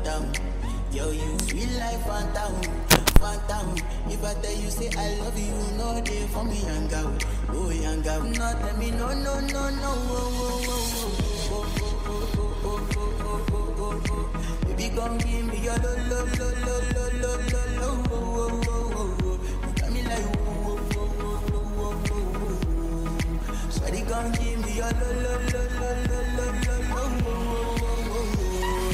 phantom. Yo, you sweet life, phantom, phantom. If I tell you say I love you, no day for me, young girl. Oh, young girl, no tell me no, no, no, no. Oh, oh, oh, oh, oh, oh, oh, oh, oh, oh, oh. Baby, come give me your lo, lo, lo, lo, lo, lo, lo, lo. Oh, oh, oh, oh, oh. You got me like oh, oh, oh, oh, oh, oh, oh. Shawty, come give me your lo, lo, lo, lo, lo, lo, lo, lo. Oh, oh, oh, oh, oh.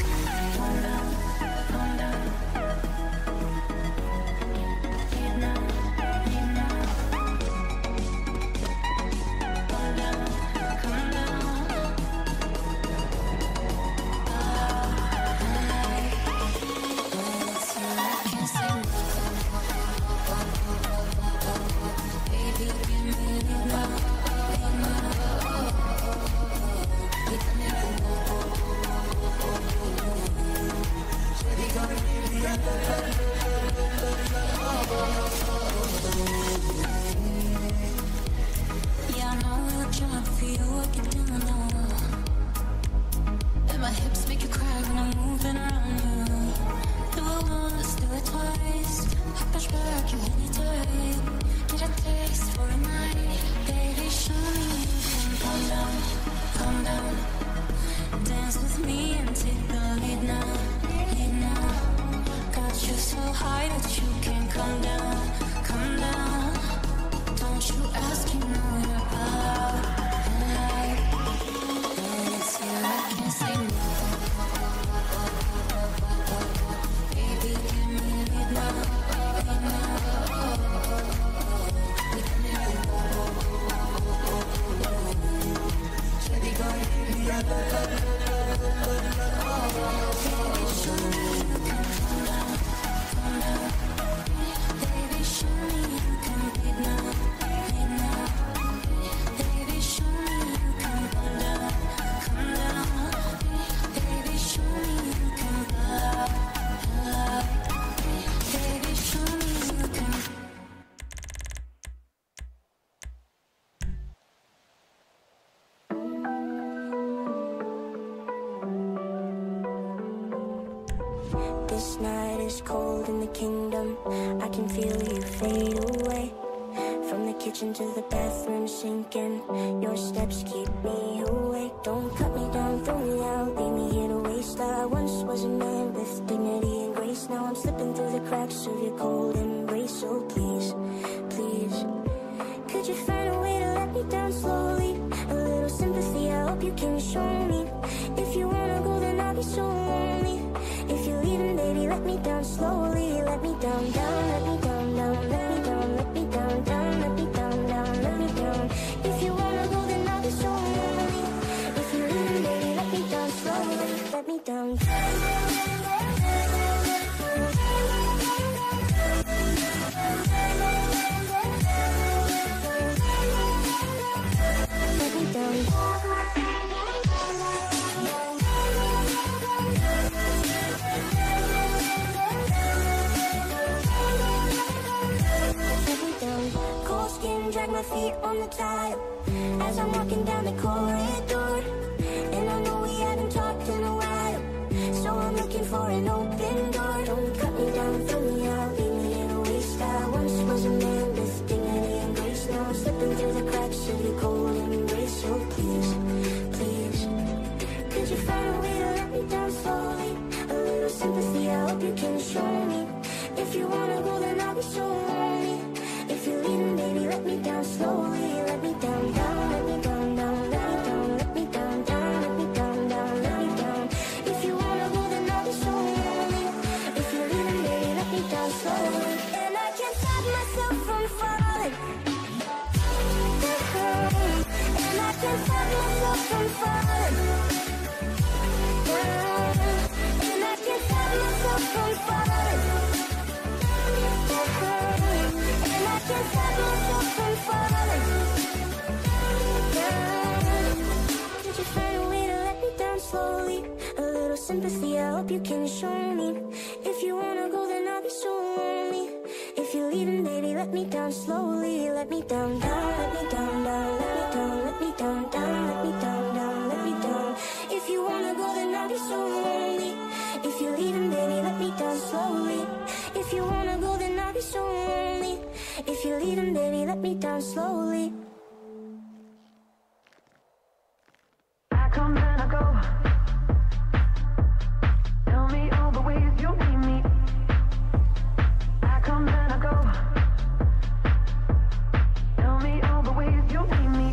This night is cold in the kingdom. I can feel you fade away. From the kitchen to the bathroom sinking. Your steps keep me awake. Don't cut me down, throw me out, leave me here to waste. I once was a man with dignity and grace. Now I'm slipping through the cracks of your cold embrace. So please, please, could you find a way to let me down slowly? A little sympathy, I hope you can show me. If you wanna go, then I'll be so lonely. If you're leaving, baby, let me down slowly. Let me down, down, let me down, down, let me down, let me down, down, let me down, down, let me down. If you wanna go, then I'll be so lonely. If you're leaving, baby, let me down slowly. Let me down. Let me down. Cold skin, drag my feet on the tile as I'm walking down the corridor. And I know we haven't talked in a while, so I'm looking for an open door. Don't cut me down, throw me out, leave me in a waste. I once was a man with dignity and grace. Now I'm slipping through the cracks of your cold embrace. So please, please, could you find a way to let me down slowly? A little sympathy, I hope you can show me. If you wanna go, then I'll be so lonely. If you're leaving, baby, let me down slowly. Let me down, down, let me down, down, let me down, let me down, down, let me down, down, let me down. If you wanna go, then I'll be so lonely. If you're leaving, baby, let me down slowly. And I can't stop myself from falling. And I can't stop myself from falling. And I can't stop myself from falling. And I can't stop myself from falling. Could you find a way to let me down slowly? A little sympathy, I hope you can show me. If you wanna go, then I'll be so lonely. If you're leaving, baby, let me down slowly. Let me down, down, let me down, down, let me down, let me down, down, let me down, down, let me down. If you wanna go, then I'll be so lonely. If you're leaving, leaving, baby, let me down slowly. I come and I go. Tell me all the ways you need me. I come and I go. Tell me all the ways you need me.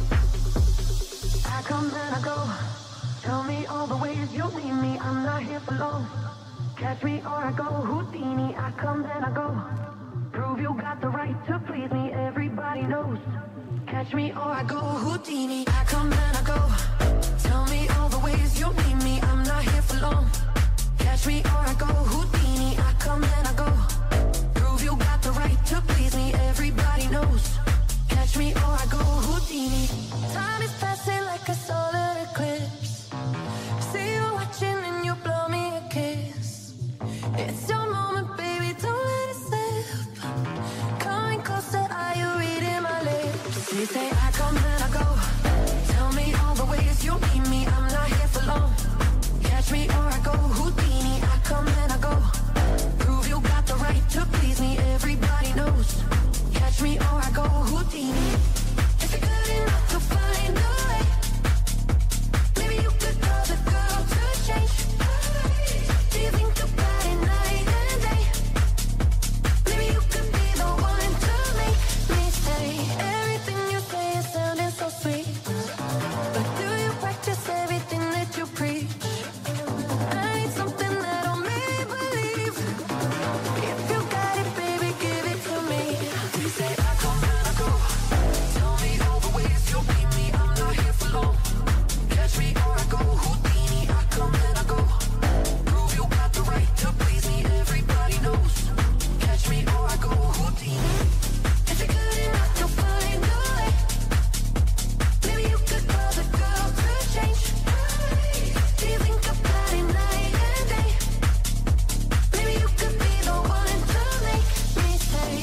I come and I go. Tell me all the ways you need me. I'm not here for long. Catch me or I go Houdini. I come and I go. Prove you got the right to please me. Everybody knows. Catch me or I go Houdini. I come and I go. Tell me all the ways you need me. I'm not here for long. Catch me or I go Houdini. I come and I go. Prove you got the right to please me. Everybody knows. Catch me or I go Houdini. Time is passing like a solar eclipse. See you watching and you blow me a kiss. It's your moment, baby, don't let it slip. Coming closer, are you reading my lips? They say I come and I go. Tell me all the ways you need me. I'm not here for long. Catch me or I go Houdini. I come and I go. Prove you got the right to please me. Everybody knows. Catch me or I go Houdini. If you're good enough to find a way, maybe you could tell the girl to change. Do you think about it night and day? Maybe you could be the one to make me stay. Everything you say is sounding so sweet, but do you practice everything that you preach? I need something that'll make me believe. If you got it, baby, give it to me. They say I come and I go. Tell me all the ways you need me. I'm not here for long. Catch me or I go Houdini. I come and I go. Prove you got the right to please me. Everybody knows. Catch me or I go Houdini. If you're good enough to find a way, maybe you could tell the girl to change. Do you think about it night and day? Maybe you could be the one to make me stay.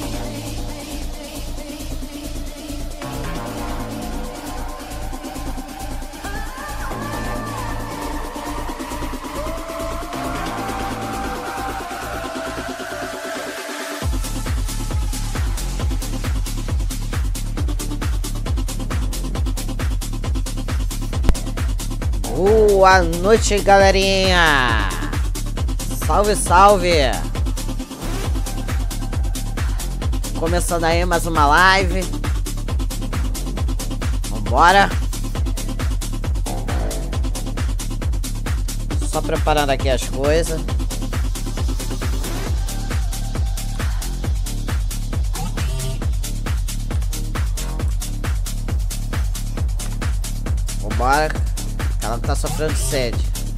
Boa noite, galerinha! Salve, salve! Começando aí mais uma live. Vambora! Só preparando aqui as coisas. Vambora! Ela tá sofrendo sede.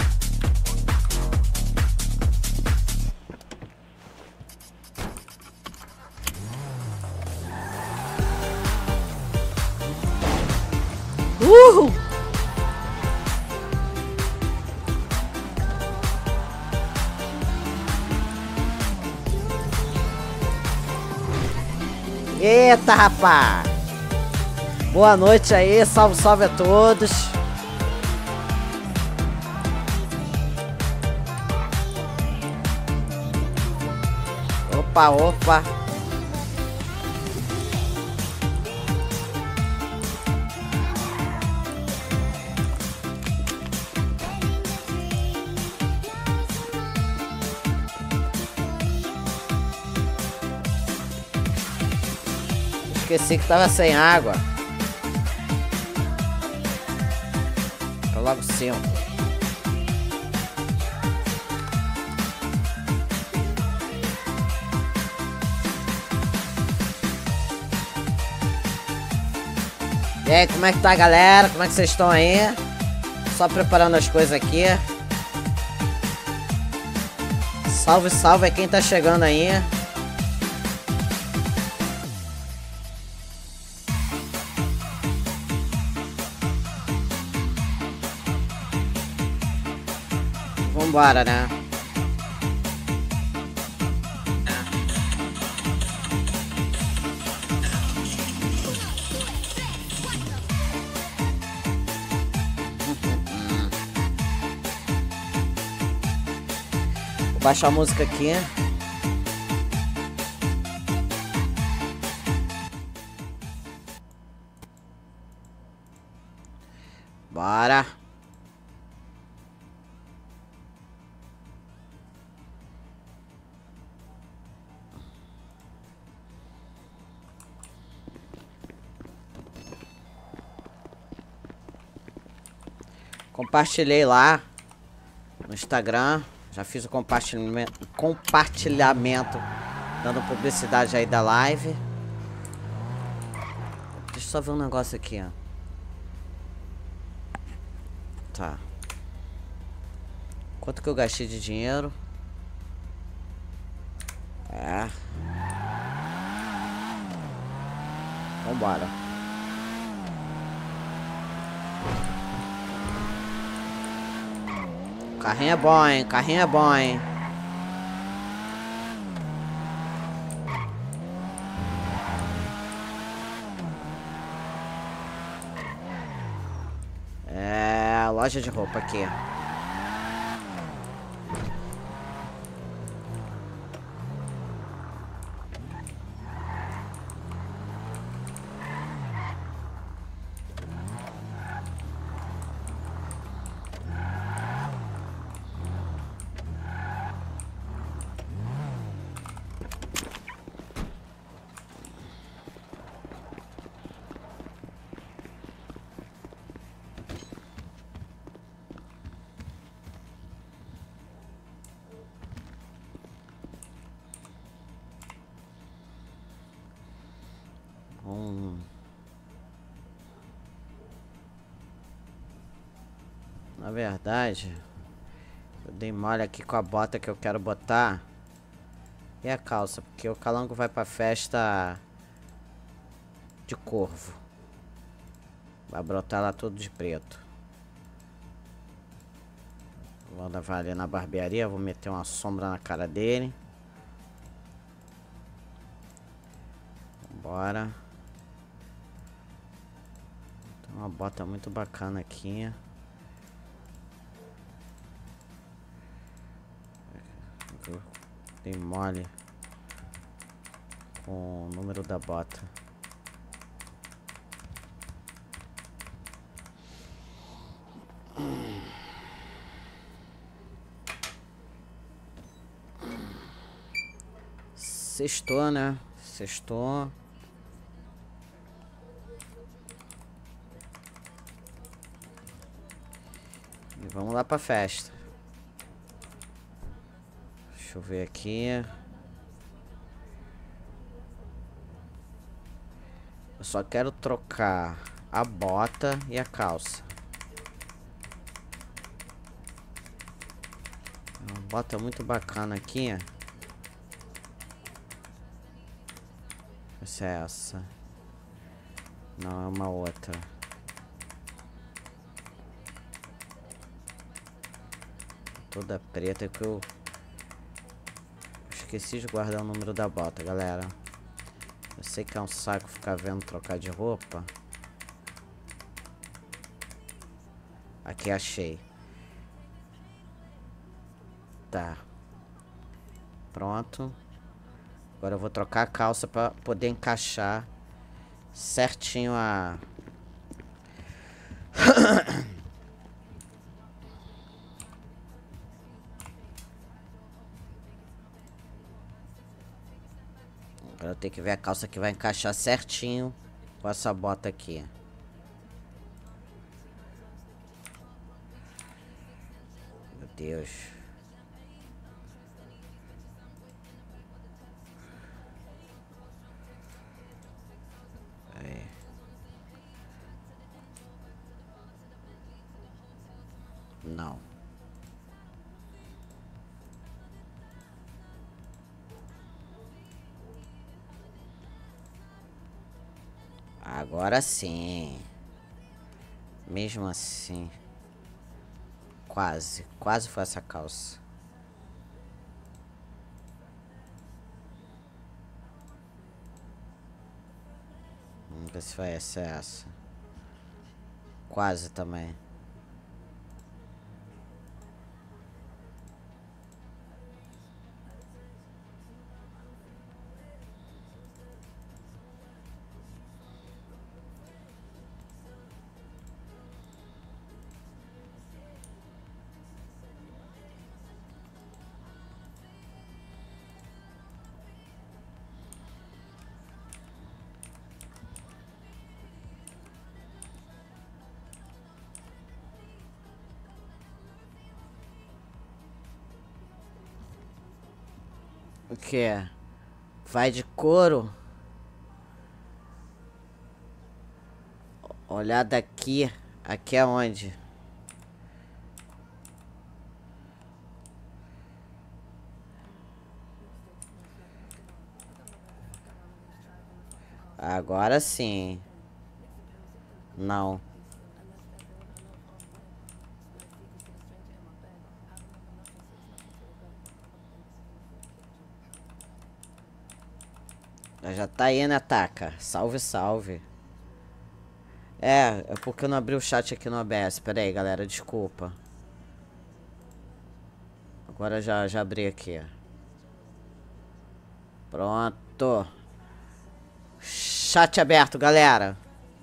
Eita, rapaz! Boa noite aí, salve, salve a todos. Opa, opa. Esqueci que tava sem água. Tô logo 5. E aí, como é que tá, galera? Como é que vocês estão aí? Só preparando as coisas aqui. Salve, salve a quem tá chegando aí. Vambora, né? Vou baixar a música aqui. Bora. Compartilhei lá no Instagram. Já fiz o compartilhamento dando publicidade aí da live. Deixa eu só ver um negócio aqui, ó. Tá. Quanto que eu gastei de dinheiro? É. Vambora. Carrinho é bom, hein? Carrinho é bom, hein? É, loja de roupa aqui. Na verdade, eu dei mole aqui com a bota que eu quero botar. E a calça, porque o Calango vai pra festa de corvo. Vai brotar lá todo de preto. Vou levar ali na barbearia, vou meter uma sombra na cara dele. Bora. Tem uma bota muito bacana aqui. Dei mole com o número da bota. Sextou, né? Sextou. E vamos lá pra festa. Deixa eu ver aqui. Eu só quero trocar a bota e a calça. Uma bota muito bacana aqui. Essa é essa. Não, é uma outra. Toda preta que eu esqueci de guardar o número da bota, galera. Eu sei que é um saco ficar vendo trocar de roupa. Aqui achei. Tá. Pronto. Agora eu vou trocar a calça pra poder encaixar certinho a... Agora eu tenho que ver a calça que vai encaixar certinho com essa bota aqui. Meu Deus. Aí. Não. Agora sim. Mesmo assim. Quase. Quase foi essa calça. Vamos ver se vai essa. Quase também. O que é? Vai de couro? Olhar daqui. Aqui é onde? Agora sim. Não. Já tá aí, né, Taka? Salve, salve. É porque eu não abri o chat aqui no OBS. Pera aí, galera, desculpa. Agora já abri aqui. Pronto. Chat aberto, galera.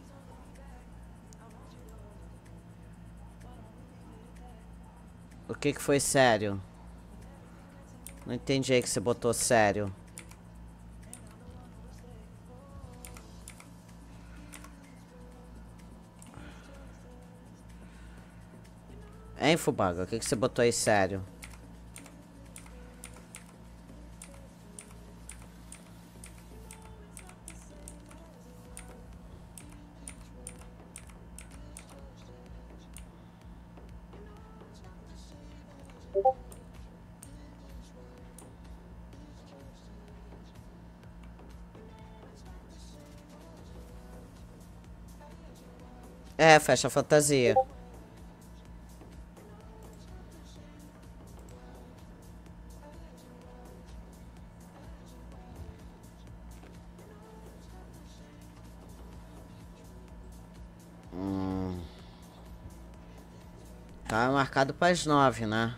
O que foi sério? Não entendi aí que você botou sério. Hein, Fubaga? O que você botou aí sério? É, fecha a fantasia. Tá marcado para as 9, né?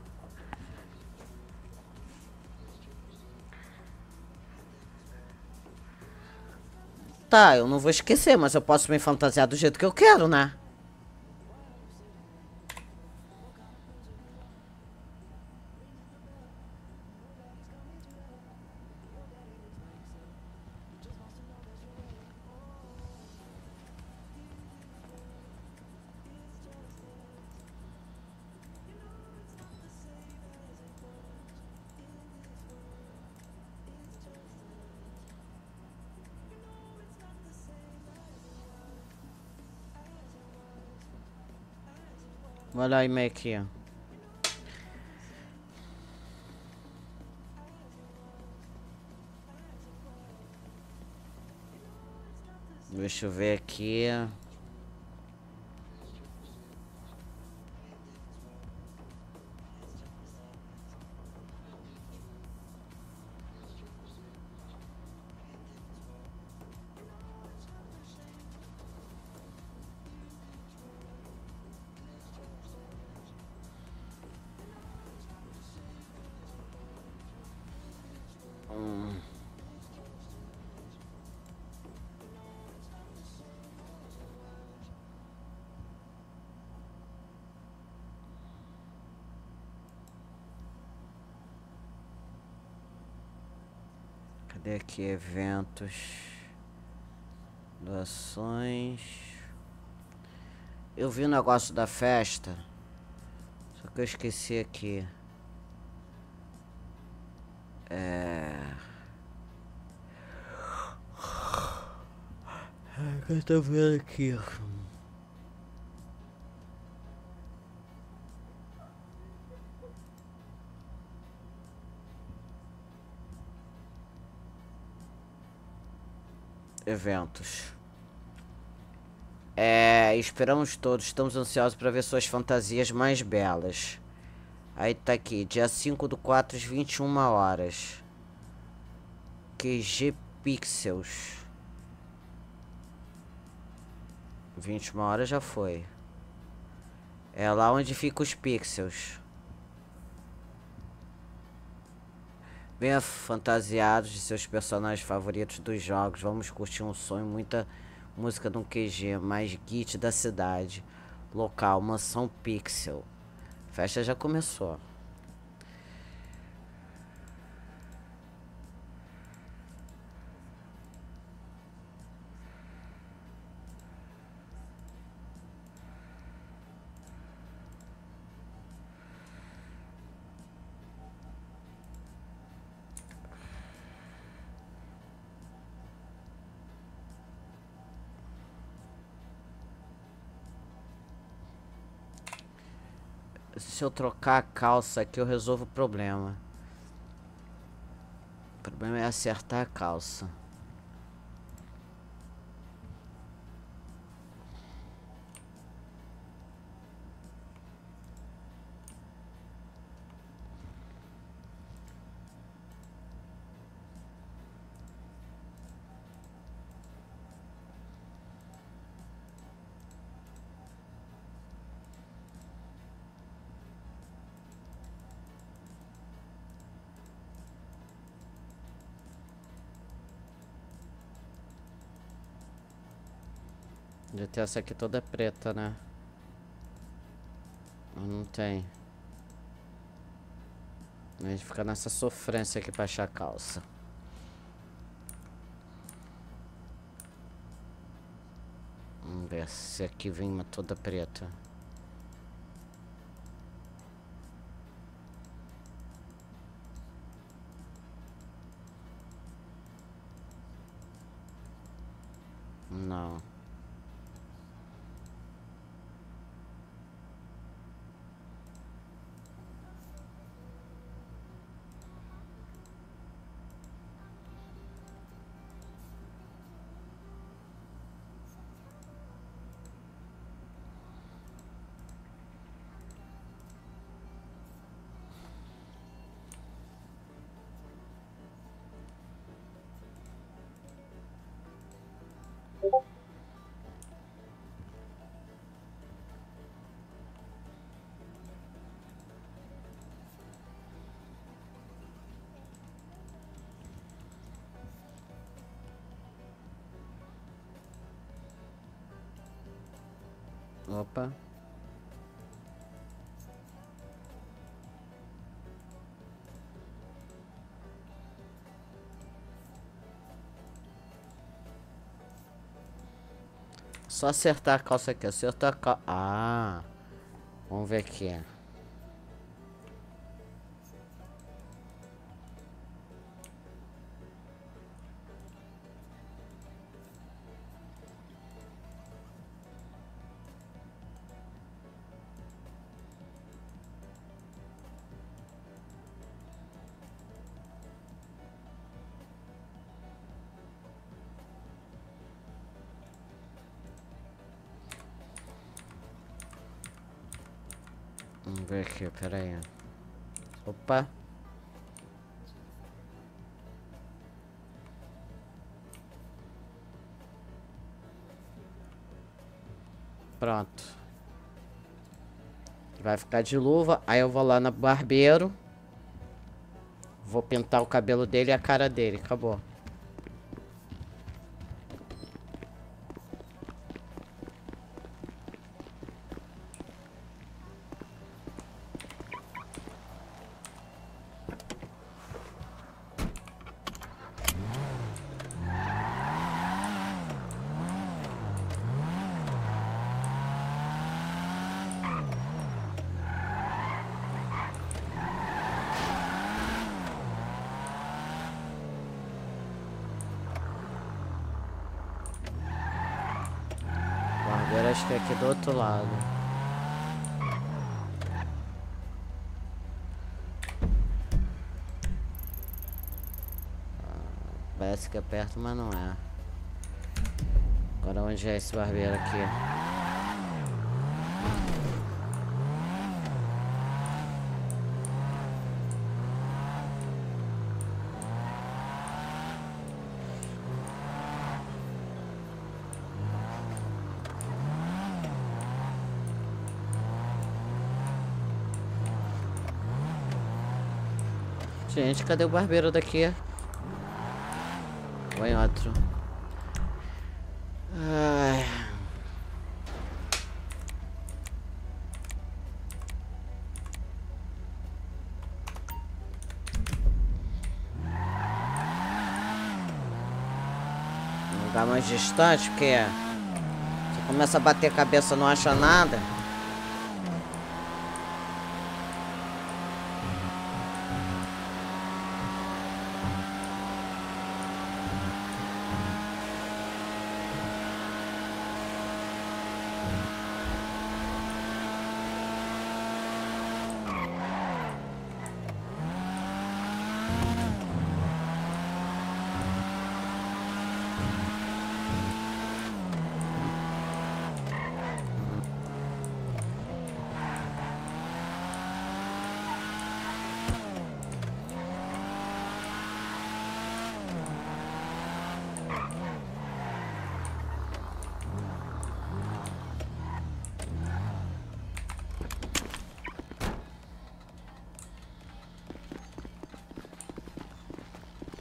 Tá, eu não vou esquecer, mas eu posso me fantasiar do jeito que eu quero, né? Olha aí, meio aqui, ó. Deixa eu ver aqui. Cadê aqui? Eventos. Doações. Eu vi o negócio da festa. Só que eu esqueci aqui. O que eu tô vendo aqui? Eventos. Esperamos todos, estamos ansiosos para ver suas fantasias mais belas. Aí tá aqui, dia 5/4 às 21 horas. QG Pixels. 21 horas já foi. É lá onde fica os pixels. Venha fantasiados de seus personagens favoritos dos jogos. Vamos curtir um sonho, muita música no QG, mais git da cidade. Local, mansão pixel. Festa já começou. Se eu trocar a calça aqui, eu resolvo o problema. O problema é acertar a calça. Devia ter essa aqui toda preta, né? Não tem. A gente fica nessa sofrência aqui pra achar a calça. Vamos ver se aqui vem uma toda preta. Não. Opa. Só acertar a calça aqui. Acertar a calça. Ah. Vamos ver aqui. Vamos ver aqui, pera aí. Opa. Pronto. Vai ficar de luva. Aí eu vou lá no barbeiro. Vou pintar o cabelo dele e a cara dele. Acabou. Agora acho que é aqui do outro lado. Parece que é perto, mas não é. Agora onde é esse barbeiro aqui? Gente, cadê o barbeiro daqui? Ou em outro? Ai. Um lugar mais distante, porque você começa a bater a cabeça, não acha nada.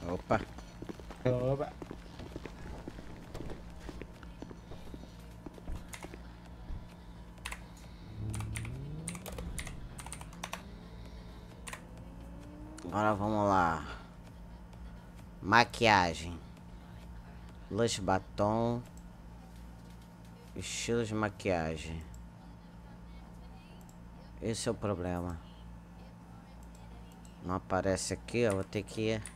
Opa. Oba. Agora vamos lá. Maquiagem. Blush, batom. Estilos de maquiagem. Esse é o problema. Não aparece aqui, eu vou ter que ir.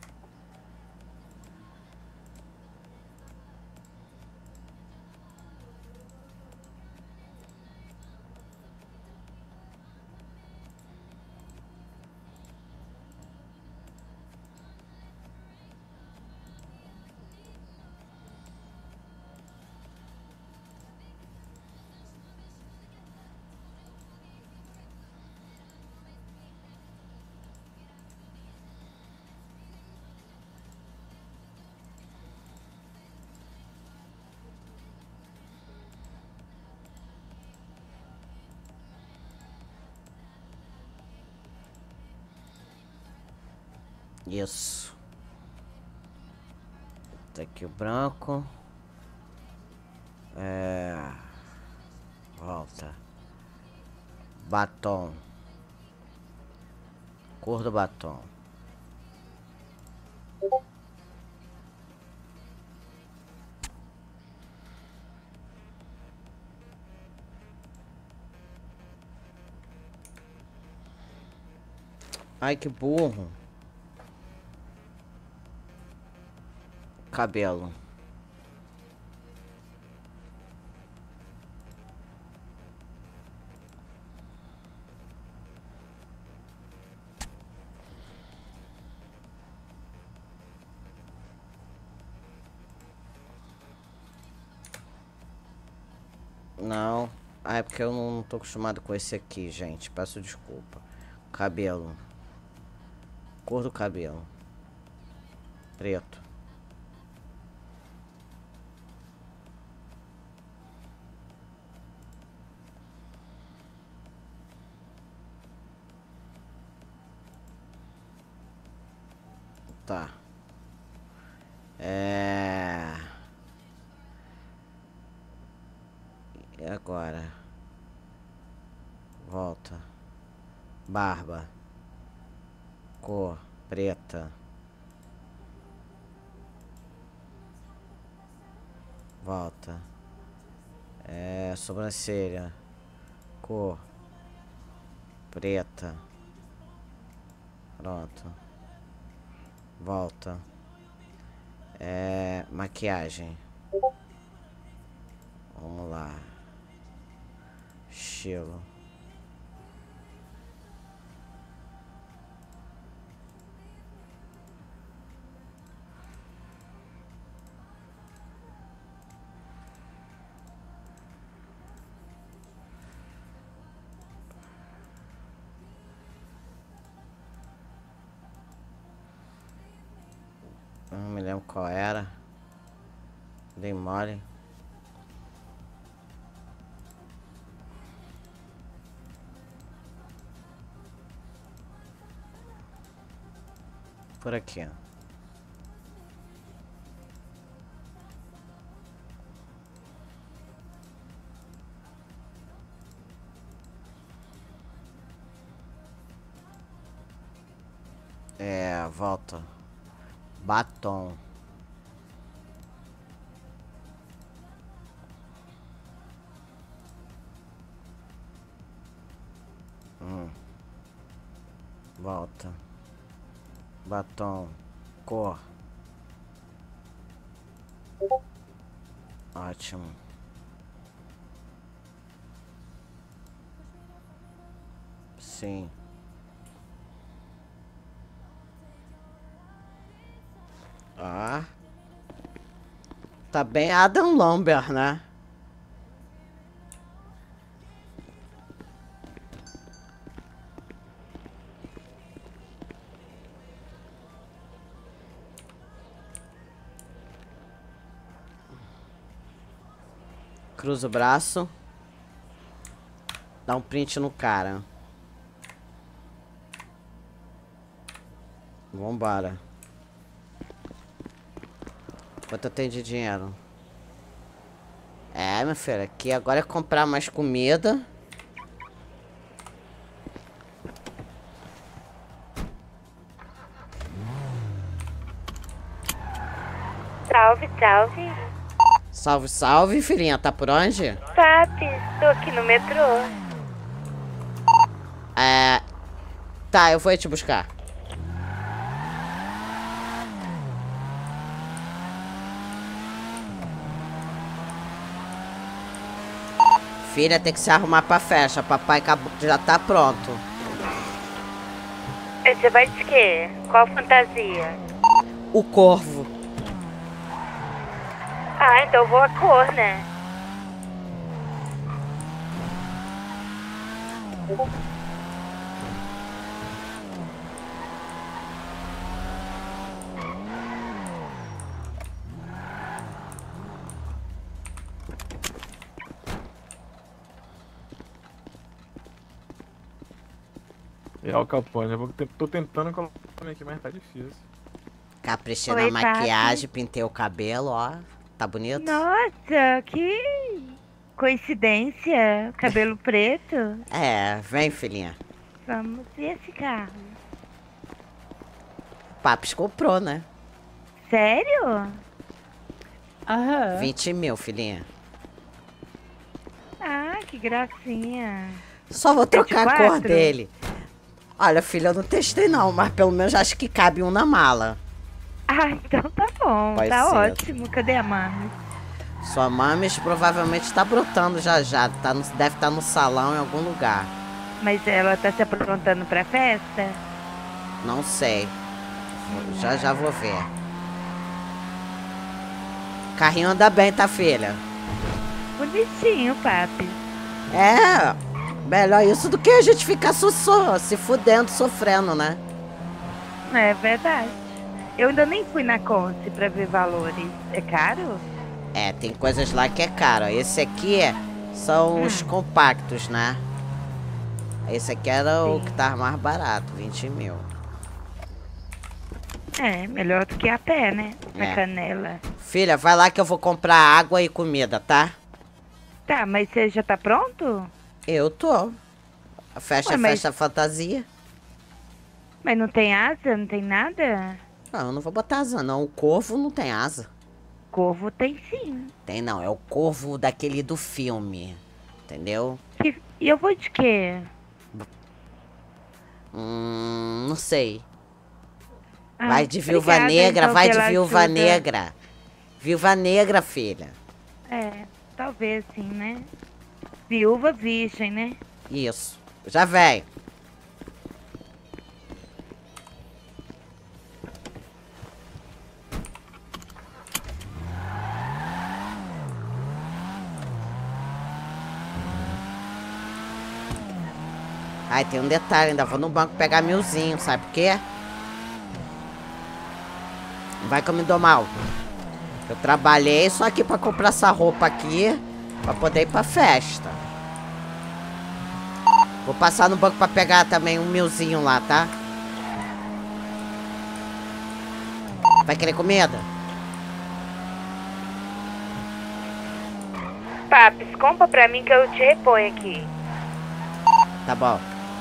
Isso. Tá aqui o branco. Volta. Batom. Cor do batom. Ai, que burro. Cabelo. Não. Ah, é porque eu não tô acostumado com esse aqui, gente. Peço desculpa. Cabelo. Cor do cabelo. Preto. Tá. E agora? Volta. Barba. Cor preta. Volta. Sobrancelha. Cor preta. Pronto. Volta. Maquiagem. Vamos lá. Estilo. Não me lembro qual era. Dei mole. Por aqui. Volta. Batom. Volta. Batom. Cor. Ótimo. Sim. Tá bem Adam Lambert, né? Cruza o braço. Dá um print no cara. Vambora. Quanto eu tenho de dinheiro? É, minha filha, aqui agora é comprar mais comida. Salve, salve. Salve, salve, filhinha. Tá por onde? Papi, tô aqui no metrô. É... Tá, eu vou ir te buscar. Filha, tem que se arrumar pra festa. Papai já tá pronto. Você vai de quê? Qual fantasia? O corvo. Ah, então eu vou a cor, né? E Al Capone, tô tentando colocar aqui, mas tá difícil. Caprichei Oi, na maquiagem, pintei o cabelo, ó. Tá bonito? Nossa, que coincidência. Cabelo preto. É, vem, filhinha. Vamos ver esse carro. Papis comprou, né? Sério? Aham. 20 mil, filhinha. Ah, que gracinha. Só vou trocar a cor 24? dele. Olha, filha, eu não testei não, mas pelo menos acho que cabe um na mala. Ah, então tá bom. Pode Tá ser. ótimo. Cadê a mami? Sua mames provavelmente tá brotando já. Deve estar no salão em algum lugar. Mas ela tá se aprontando pra festa? Não sei. Já vou ver. Carrinho anda bem, tá, filha? Bonitinho, papi. É, melhor isso do que a gente ficar se fudendo, sofrendo, né? É verdade. Eu ainda nem fui na Conce pra ver valores. É caro? É, tem coisas lá que é caro. Esse aqui são os compactos, né? Esse aqui era o que tava mais barato, 20 mil. É, melhor do que a pé, né? Na É. canela. Filha, vai lá que eu vou comprar água e comida, tá? Tá, mas você já tá pronto? Eu tô. A festa Ué, é mas- festa fantasia. Mas não tem asa? Não tem nada? Não, eu não vou botar asa, não. O corvo não tem asa. Corvo tem sim. Tem não, é o corvo daquele do filme. Entendeu? E eu vou de quê? Não sei. Ah, Vai de viúva obrigada, negra, então, vai de pela viúva ajuda. negra. Viúva negra, filha. É, talvez sim, né? Viúva virgem, né? Isso. Já vem. Ai, tem um detalhe, ainda vou no banco pegar milzinho, sabe por quê? Não vai que eu me dou mal. Eu trabalhei só aqui pra comprar essa roupa aqui, pra poder ir pra festa. Vou passar no banco pra pegar também um milzinho lá, tá? Vai querer comida? Papis, compra pra mim que eu te reponho aqui. Tá bom.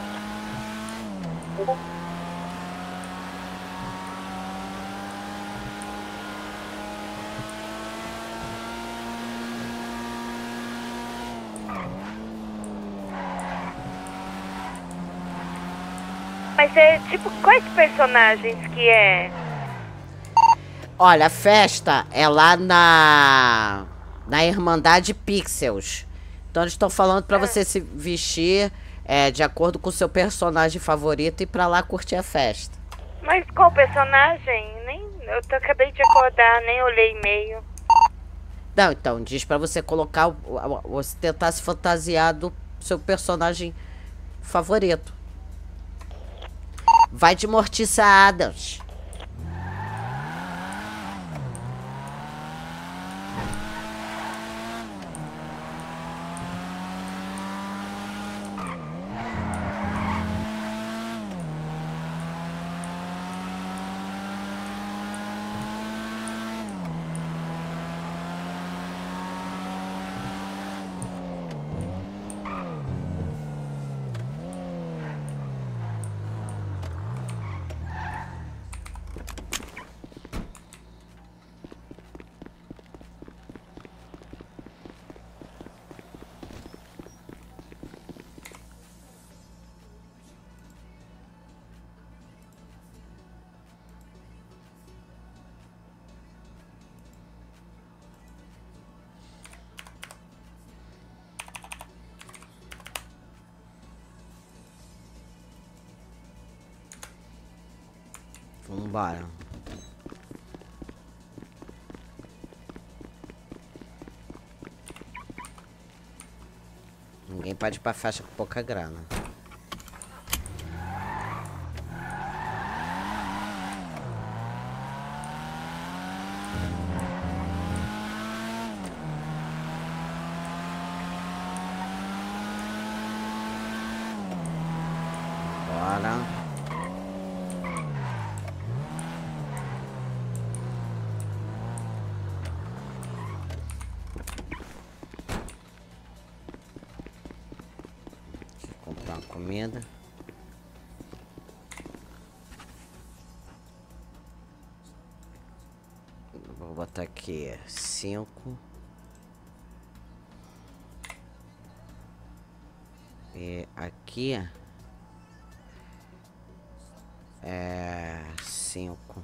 Mas é tipo, quais personagens que é? Olha, a festa é lá na Irmandade Pixels. Então eles estão falando pra você se vestir de acordo com o seu personagem favorito e ir pra lá curtir a festa. Mas qual personagem? Acabei de acordar, nem olhei e-mail. Não, então, diz pra você colocar, você tentar se fantasiar do seu personagem favorito. Vai de Morticia Adams. Bora. Ninguém pode ir pra festa com pouca grana. Bora. Comprar uma comida. Vou botar aqui 5. E aqui é 5.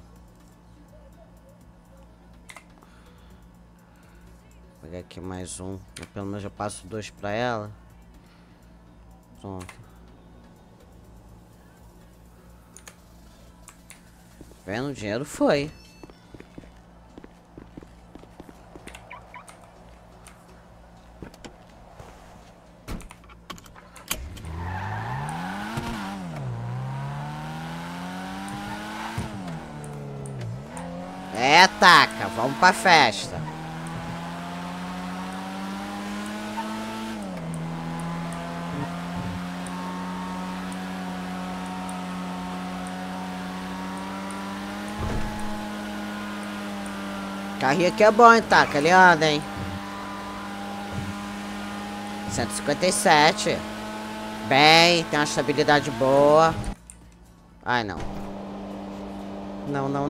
Vou pegar aqui mais um. Eu, pelo menos eu passo 2 pra ela. Pronto. Vendo? O dinheiro foi. É, taca, vamos pra festa. Carrinho aqui é bom, hein, taca, ele anda, hein. 157. Bem, tem uma estabilidade boa. Ai, não. Não, não.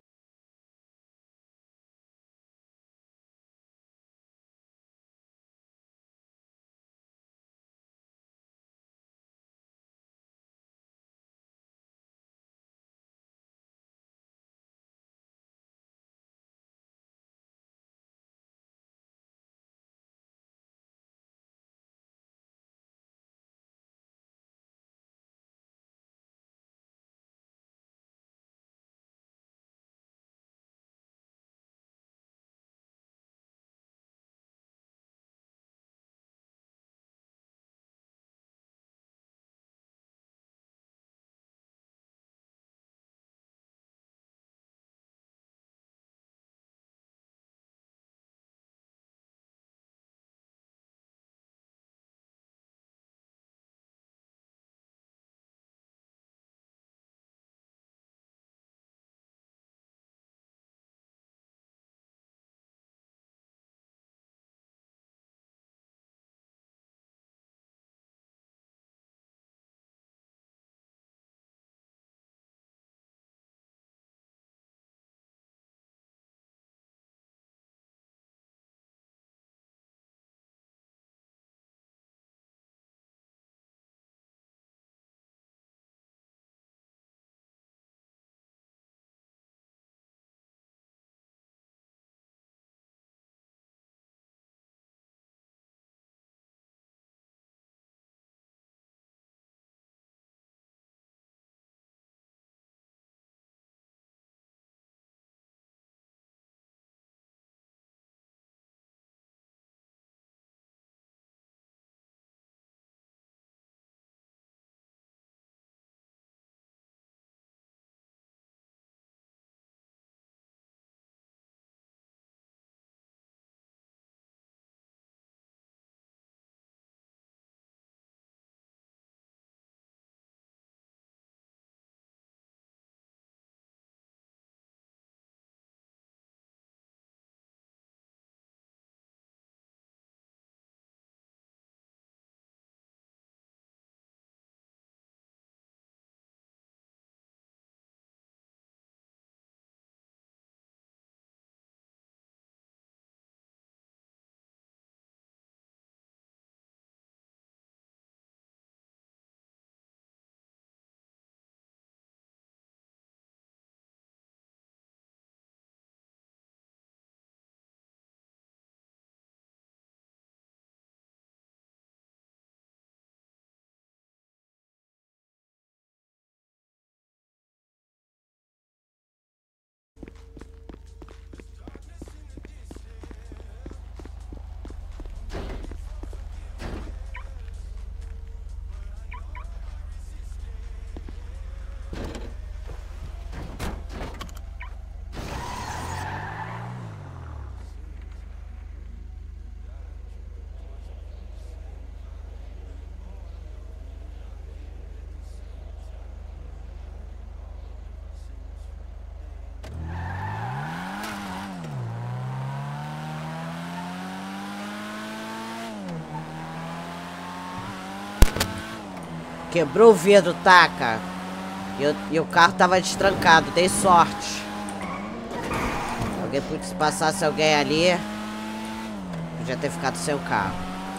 Quebrou o vidro, taca. E o carro tava destrancado, dei sorte. Alguém se passasse alguém ali, podia ter ficado sem o carro.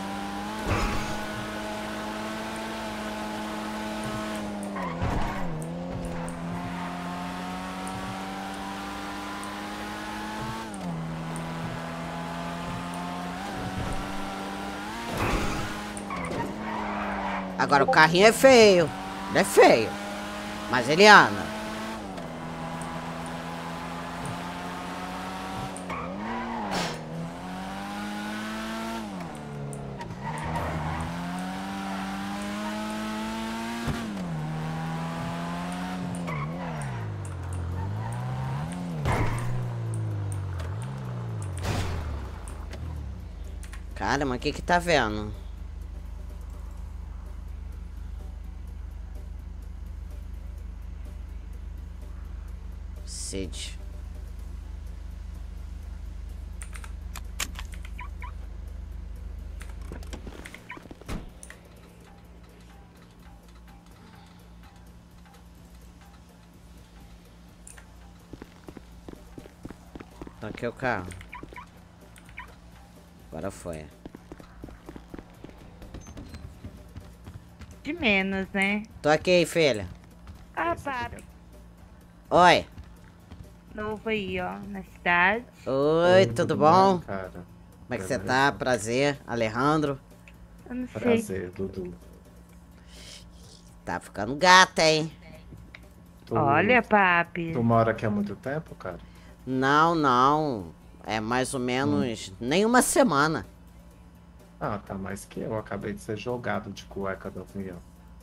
Agora o carrinho é feio. Ele é feio. Mas ele anda. Cara, mas o que tá vendo? Cid. Tá aqui o carro. Agora foi. De menos, né? Tô aqui, filha. Ah, papi. Oi. Novo aí, ó, na cidade. Oi, tudo bom? Cara? Como é que você tá? Prazer, Alejandro. Eu não sei. Prazer, Dudu. Tá ficando gata, hein? Olha, papi. Tu mora aqui há muito tempo, cara? Não, não. É mais ou menos nem uma semana. Ah, tá mais que eu. Acabei de ser jogado de cueca do avião.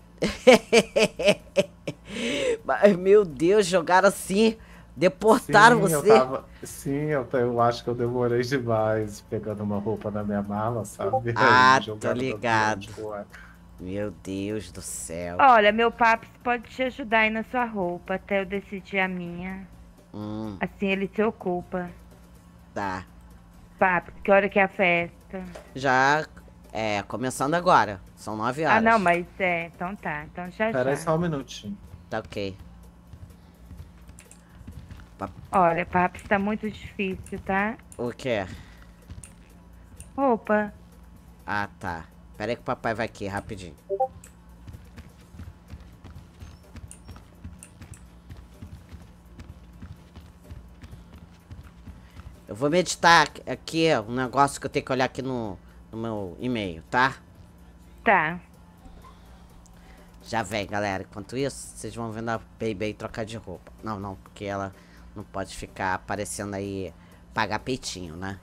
Mas, meu Deus, jogaram assim. Deportaram você. Eu acho que eu demorei demais pegando uma roupa na minha mala, sabe? Ah, Aí me tô jogaram do avião ligado. de cueca. Meu Deus do céu. Olha, meu papi pode te ajudar aí na sua roupa até eu decidir a minha. Assim ele se ocupa. Tá. Papi, que hora que é a festa? Já começando agora. São 9 horas. Ah, não, mas então tá. Então já Pera aí já. só um minutinho. Tá ok. Olha, papi, tá muito difícil, tá? O quê? Roupa. Ah, tá. Pera aí que o papai vai aqui, rapidinho. Eu vou meditar aqui um negócio que eu tenho que olhar aqui no meu e-mail, tá? Tá. Já vem, galera. Enquanto isso, vocês vão vendo a Baby aí trocar de roupa. Não, não, porque ela não pode ficar aparecendo aí, pagar peitinho, né?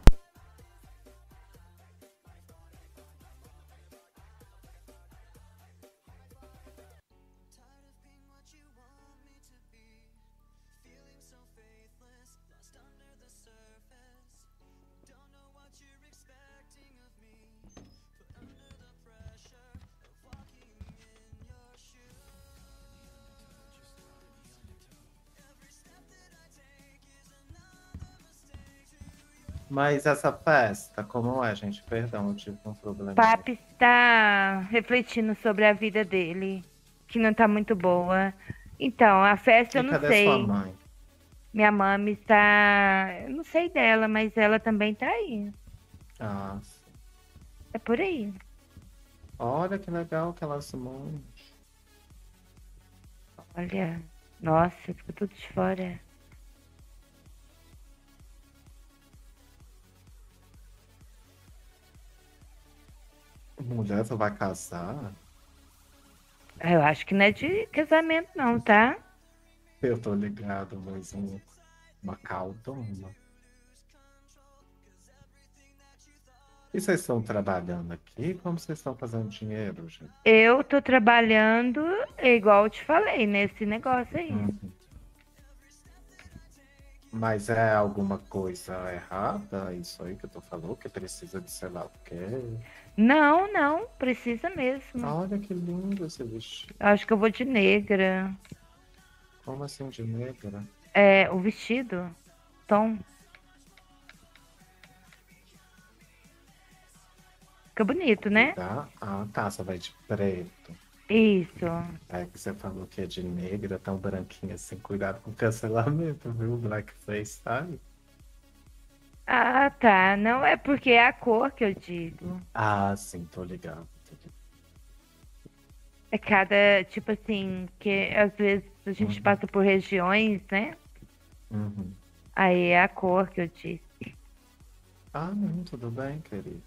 Mas essa festa, como é, gente? Perdão, eu tive um problema. Papi está refletindo sobre a vida dele, que não tá muito boa. Então, a festa eu E não cadê sei. sua mãe? Minha mãe está. Eu não sei dela, mas ela também tá aí. Ah, É por aí. olha que legal que ela se monte. Olha. Nossa, ficou tudo de fora. Mulher, você vai casar? Eu acho que não é de casamento, não, tá? Eu tô ligado, mas uma caldona. E vocês estão trabalhando aqui? Como vocês estão fazendo dinheiro, gente? Eu tô trabalhando, igual eu te falei, nesse negócio aí. Mas é alguma coisa errada? Isso aí que tu falou, que precisa de sei lá o quê? Não, não, precisa mesmo. Olha que lindo esse vestido. Eu acho que eu vou de negra. Como assim de negra? É, o vestido, tom. Fica bonito, né? Tá? Ah, tá, você vai de preto. Isso. Aí que você falou que é de negra, tão branquinha assim, cuidado com o cancelamento, viu? Blackface, sabe? Ah, tá. Não é porque é a cor que eu digo. Ah, sim, tô ligado. É cada, tipo assim, que às vezes a gente passa por regiões, né? Uhum. Aí é a cor que eu disse. Ah, não, tudo bem, querido.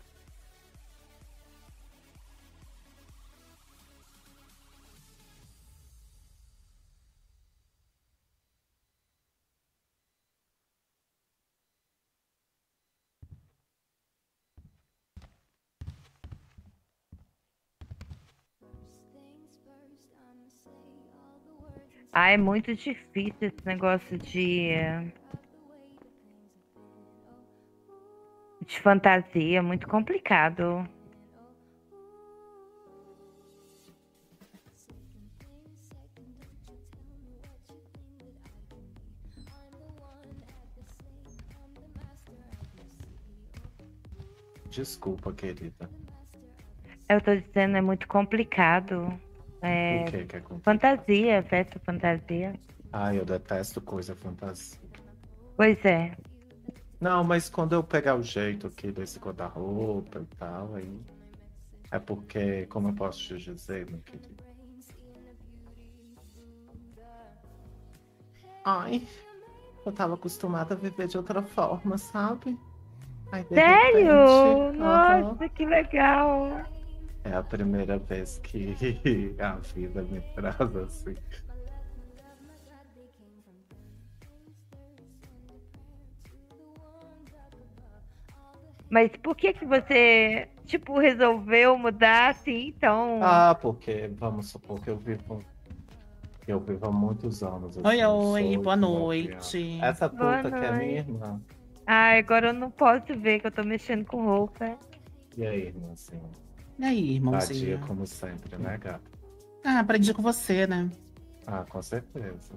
Ah, é muito difícil esse negócio de fantasia, muito complicado. Desculpa, querida. Eu tô dizendo, é muito complicado. O que que é complicado? Fantasia, festa fantasia. Ah, eu detesto coisa fantasia. Pois é. Não, mas quando eu pegar o jeito aqui desse guarda-roupa e tal, aí. É porque, como eu posso te dizer, meu querido? Ai, eu tava acostumada a viver de outra forma, sabe? Aí, de Sério? repente, aham, Nossa, que legal. é a primeira vez que a vida me traz assim. Mas por que que você, tipo, resolveu mudar assim, então? Ah, porque vamos supor que eu vivo há muitos anos. Assim, Oi, uns oi, 8, boa 9 anos. noite. Essa Boa puta que é minha noite. irmã. Ai, agora eu não posso ver que eu tô mexendo com roupa. E aí, irmãzinha? E aí, Vadia irmãozinho? como sempre, né, gata? Ah, aprendi com você, né? Ah, com certeza.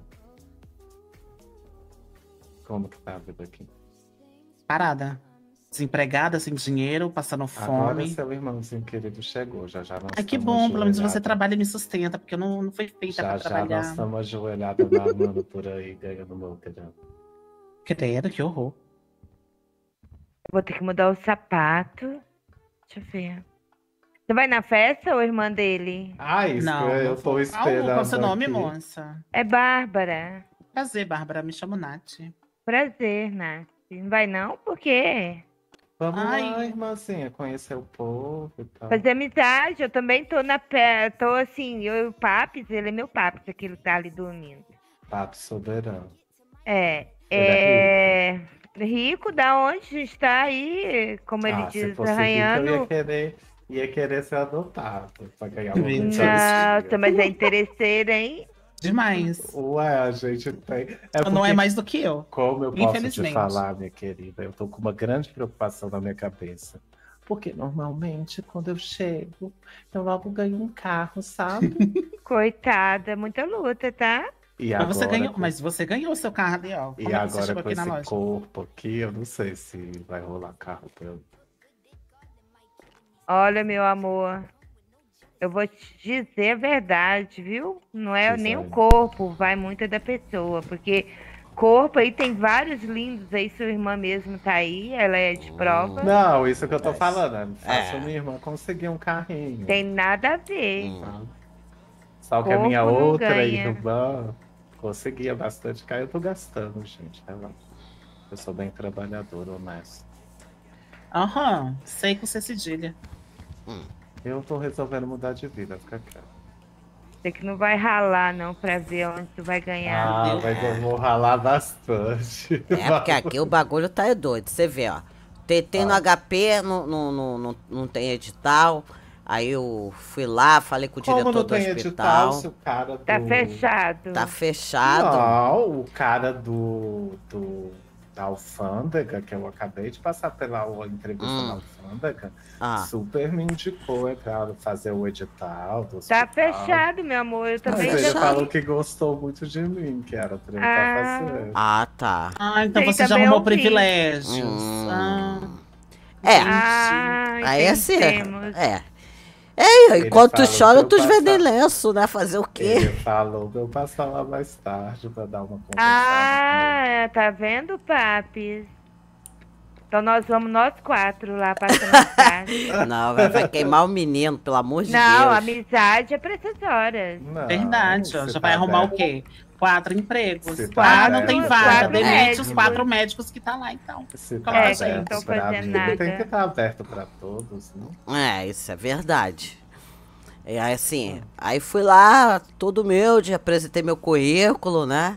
Como que tá a vida aqui? Parada. Desempregada, sem dinheiro, passando Agora fome. seu irmãozinho querido chegou. Já já nós Ai, que estamos bom, pelo menos você ajoelhados. trabalha e me sustenta, porque eu não fui feita Já pra já nós trabalhar. estamos ajoelhados mamando por aí, ganhando meu grana. Credo, que horror. Vou ter que mudar o sapato. Deixa eu ver. Você vai na festa ou irmã dele? Ah, isso que Não, não eu tô vou. Qual o esperando seu nome, aqui. moça? É Bárbara. Prazer, Bárbara. Me chamo Nath. Prazer, Nath. Não vai não? Por quê? Vamos lá, Ai, irmãzinha, conhecer o povo e tal. Fazer amizade. Eu também tô tô assim, eu e o Papis, ele é meu Papis, aquele que tá ali dormindo. Papo soberano. É, Ele é é rico da onde a gente tá aí, como ele Ah, se diz, fosse rico, eu arranhando. ia querer ser adotado pra ganhar uma Meu Nossa, mas é interesseiro, hein? demais. Ué, a gente tem. É Não é porque, mais do que eu. como eu posso te Infelizmente. falar, minha querida, eu tô com uma grande preocupação na minha cabeça. Porque normalmente, quando eu chego, eu logo ganho um carro, sabe? Coitada, muita luta, tá? E Mas você agora, ganhou, mas você ganhou o seu carro ali, ó. e Como é que você agora chegou com aqui na esse loja? corpo aqui, eu não sei se vai rolar carro pra eu. Olha, meu amor, eu vou te dizer a verdade, viu? Não é Diz nem o aí. corpo, vai muito da pessoa, porque corpo aí tem vários lindos aí, sua irmã mesmo tá aí, ela é de prova. Não, isso que eu tô Mas- falando. É fácil é. minha irmã conseguir um carrinho. Tem nada a ver. Tá? Só que a Corpo minha não outra ganha. irmã conseguia bastante carro. Eu tô gastando, gente. Relaxa. Eu sou bem trabalhador, honesto. Aham, sei com C cedilha. Eu tô resolvendo mudar de vida, fica quieto. Você que não vai ralar, não, pra ver onde tu vai ganhar. Ah, Deus. mas eu vou ralar bastante. É, porque aqui o bagulho tá doido. Você vê, ó. TT no HP não tem edital. Aí eu fui lá, falei com o Como diretor não do tem edital hospital. se o cara do... Tá fechado. Tá fechado. Não, o cara da alfândega, que eu acabei de passar pela entrevista na alfândega, Ah. super me indicou pra fazer o edital do Tá hospital. fechado, meu amor. Eu também Mas ele já falou que gostou muito de mim, que era pra eu Ah. estar fazendo. Ah, tá. Ah, então Sei, você já também arrumou ouvi. privilégios. Ah, É. Ah, Aí é assim. entendemos. É. Ei, Ele enquanto tu falou chora, pra eu tu vendem passar. lenço, né? Fazer o quê? Ele falou pra eu passar lá mais tarde pra dar uma conversada Ah, tá vendo, Papis? Então nós 4 lá passando mais tarde. Não, vai queimar o menino, pelo amor de Não, Deus. amizade é pra essas horas. com ele. Não, Verdade, ó. você Já tá vai arrumar aberto. o quê? 4 empregos. Você tá Ah, não aberto tem pra vaga. quatro Demite médicos. os 4 médicos que tá lá, então. Se Coloca tá É, a que não aberto tão pra fazendo vida, nada. tem que estar aberto pra todos, né? Isso é verdade. E aí, assim, aí fui lá, todo humilde, apresentei meu currículo, né?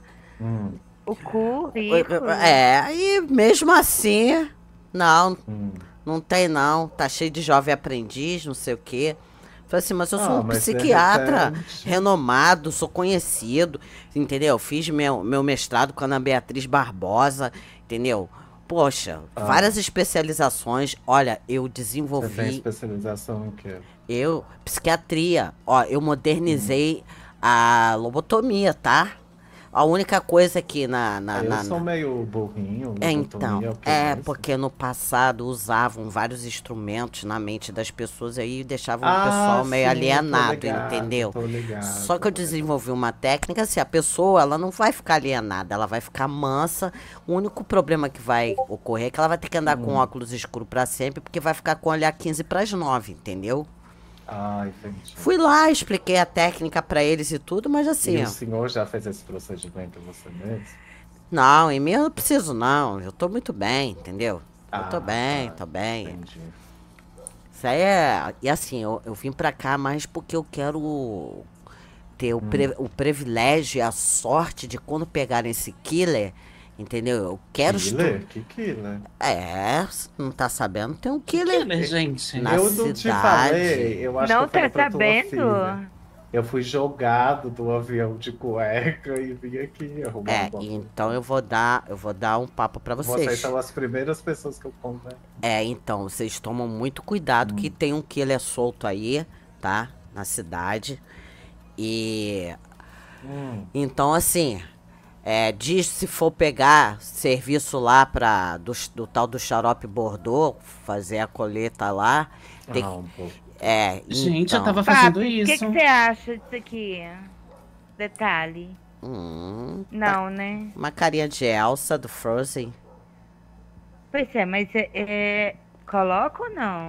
O currículo. E mesmo assim, não, Hum. não tem não, tá cheio de jovem aprendiz, não sei o quê. Falei assim, mas eu sou um mas de psiquiatra repente- renomado, sou conhecido, entendeu? Fiz meu mestrado com a Ana Beatriz Barbosa, entendeu? Poxa, várias especializações. Olha, eu Você tem desenvolvi, especialização em quê? psiquiatria. Ó, eu modernizei a lobotomia, tá? A única coisa que Eu sou meio burrinho. então, lobotomia, o que é mais? porque no passado usavam vários instrumentos na mente das pessoas aí e deixavam o Ah, pessoal meio sim, alienado, tô ligado, entendeu? tô ligado, Só que eu tô ligado. desenvolvi uma técnica, assim, a pessoa, ela não vai ficar alienada, ela vai ficar mansa. O único problema que vai ocorrer é que ela vai ter que andar com óculos escuros pra sempre, porque vai ficar com o olhar 15 para as 9, entendeu? Ah, entendi. Fui lá, expliquei a técnica pra eles e tudo, mas E assim, o ó, senhor já fez esse procedimento você mesmo? não, em mim eu não preciso não, eu tô muito bem, entendeu? Eu tô Ah, bem, tá, tô bem. Entendi. Isso aí é. E assim, eu vim pra cá mais porque eu quero ter o privilégio e a sorte de quando pegarem esse killer, entendeu? Eu quero Killer? Que killer? Não tá sabendo? Tem um killer. Killer, gente. Na Eu não te cidade. falei, eu acho Não que eu falei tá pra tua sabendo? filha. Eu fui jogado do avião de cueca e vim aqui arrumar uma Então eu vou dar um papo pra Vocês vocês. são as primeiras pessoas que eu converso. Então, vocês tomam muito cuidado que tem um killer solto aí, tá? Na cidade. E. Então, assim. Diz se for pegar serviço lá do tal do xarope Bordeaux, fazer a colheita lá. Tem, Um pouco. Gente, eu então. tava fazendo Papi, o que isso. você acha disso aqui? Detalhe. Tá Não, né? uma carinha de Elsa do Frozen. Pois é, mas coloca ou não?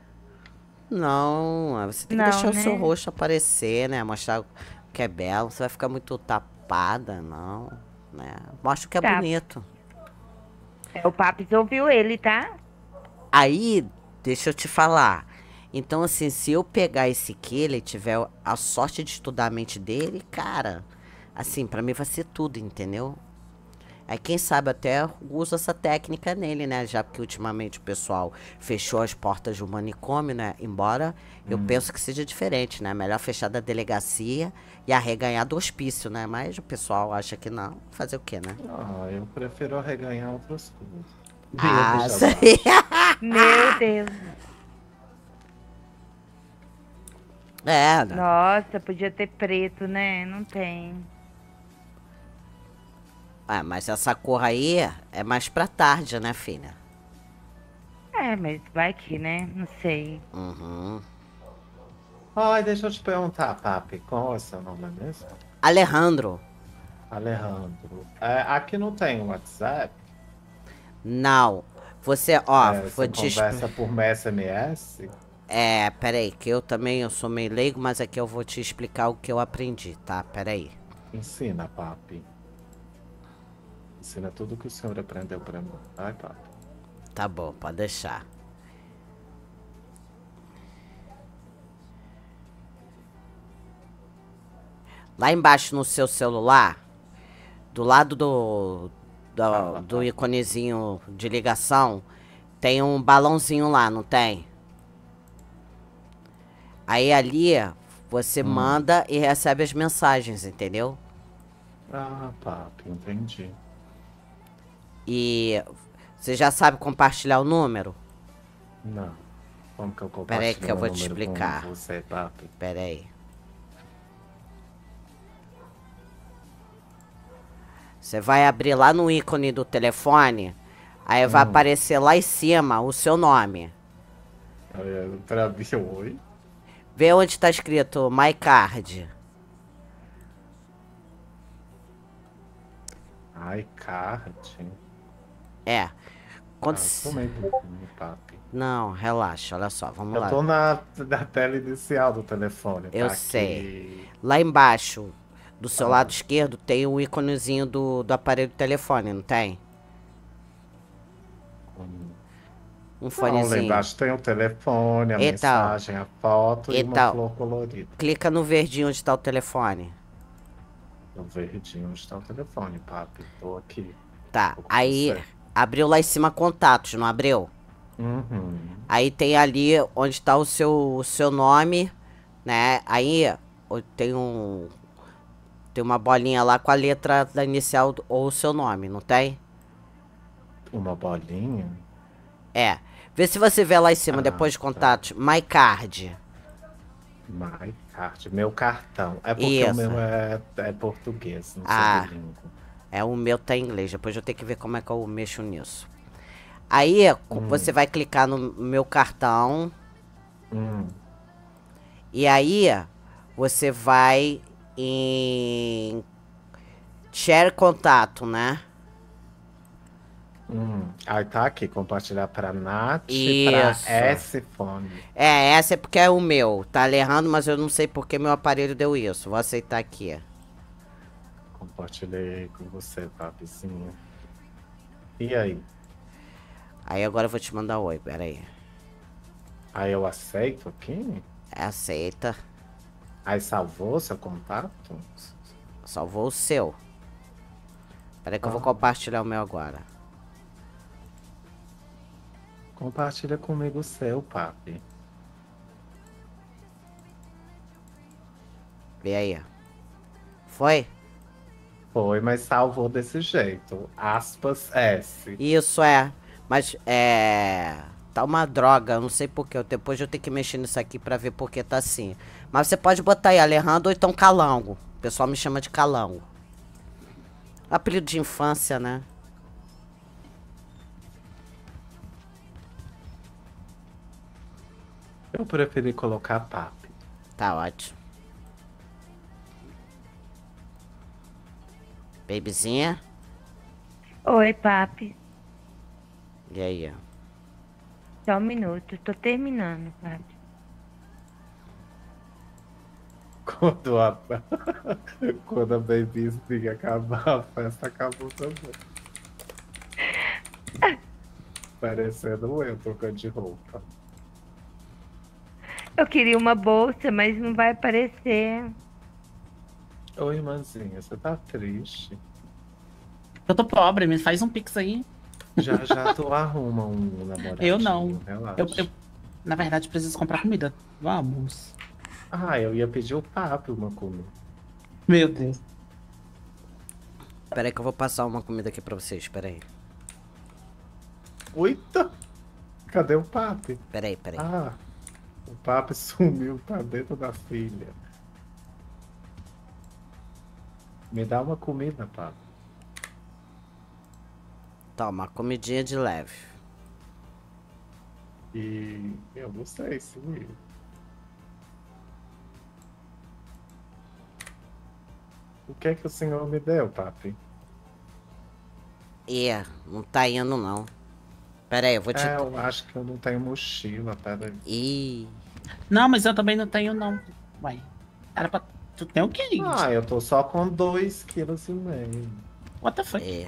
Não, você tem que Não, deixar o seu né? rosto aparecer, né? Mostrar que é belo. Você vai ficar muito tapada, não. Né? Mostra o que é Tá. bonito. O Papis ouviu ele, tá? Aí, deixa eu te falar. Então, assim, se eu pegar esse killer e tiver a sorte de estudar a mente dele, cara, assim, pra mim vai ser tudo, entendeu? Aí, quem sabe até uso essa técnica nele, né? Já porque ultimamente o pessoal fechou as portas do manicômio, né? Embora eu penso que seja diferente, né? Melhor fechar da delegacia e arreganhar do hospício, né? Mas o pessoal acha que não. Fazer o quê, né? Eu prefiro arreganhar outras coisas. Deixa sei. Meu Deus. Né? Nossa, podia ter preto, né? Não tem. Mas essa cor aí é mais pra tarde, né, filha? Mas vai que, né? Não sei. Ai, deixa eu te perguntar, Papi, qual é o seu nome mesmo? Alejandro. Alejandro. Aqui não tem WhatsApp? Não. Você, Você conversa por SMS? Peraí, que eu sou meio leigo, mas aqui eu vou te explicar o que eu aprendi, tá? Peraí. Ensina, Papi. Ensina tudo que o senhor aprendeu pra mim. Vai, Papi. Tá bom, pode deixar. Lá embaixo no seu celular, do lado do iconezinho de ligação, tem um balãozinho lá, não tem? Aí ali você manda e recebe as mensagens, entendeu? Papi, entendi. E você já sabe compartilhar o número? Não. Como que eu compartilho Peraí que eu vou meu te número com explicar. você, Papi? Peraí. Você vai abrir lá no ícone do telefone, aí vai aparecer lá em cima o seu nome. Pra mim, oi? Vê onde tá escrito My Card. iCard. É. Quando... Tô meio dormindo, papi. Não, relaxa, olha só, vamos Eu lá. tô na tela inicial do telefone. Eu tá sei. aqui. Lá embaixo, do seu lado esquerdo, tem o íconezinho do aparelho do telefone, não tem? Um Não, lá fonezinho. embaixo tem o telefone, a Então. mensagem, a foto e uma Então. flor colorida. Clica no verdinho onde tá o telefone. No verdinho onde está o telefone, papi. Tô aqui. Tá, Tô com aí você. abriu lá em cima contatos, não abriu? Uhum. Aí tem ali onde tá o seu nome, né? Aí tem tem uma bolinha lá com a letra da inicial ou o seu nome, não tem? Uma bolinha? É. Vê se você vê lá em cima, Ah, depois de tá. contatos, My Card. My card, meu cartão. É porque Isso. o meu é português, não Ah. sou bilíngue. É, o meu tá em inglês, depois eu tenho que ver como é que eu mexo nisso. Aí você vai clicar no meu cartão. E aí você vai em share contato, né? Aí tá aqui, compartilhar pra Nath e pra Isso. S-Fone. É, essa é porque é o meu. Tá errando, mas eu não sei porque meu aparelho deu isso. Vou aceitar aqui. Compartilhei com você, papizinho. E aí? Aí agora eu vou te mandar oi, pera aí. Aí eu aceito aqui? Aceita. Aí salvou seu contato? Salvou o seu. Pera aí que eu vou compartilhar o meu agora. Compartilha comigo o seu, papi. Vê aí. Foi? Foi, mas salvou desse jeito. Aspas S. Isso é. Mas tá uma droga, eu não sei porquê. Depois eu tenho que mexer nisso aqui pra ver porque tá assim. Mas você pode botar aí Alejandro ou então Calango. O pessoal me chama de Calango. Apelido de infância, né? Eu preferi colocar papi. Tá ótimo. Babyzinha. Oi, papi. E aí? Só um minuto, tô terminando, papi. Quando a babyzinha acabar, a festa acabou também. Parecendo eu trocando de roupa. Eu queria uma bolsa, mas não vai aparecer. Oi, irmãzinha, você tá triste? Eu tô pobre, me faz um pix aí. Já já tu arruma um namorado. Eu não. Relaxa. Na verdade, preciso comprar comida. Vamos. Ah, eu ia pedir o papo uma comida. Meu Deus. Pera aí que eu vou passar uma comida aqui pra vocês, pera aí. Eita! Cadê o papo? Pera aí, pera aí. Ah, o papo sumiu, tá dentro da filha. Me dá uma comida, papo. Toma, comidinha de leve. E eu não sei se. O que é que o senhor me deu, papi? Não tá indo não. Pera aí, eu vou te... Eu acho que eu não tenho mochila, pera aí. Não, mas eu também não tenho, não. Uai. Era pra... Tu tem o quê? Ah, eu tô só com 2,5 kg. What the fuck?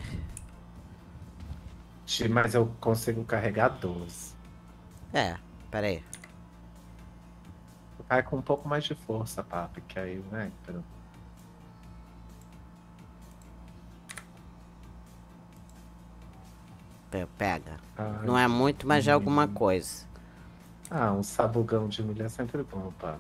Mas eu consigo carregar 12. Pera aí. Vai com um pouco mais de força, papi, que aí, né? Pega. Ai, Não é muito, mas já é alguma coisa. Ah, um sabugão de milho é sempre bom, papi.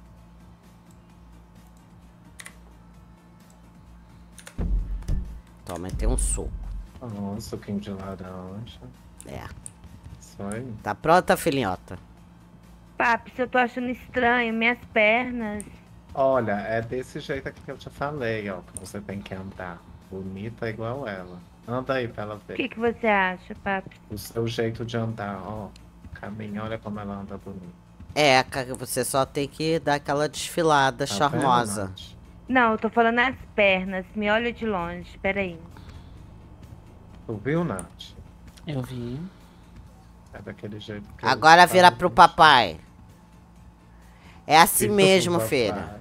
Toma, tem um suco. Um suquinho de laranja. Isso aí. Tá pronta, filhota? Papi, se eu tô achando estranho, minhas pernas. Olha, é desse jeito aqui que eu te falei, ó, que você tem que andar. Bonita igual ela. Anda aí pra ela O ver. que você acha, papi? O seu jeito de andar, ó. Caminho, olha como ela anda bonita. É, cara, você só tem que dar aquela desfilada Tá charmosa. vendo, Nath? Não, eu tô falando as pernas. Me olha de longe. Peraí. Tu viu, Nath? Eu vi. É daquele jeito que eu Agora vira falo, pro gente. papai. É assim Vira pro mesmo, papai. filha.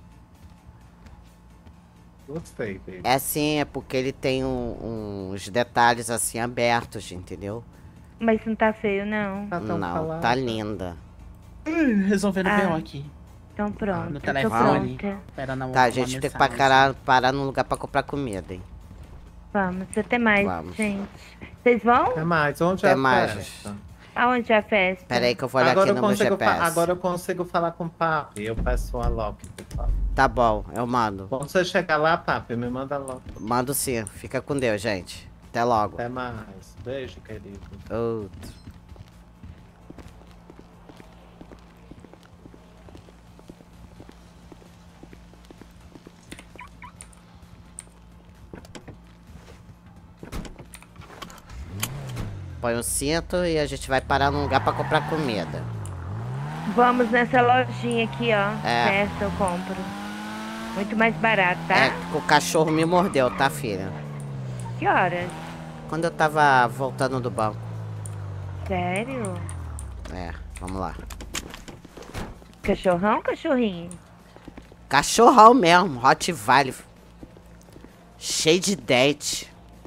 Gostei dele. É assim, é porque ele tem uns detalhes assim abertos, entendeu? Mas não tá feio, não. Tá tão Não, calada. tá linda. Resolvendo o Ah. BO aqui. Então pronto, No eu tô telefone. pronta. Esperando Tá, a uma gente tem que mensagem. parar num lugar pra comprar comida, hein? Vamos, até mais, Vamos. gente. Vocês vão? Até mais. Onde Até é a mais. festa? Aonde é a festa? Pera aí que eu vou olhar Agora aqui eu, no meu consigo GPS. agora eu consigo falar com o papi. Eu peço a Loki, por favor. Tá bom, eu mando. Quando você chegar lá, papi, me manda logo. Mando sim. Fica com Deus, gente. Até logo. Até mais. Beijo, querido. Outro. Põe o cinto e a gente vai parar num lugar pra comprar comida. Vamos nessa lojinha aqui, ó. É. Nessa eu compro. Muito mais barato, tá? É, que o cachorro me mordeu, tá, filha? Que horas? Quando eu tava voltando do banco. Sério? É, vamos lá. Cachorrão ou cachorrinho? Cachorrão mesmo, Rottweiler. Cheio de dente.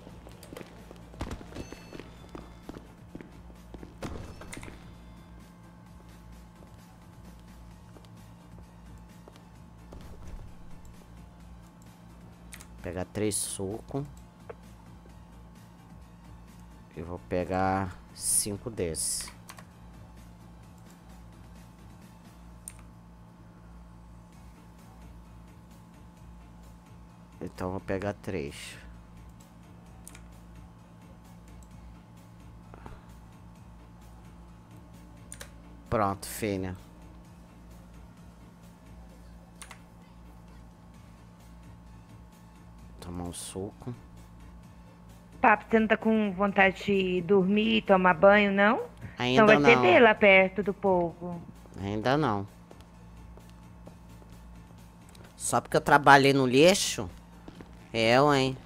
Pegar 3 sucos. E vou pegar 5 desses. Então vou pegar 3. Pronto, filha. Tomar um suco. Papo, você não tá com vontade de dormir, tomar banho, não? Ainda Então vai ter não. B lá perto do povo. Ainda não. Só porque eu trabalhei no lixo? Eu, hein?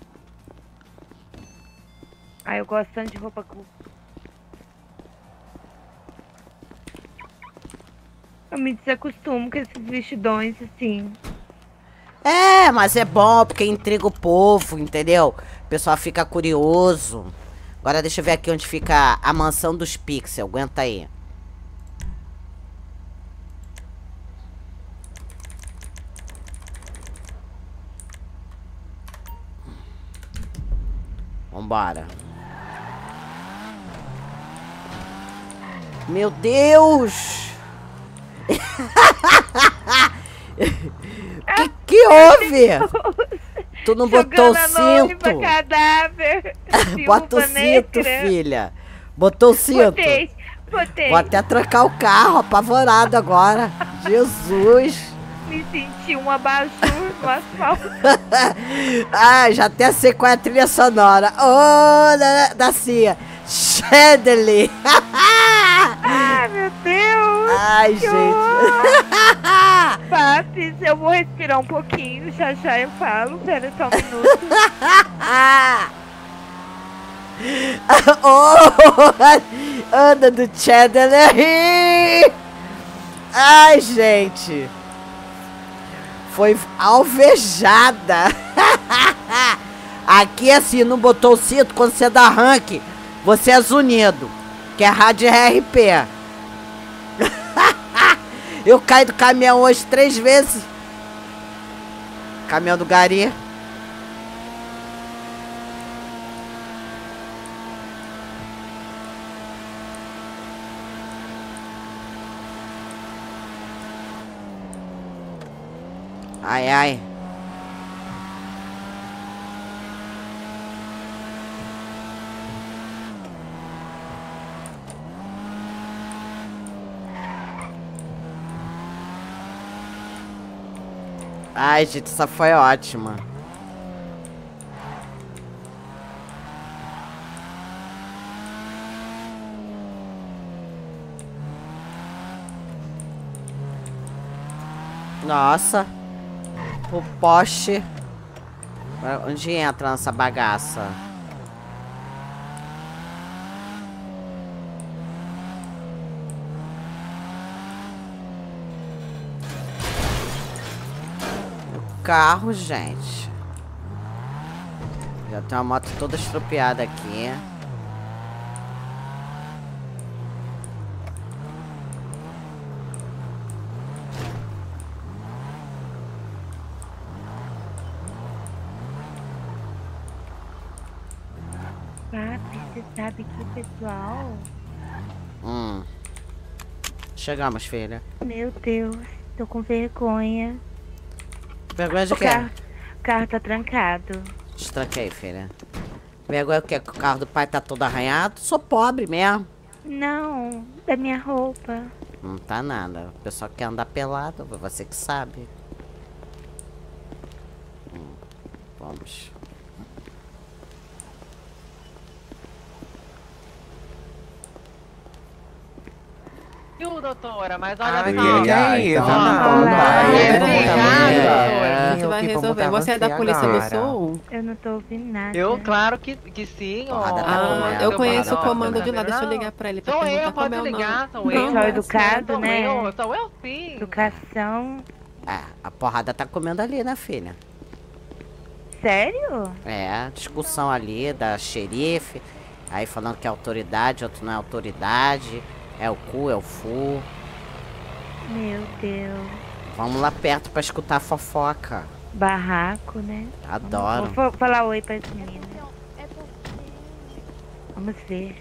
Ah, eu gosto tanto de roupa curta. Eu me desacostumo com esses vestidões, assim. É, mas é bom porque intriga o povo, entendeu? O pessoal fica curioso. Agora deixa eu ver aqui onde fica a mansão dos Pixel. Aguenta aí. Vambora. Meu Deus! que houve? Tu não botou o Jogando a noiva, cinto? cadáver. Bota o Viúva cinto, negra. filha. Botou o cinto? Botei. Vou até trancar o carro, apavorado agora. Jesus. Me senti um abajur no asfalto. Ah, já até sei qual é a trilha sonora. Ô, da Cia. Chandelier. Ai, meu Deus. Ai, que gente. horror. Papis, eu vou respirar um pouquinho. Já já eu falo. Pera só um minuto. Oh, anda do Chandelier. Ai, gente. Foi alvejada. Aqui assim, não botou o cinto, quando você dá rank, você é zunido, que é rádio RP. Eu caí do caminhão hoje 3 vezes. Caminhão do Gari. Ai, ai. Ai, gente, essa foi ótima. Nossa. O poste. Onde entra nessa bagaça? O carro, gente. Já tem uma moto toda estropiada aqui. Papi, você sabe que, pessoal... Chegamos, filha. Meu Deus, tô com vergonha. Vergonha de O quê? carro tá trancado. Destranquei, filha. Vergonha o quê? Que o carro do pai tá todo arranhado? Sou pobre mesmo. Não, da minha roupa. Não tá nada. O pessoal quer andar pelado, você que sabe. Vamos. Viu, doutora? Mas olha Ai, só. que é isso? então Não, Obrigada. A gente vai resolver. Você é da Polícia do Sul? Eu não tô ouvindo nada. Eu, claro que sim. Porrada tá Ah, comendo. eu conheço o Nossa, comando de lá. não. Deixa eu ligar pra ele pra Sou perguntar eu, como pode é o nome. ligar, sou Não, eu. Pessoal educado, Sou né? sou eu sim. Educação. A porrada tá comendo ali, né, filha? Sério? É, discussão ali da xerife. Aí falando que é autoridade, outro não é autoridade. É o cu, é o fu. Meu Deus. Vamos lá perto pra escutar a fofoca. Barraco, né? Adoro. Vou falar oi pras meninas. Vamos ver.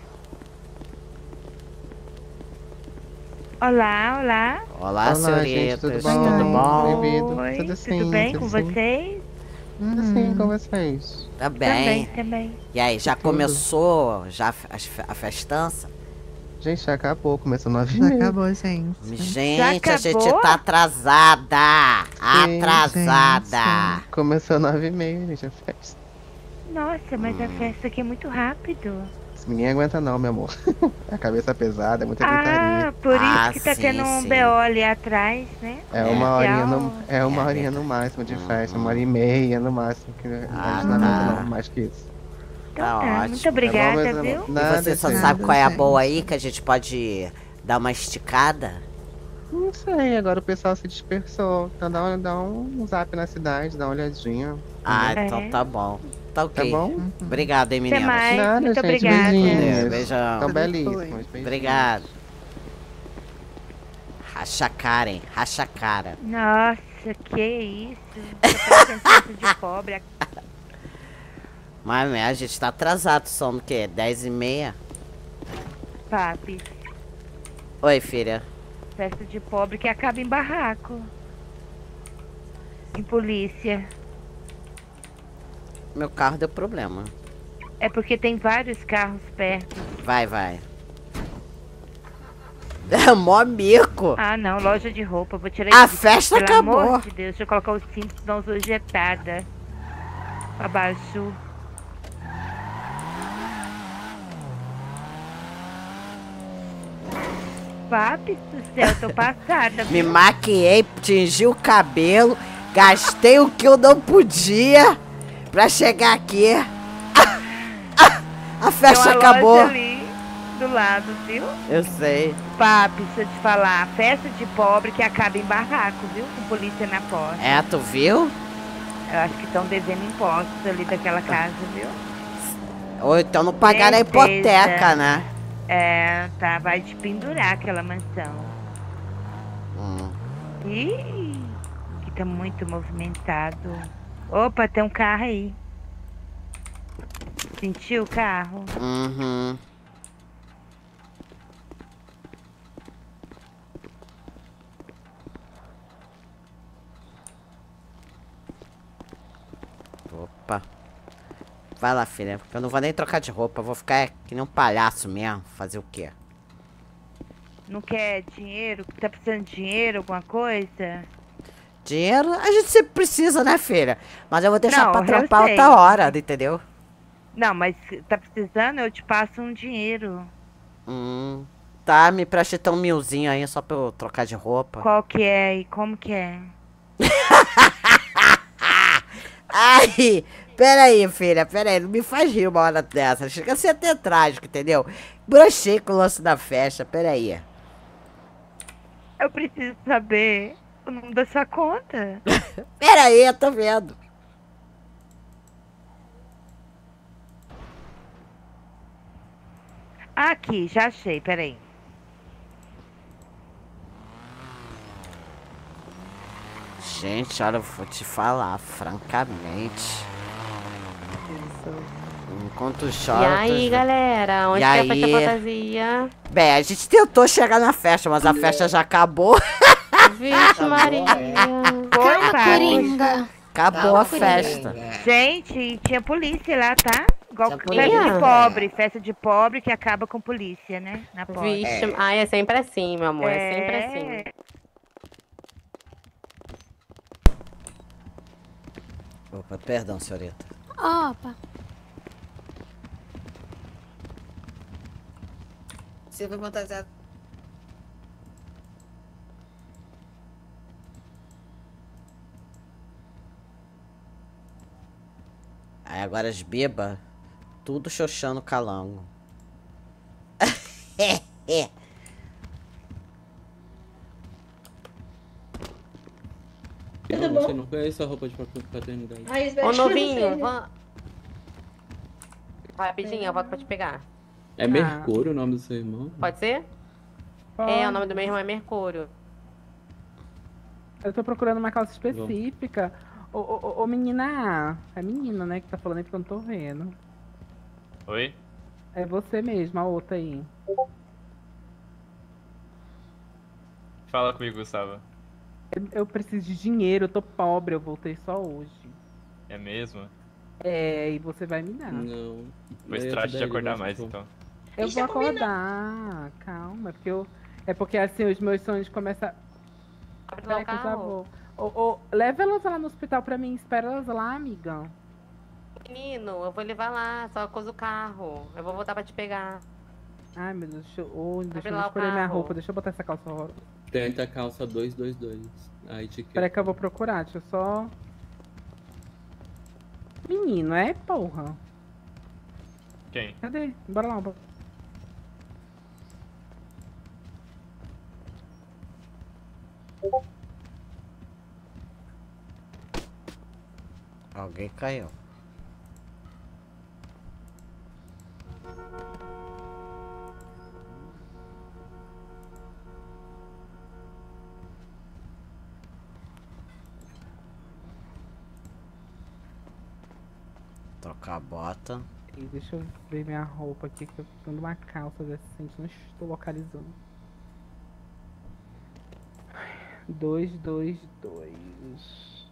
Olá, olá. Olá, Olá, senhoritas. gente, tudo Tudo bom? bom? Bem-vindo. Oi, Tudo sim, tudo bem tudo com sim. vocês? Tudo sim, com vocês. Tá bem. Também. E aí, já Tudo. começou já a festança? Gente, já acabou, começou 9h30. Acabou, gente. Gente, a gente acabou? tá atrasada. Sim, Atrasada. Começou 9h30, gente, a festa. Nossa, mas a festa aqui é muito rápido. Ninguém aguenta não, meu amor. A cabeça pesada, é muita Ah, gritaria. por isso Ah, que tá sim, tendo um sim. BO ali atrás, né? É uma horinha Legal. uma horinha no máximo de festa, 1h30 no máximo. Que a gente não aguenta não, mais que isso. Então Tá tá, ótimo. muito obrigada, Tá bom, meus viu? amor? E Nada, você só gente. sabe qual é a gente. boa aí que a gente pode dar uma esticada? Não sei, agora o pessoal se dispersou. Então dá um zap na cidade, dá uma olhadinha. Ah, É. então tá bom. Tá ok. Tá bom? Obrigado, hein, Até meninas. mais, Nada, muito gente, obrigada. beijinhos. Beijão. Tão Tudo belíssimos. foi. Beijinhos. Obrigado. Racha a cara, hein? Racha a cara. Nossa, que isso? Tô parecendo de pobre. Mas a gente tá atrasado, são o quê? 10h30? Papi, Oi, filha. festa de pobre que acaba em barraco. Em polícia. Meu carro deu problema. É porque tem vários carros perto. Vai. É mó mico. Ah, não, loja de roupa. Vou tirar A isso. festa Pelo acabou. amor de Deus, deixa eu colocar os cintos, senão eu sou ejetada. Abaixo. Papi do céu, tô passada. Me viu? maquiei, tingi o cabelo, gastei o que eu não podia pra chegar aqui. A Tem festa uma acabou. loja ali do lado, viu? Eu sei. Papi, deixa eu te falar, festa de pobre que acaba em barraco, viu? Com polícia na porta. É, tu viu? Eu acho que estão devendo impostos ali daquela casa, viu? Ou então não pagaram a Certeza. hipoteca, né? É, tá, vai te pendurar aquela mansão. Hum. Ih, que tá muito movimentado. Opa, tem um carro aí. Sentiu o carro? Uhum. Opa. Vai lá, filha. Eu não vou nem trocar de roupa. Eu vou ficar que nem um palhaço mesmo. Fazer o quê? Não quer dinheiro? Tá precisando de dinheiro, alguma coisa? Dinheiro a gente sempre precisa, né, filha? Mas eu vou deixar Não, pra eu trampar sei. outra hora, entendeu? Não, mas tá precisando, eu te passo um dinheiro. Tá, me presta então 1000zinho aí só pra eu trocar de roupa. Qual que é e como que é? Ai, peraí, filha, peraí, não me faz rir uma hora dessa. Chega a ser até trágico, entendeu? Brochei com o lance da festa, peraí. Eu preciso saber o nome da sua conta. Peraí, eu tô vendo. Aqui, já achei, peraí. Gente, olha, eu vou te falar, francamente. Enquanto E chora. aí, galera? Onde que é a festa fantasia? Bem, a gente tentou chegar na festa, mas a festa já acabou. Vixe, Maria. Foi, pai. Coringa. Acabou a festa. Gente, tinha polícia lá, tá? Igual Tinha festa polícia? de pobre. Festa de pobre que acaba com polícia, né? Na porta. Vixe, ai, é sempre assim, meu amor. É sempre assim. Opa, perdão, senhorita. Opa. Você foi fantasiado. Aí agora as bebas, tudo xoxando calango. Não, você não conhece a roupa de paternidade. Ô, novinho, vai rapidinho, eu volto pra te pegar. É Mercúrio o nome do seu irmão? Pode ser? É, o nome do meu irmão é Mercúrio. Eu tô procurando uma calça específica. Ô, menina. É menina, né, que tá falando aí porque eu não tô vendo. Oi? É você mesmo, a outra aí. Fala comigo, Gustavo. Eu preciso de dinheiro, eu tô pobre, eu voltei só hoje. É mesmo? É, e você vai me dar. Não. Pois trate de acordar mais, então. Eu vou acordar, calma, é porque assim, os meus sonhos começam. Abre lá o Que eu já carro. vou. Leva elas lá no hospital pra mim, espera elas lá, amiga. Menino, eu vou levar lá, só coisa do carro. Eu vou voltar pra te pegar. Ai, meu Deus, deixa Abre eu lá o escolher minha carro. roupa, deixa eu botar essa calça rosa. Tenta a calça 222. A etiqueta. Peraí que eu vou procurar, deixa eu só. Menino, é porra. Quem? Cadê? Bora lá, bora. Alguém caiu. Trocar a bota. E deixa eu ver minha roupa aqui, que eu tô dando uma calça decente, não estou localizando. 222.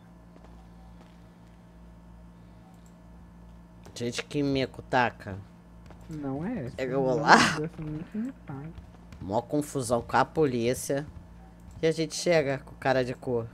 Gente, que mico, taca. Não é essa. Eu vou lá. Tá. Mó confusão com a polícia. E a gente chega com cara de cor.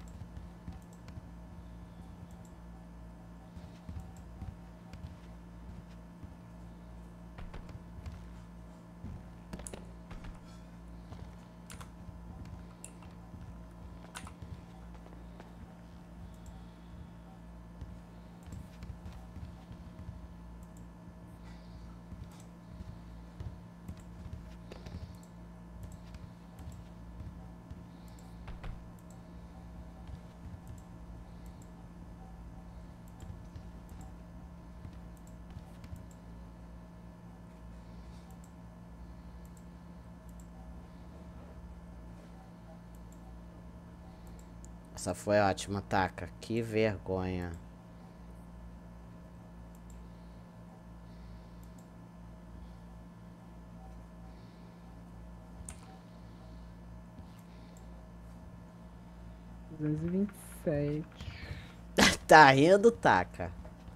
Essa foi ótima, taca. Que vergonha. R$227. Tá rindo, taca.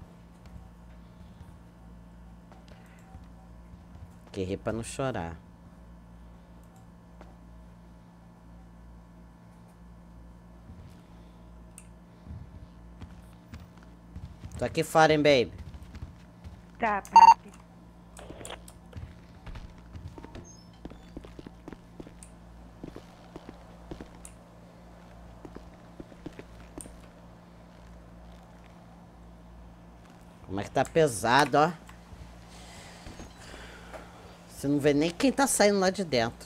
Que ri pra não chorar. Tô aqui fora, hein, baby. Tá, papi. Como é que tá pesado, ó. Você não vê nem quem tá saindo lá de dentro.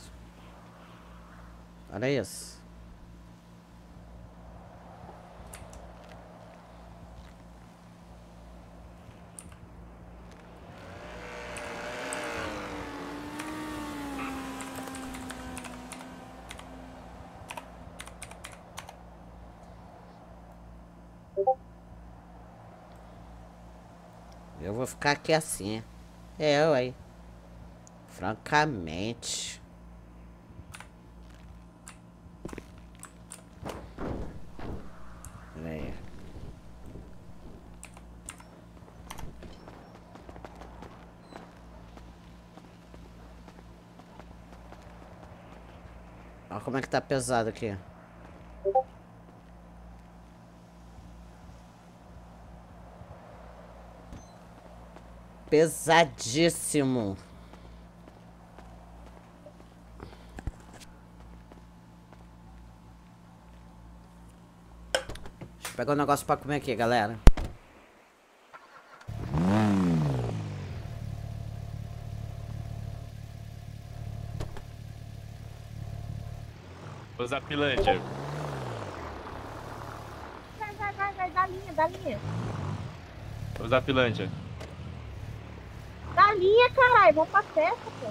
Olha isso. Eu vou ficar aqui assim. É, ué. Francamente. Pera aí. Olha como é que tá pesado aqui. Pesadíssimo. Deixa eu pegar um negócio pra comer aqui, galera. Ô Zapilândia. Vai, dá linha. Ô Zapilândia. Dá linha, caralho, vamos pra festa, pô.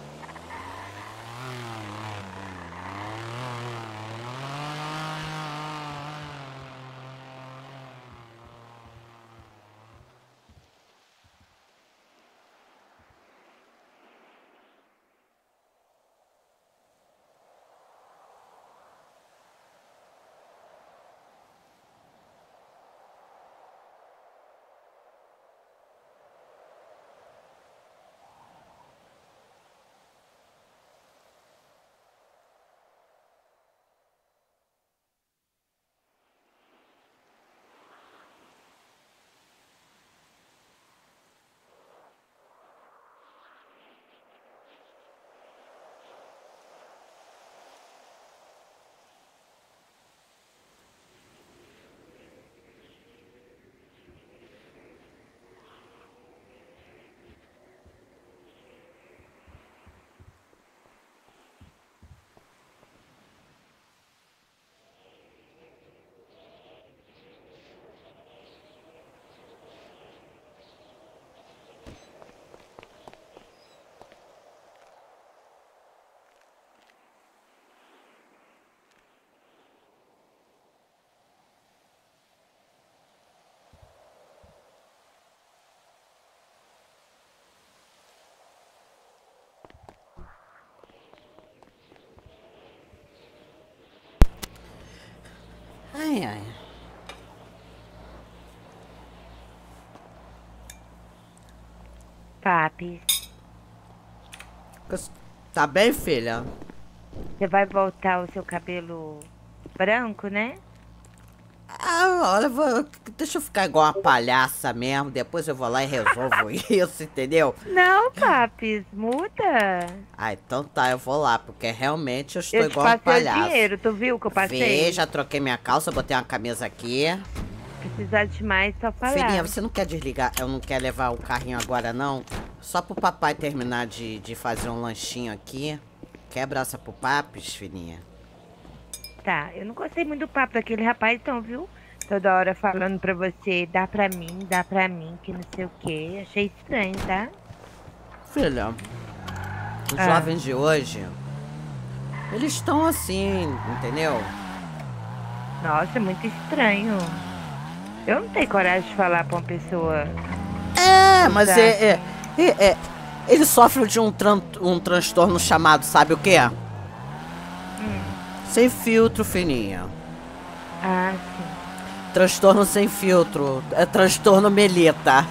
Ai. Papis. Tá bem, filha? Você vai voltar o seu cabelo branco, né? Ah, olha, deixa eu ficar igual uma palhaça mesmo. Depois eu vou lá e resolvo isso, entendeu? Não, Papis, muda. Ah, então tá, eu vou lá, porque realmente eu estou Eu te igual uma passei o palhaça. dinheiro, tu viu que eu passei? Já troquei minha calça, botei uma camisa aqui. Precisar de mais, só falar. Filhinha, você não quer desligar, eu não quero levar o carrinho agora não? Só pro papai terminar de fazer um lanchinho aqui. Quer abraça pro Papis, filhinha? Tá, eu não gostei muito do papo daquele rapaz, então, viu? Toda hora falando pra você, dá pra mim, que não sei o quê. Achei estranho, tá? Filha, os jovens de hoje, eles estão assim, entendeu? Nossa, muito estranho. Eu não tenho coragem de falar pra uma pessoa... Mas ele sofre de um transtorno chamado, sabe o quê? Sem filtro, filhinha. Ah, sim. Transtorno sem filtro. É transtorno Melita.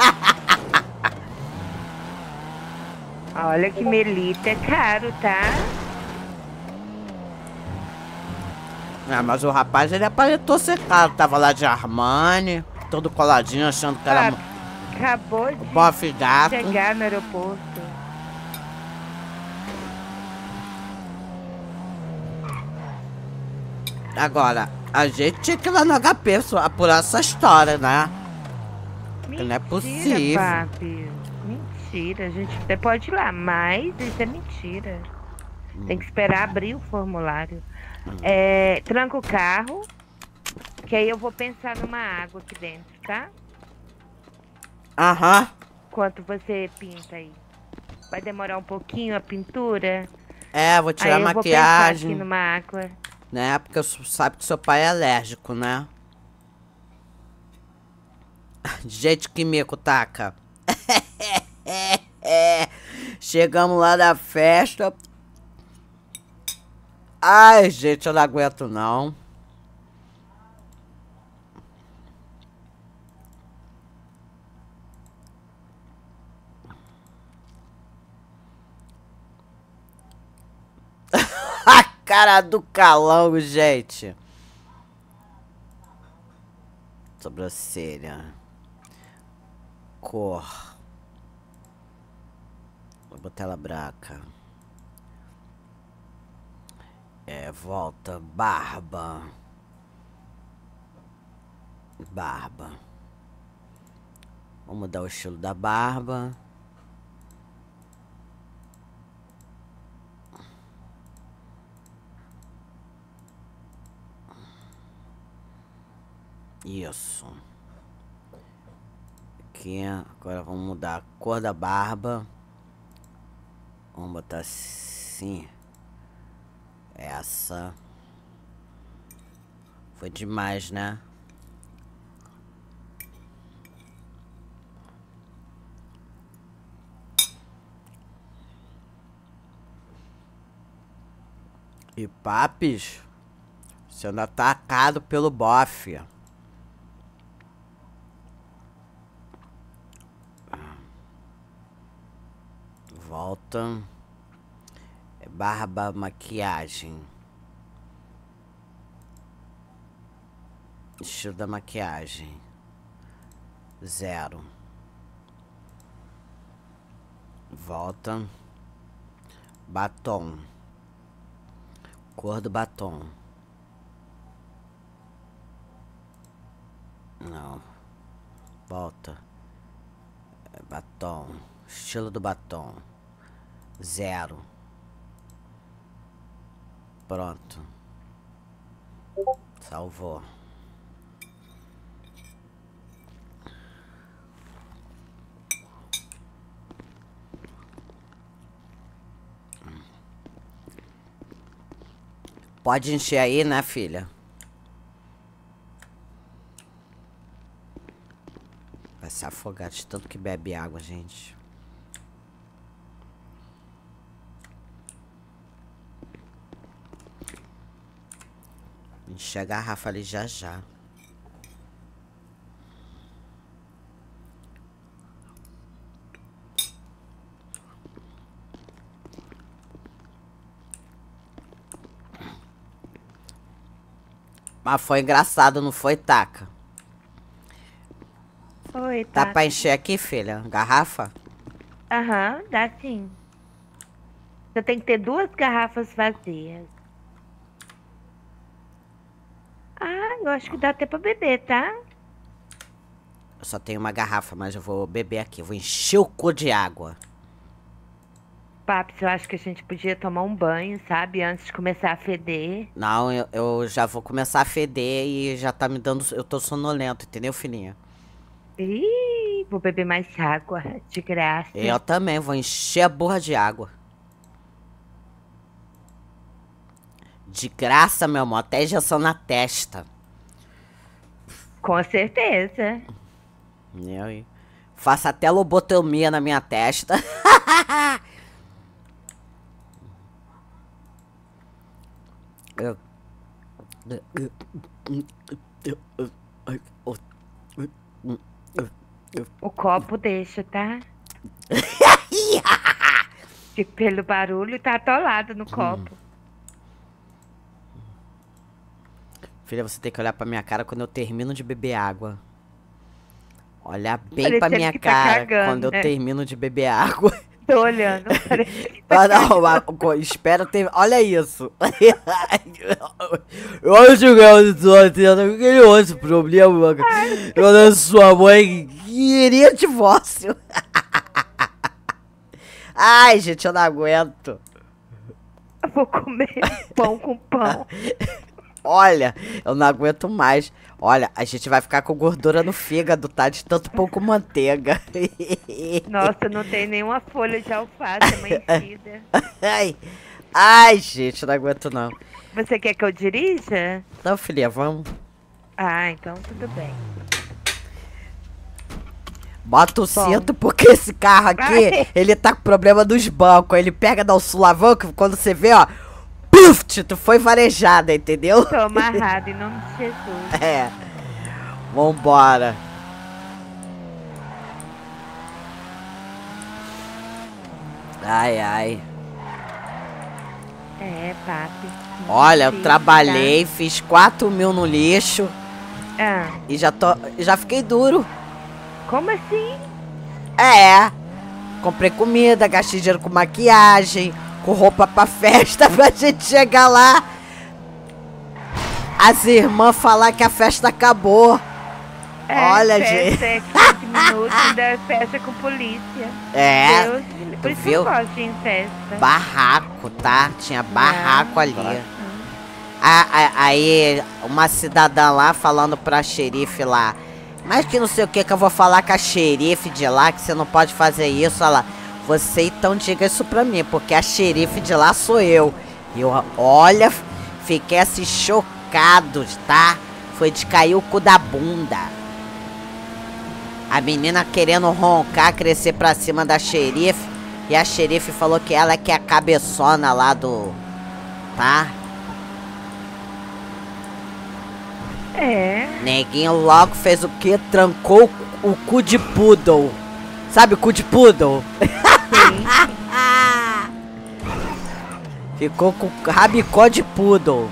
Olha que Melita é caro, tá? Ah, mas o rapaz, ele aparentou ser caro. Tava lá de Armani, todo coladinho, achando que era... Acabou de bofe gato. chegar no aeroporto. Agora, a gente tinha que ir lá no HP apurar essa história, né? Não é possível. Papi. Mentira, a gente até pode ir lá, mas isso é mentira. Tem que esperar abrir o formulário. Tranca o carro, que aí eu vou pensar numa água aqui dentro, tá? Aham. Enquanto você pinta aí. Vai demorar um pouquinho a pintura? Vou tirar aí a eu vou pensar maquiagem. aqui numa água. Né? Porque sabe que seu pai é alérgico, né? Gente, que mico, taca. Chegamos lá da festa. Ai, gente, eu não aguento, não. A cara do Calango, gente. Sobrancelha. Cor. Vou botar ela branca. Volta. Barba. Barba. Vamos mudar o estilo da barba. Isso. Aqui, agora vamos mudar a cor da barba. Vamos botar assim. Essa. Foi demais, né? E papis, você anda atacado pelo bofe. Volta. Barba, maquiagem. Estilo da maquiagem. 0. Volta. Batom. Cor do batom. Não. Volta. Batom. Estilo do batom. 0. Pronto. Salvou. Pode encher aí, né, filha? Vai se afogar de tanto que bebe água, gente. Encher a garrafa ali já já. Mas foi engraçado, não foi, Taca? Foi, Dá tá. pra encher aqui, filha? Garrafa? Aham, dá sim. Você tem que ter 2 garrafas vazias. Ah, eu acho que dá até pra beber, tá? Eu só tenho uma garrafa, mas eu vou beber aqui. Vou encher o cu de água. Paps, eu acho que a gente podia tomar um banho, sabe? Antes de começar a feder. Não, eu já vou começar a feder e já tá me dando... Eu tô sonolento, entendeu, filhinha? Ih, vou beber mais água, de graça. Eu também, vou encher a borra de água. De graça, meu amor, até injeção na testa. Com certeza. Faço até lobotomia na minha testa. O copo deixa, tá? Que pelo barulho tá atolado no copo. Filha, você tem que olhar pra minha cara quando eu termino de beber água. Olhar bem pra minha cara quando eu termino de beber água. Tô olhando. Ah, não, mas, espera ter. Olha isso. Eu acho que eu estou tendo aquele outro problema. Eu sua mãe queria divórcio. Ai, gente, eu não aguento. Eu vou comer pão com pão. Olha, eu não aguento mais. Olha, a gente vai ficar com gordura no fígado, tá? De tanto pão com manteiga. Nossa, não tem nenhuma folha de alface amanhecida. Ai, gente, não aguento não. Você quer que eu dirija? Não, filha, vamos. Ah, então tudo bem. Bota o cinto, porque esse carro aqui, ele tá com problema dos bancos. Ele pega, dá um sulavanco, quando você vê, ó, puf, tu foi varejada, entendeu? Tô amarrado em nome de Jesus. É. Vambora. Ai, ai. É, papi. Olha, eu trabalhei, fiz 4 mil no lixo. Ah. E já fiquei duro. Como assim? É. Comprei comida, gastei dinheiro com maquiagem, com roupa pra festa, pra gente chegar lá. As irmãs falar que a festa acabou. Olha, festa gente. É 15 minutos, ainda festa com polícia. É. Deus, por isso viu? eu gosto de ir em festa. Barraco, tá? Tinha barraco ali. Aí, uma cidadã lá falando pra xerife lá. Mas que não sei o que eu vou falar com a xerife de lá, que você não pode fazer isso. Olha lá. Você então diga isso pra mim, porque a xerife de lá sou eu. E eu, olha, fiquei assim chocado, tá? Foi de cair o cu da bunda. A menina querendo roncar, crescer pra cima da xerife. E a xerife falou que ela que é a cabeçona lá do... Tá? É. Neguinho logo fez o quê? Trancou o cu de poodle. Sabe o cu de poodle? Sim. Ficou com rabicó de poodle.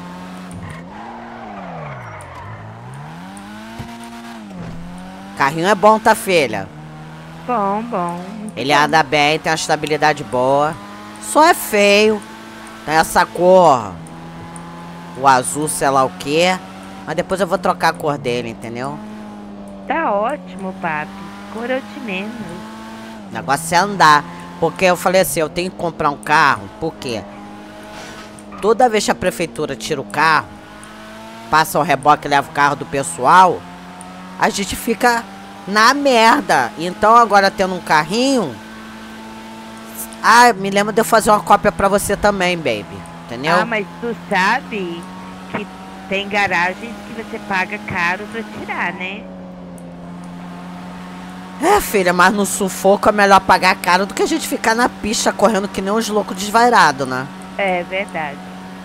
Carrinho é bom, tá, filha? Bom, bom. Ele anda bem, tem uma estabilidade boa. Só é feio. Tem essa cor. O azul, sei lá o quê. Mas depois eu vou trocar a cor dele, entendeu? Tá ótimo, papi. Cor eu te menos. O negócio é andar. Porque eu falei assim, eu tenho que comprar um carro. Por quê? Toda vez que a prefeitura tira o carro, passa o reboque e leva o carro do pessoal, a gente fica na merda. Então agora tendo um carrinho... Ah, me lembra de eu fazer uma cópia pra você também, baby. Entendeu? Ah, mas tu sabe que tem garagens que você paga caro pra tirar, né? É, filha, mas no sufoco é melhor pagar caro do que a gente ficar na pista correndo que nem uns loucos desvairados, né? É verdade.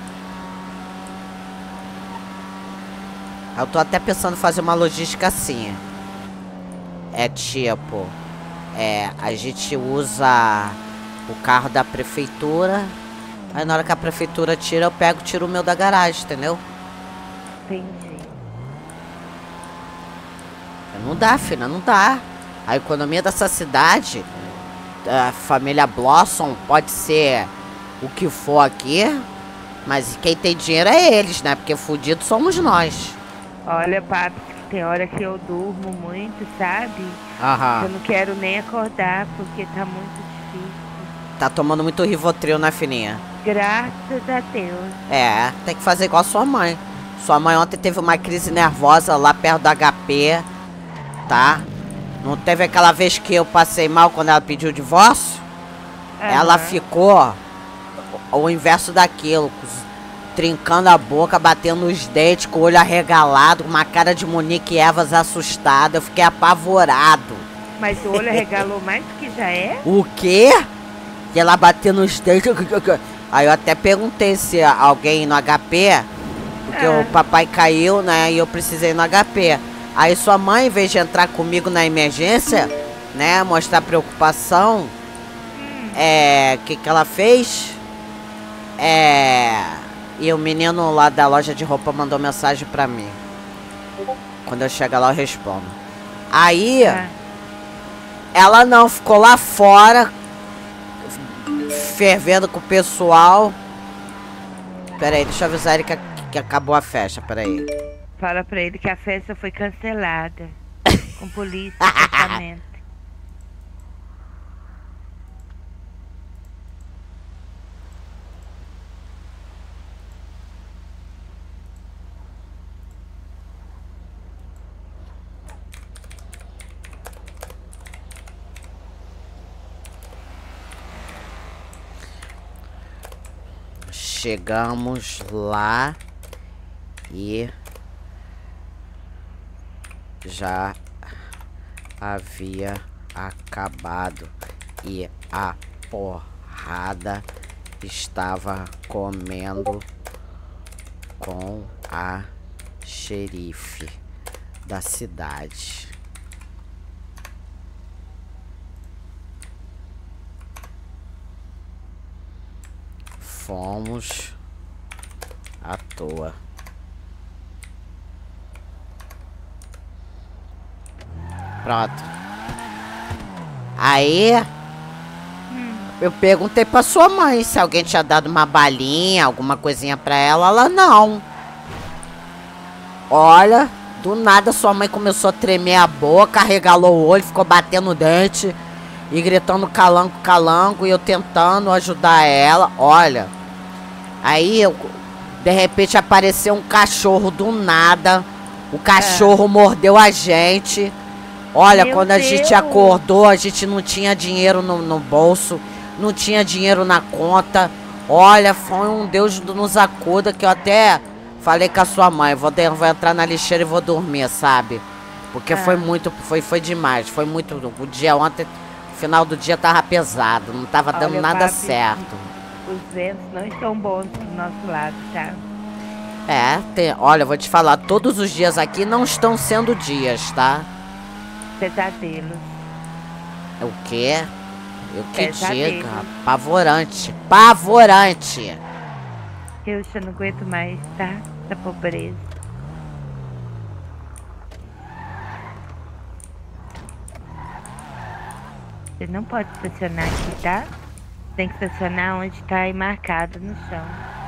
Eu tô até pensando em fazer uma logística assim. É tipo... a gente usa o carro da prefeitura. Aí na hora que a prefeitura tira, eu tiro o meu da garagem, entendeu? Entendi. Não dá, filha, não dá. A economia dessa cidade, a família Blossom, pode ser o que for aqui, mas quem tem dinheiro é eles, né? Porque fudidos somos nós. Olha, papi, tem hora que eu durmo muito, sabe? Aham. Eu não quero nem acordar, porque tá muito difícil. Tá tomando muito Rivotril, né, fininha? Graças a Deus. É, tem que fazer igual a sua mãe. Sua mãe ontem teve uma crise nervosa lá perto do HP, tá? Não teve aquela vez que eu passei mal quando ela pediu o divórcio? Ela ficou o inverso daquilo, trincando a boca, batendo os dentes, com o olho arregalado, com uma cara de Monique Evas assustada. Eu fiquei apavorado. Mas o olho arregalou mais do que já é? O quê? E ela batendo os dentes. Aí eu até perguntei se alguém no HP, porque o papai caiu, né, e eu precisei ir no HP. Aí sua mãe, em vez de entrar comigo na emergência, né, mostrar preocupação, que ela fez? E o menino lá da loja de roupa mandou mensagem pra mim. Quando eu chegar lá eu respondo. Aí, ela não, ficou lá fora, fervendo com o pessoal. Pera aí, deixa eu avisar ele que acabou a festa, pera aí. Fala pra ele que a festa foi cancelada. Com polícia e fechamento. Chegamos lá e já havia acabado e a porrada estava comendo com a xerife da cidade. Fomos à toa. Pronto. Aí, eu perguntei pra sua mãe se alguém tinha dado uma balinha, alguma coisinha pra ela. Ela não. Olha, do nada sua mãe começou a tremer a boca, arregalou o olho, ficou batendo o dente e gritando calango, calango, e eu tentando ajudar ela. Olha, aí de repente apareceu um cachorro do nada. O cachorro mordeu a gente. Olha, Meu quando a gente Deus. acordou, a gente não tinha dinheiro no bolso, não tinha dinheiro na conta. Olha, foi um Deus nos acuda, que eu até falei com a sua mãe, vou entrar na lixeira e vou dormir, sabe? Porque foi muito, foi demais, foi muito, o dia ontem, o final do dia tava pesado, não tava dando Olha, nada papi, certo. Os ventos não estão bons do nosso lado, tá? Olha, eu vou te falar, todos os dias aqui não estão sendo dias, tá? Pesadelo. O quê? Eu que Pesadelo. diga, apavorante, apavorante. Eu já não aguento mais, tá? Essa pobreza. Você não pode estacionar aqui, tá? Tem que estacionar onde tá aí marcado no chão.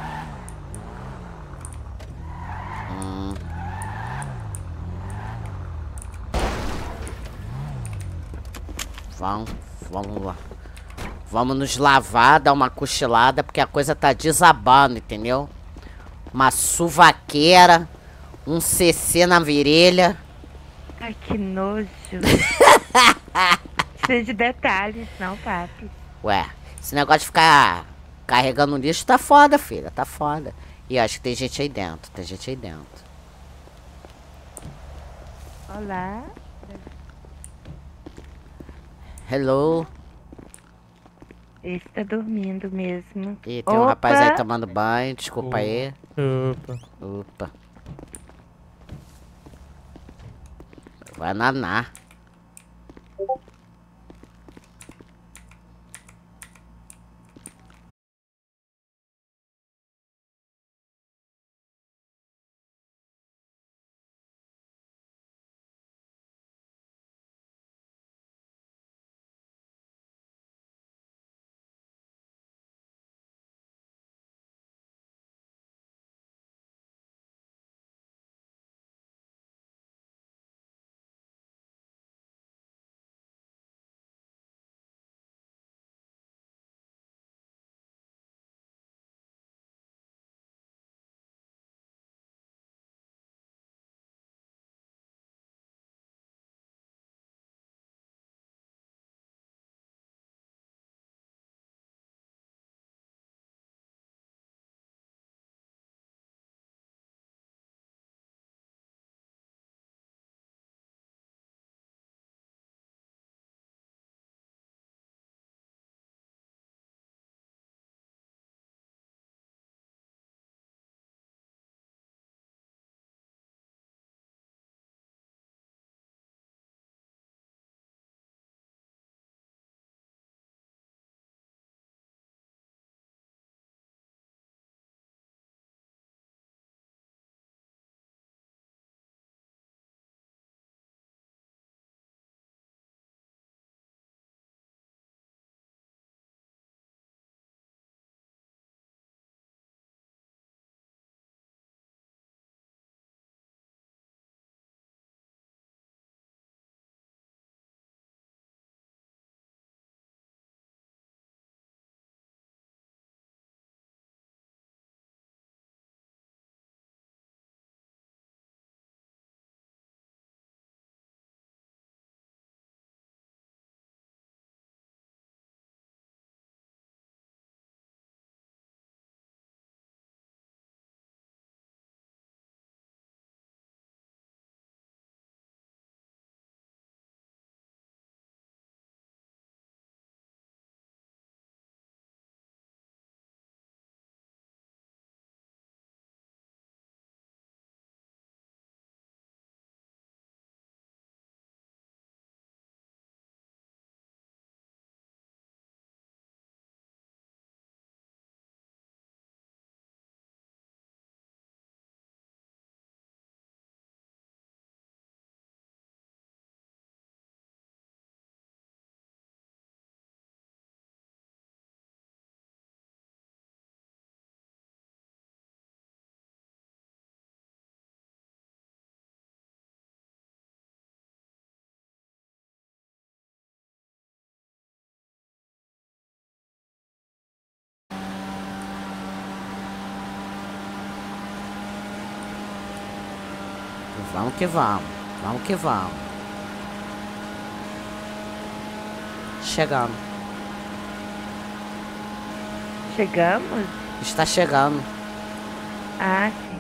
Vamos lá. Vamos nos lavar, dar uma cochilada, porque a coisa tá desabando, entendeu? Uma suvaqueira, um CC na virilha. Ai, que nojo. Precisa de detalhes, não, papi. Ué, esse negócio de ficar carregando lixo tá foda, filha, tá foda. E acho que tem gente aí dentro, tem gente aí dentro. Olá. Hello. Esse tá dormindo mesmo. E tem um rapaz Opa! aí tomando banho, desculpa aí. Opa. Opa. Vai nanar. Vamos que vamos. Vamos que vamos. Chegamos. Chegamos? Está chegando. Ah, sim.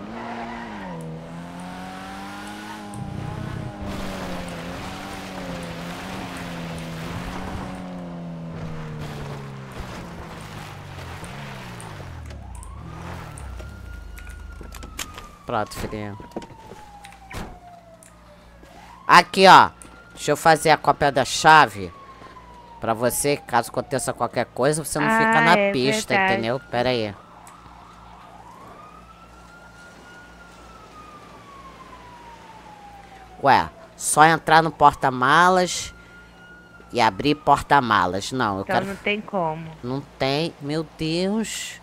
Pronto, filhinho. Aqui, ó. Deixa eu fazer a cópia da chave. Pra você, caso aconteça qualquer coisa, você não fica na pista, verdade. entendeu? Pera aí. Ué, só entrar no porta-malas e abrir porta-malas. Não, eu Então quero... não tem como. Não tem, meu Deus.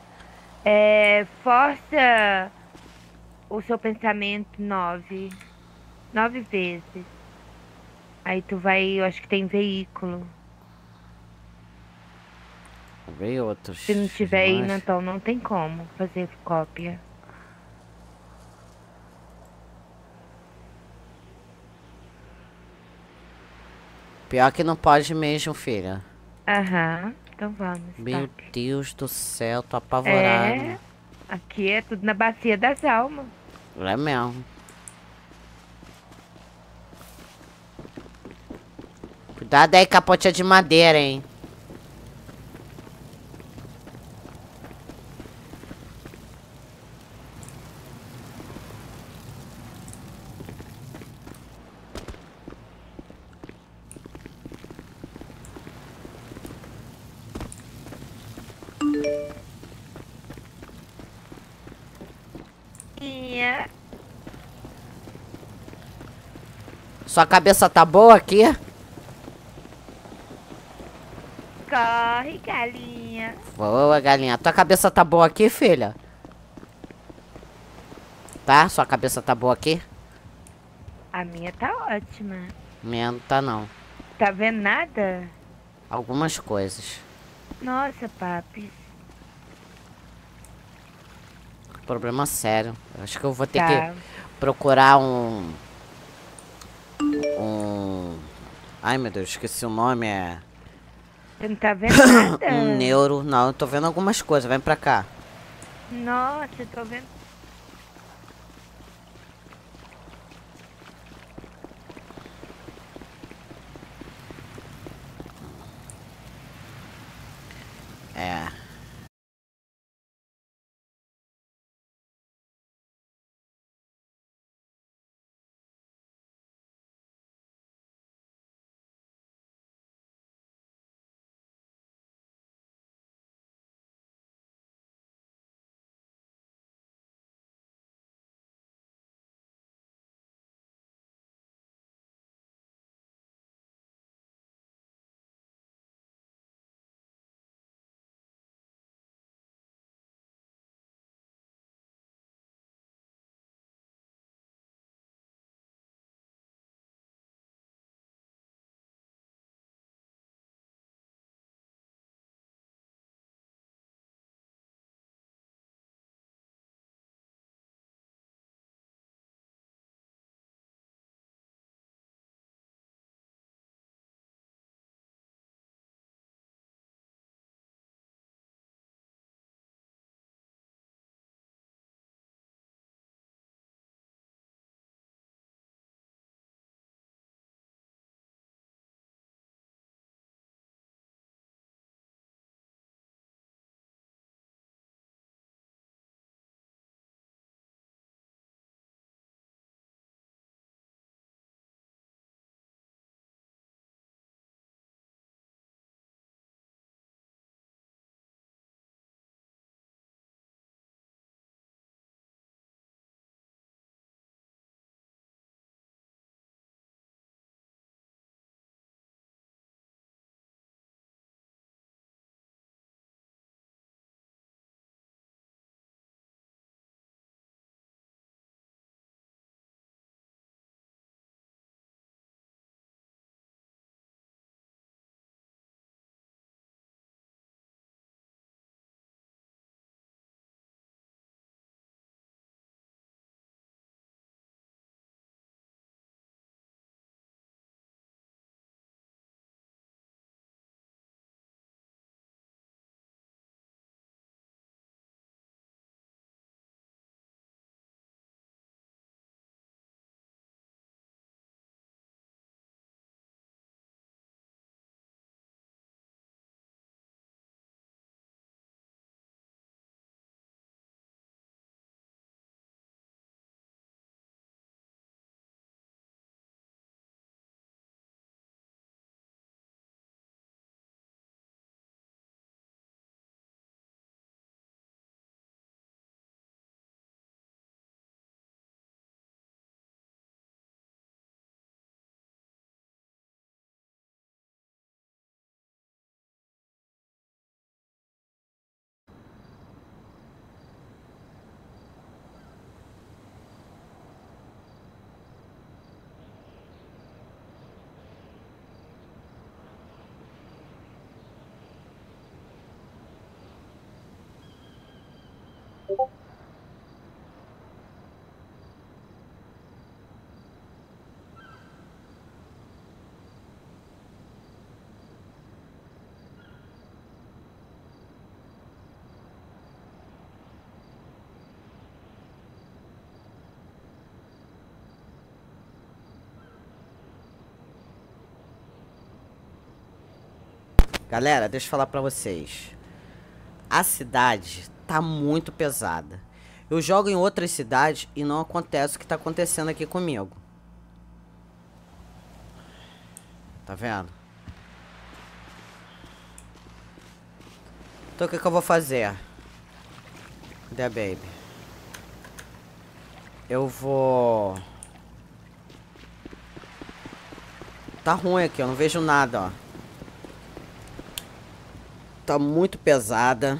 Força o seu pensamento 9 vezes. Aí tu vai, eu acho que tem veículo. Veio outros. Se não tiver aí, mas- então não tem como fazer cópia. Pior que não pode mesmo, filha. Aham, então vamos. Meu tá. Deus do céu, tô apavorado. Aqui é tudo na bacia das almas. É mesmo. Cuidado aí, capote de madeira, hein. Sua cabeça tá boa aqui? Corre, galinha. Boa, galinha. Tua cabeça tá boa aqui, filha? Tá? Sua cabeça tá boa aqui? A minha tá ótima. Minha não tá, não. Tá vendo nada? Algumas coisas. Nossa, papi. Problema sério. Eu acho que eu vou ter Tá. que procurar um... Ai, meu Deus, esqueci o nome. Você não tá vendo nada? Um neuro. Não, eu tô vendo algumas coisas. Vem pra cá. Nossa, eu tô vendo. É. Galera, deixa eu falar pra vocês. A cidade tá muito pesada. Eu jogo em outras cidades e não acontece o que tá acontecendo aqui comigo. Tá vendo? Então o que eu vou fazer? Cadê a baby? Eu vou... Tá ruim aqui, eu não vejo nada, ó. Tá muito pesada.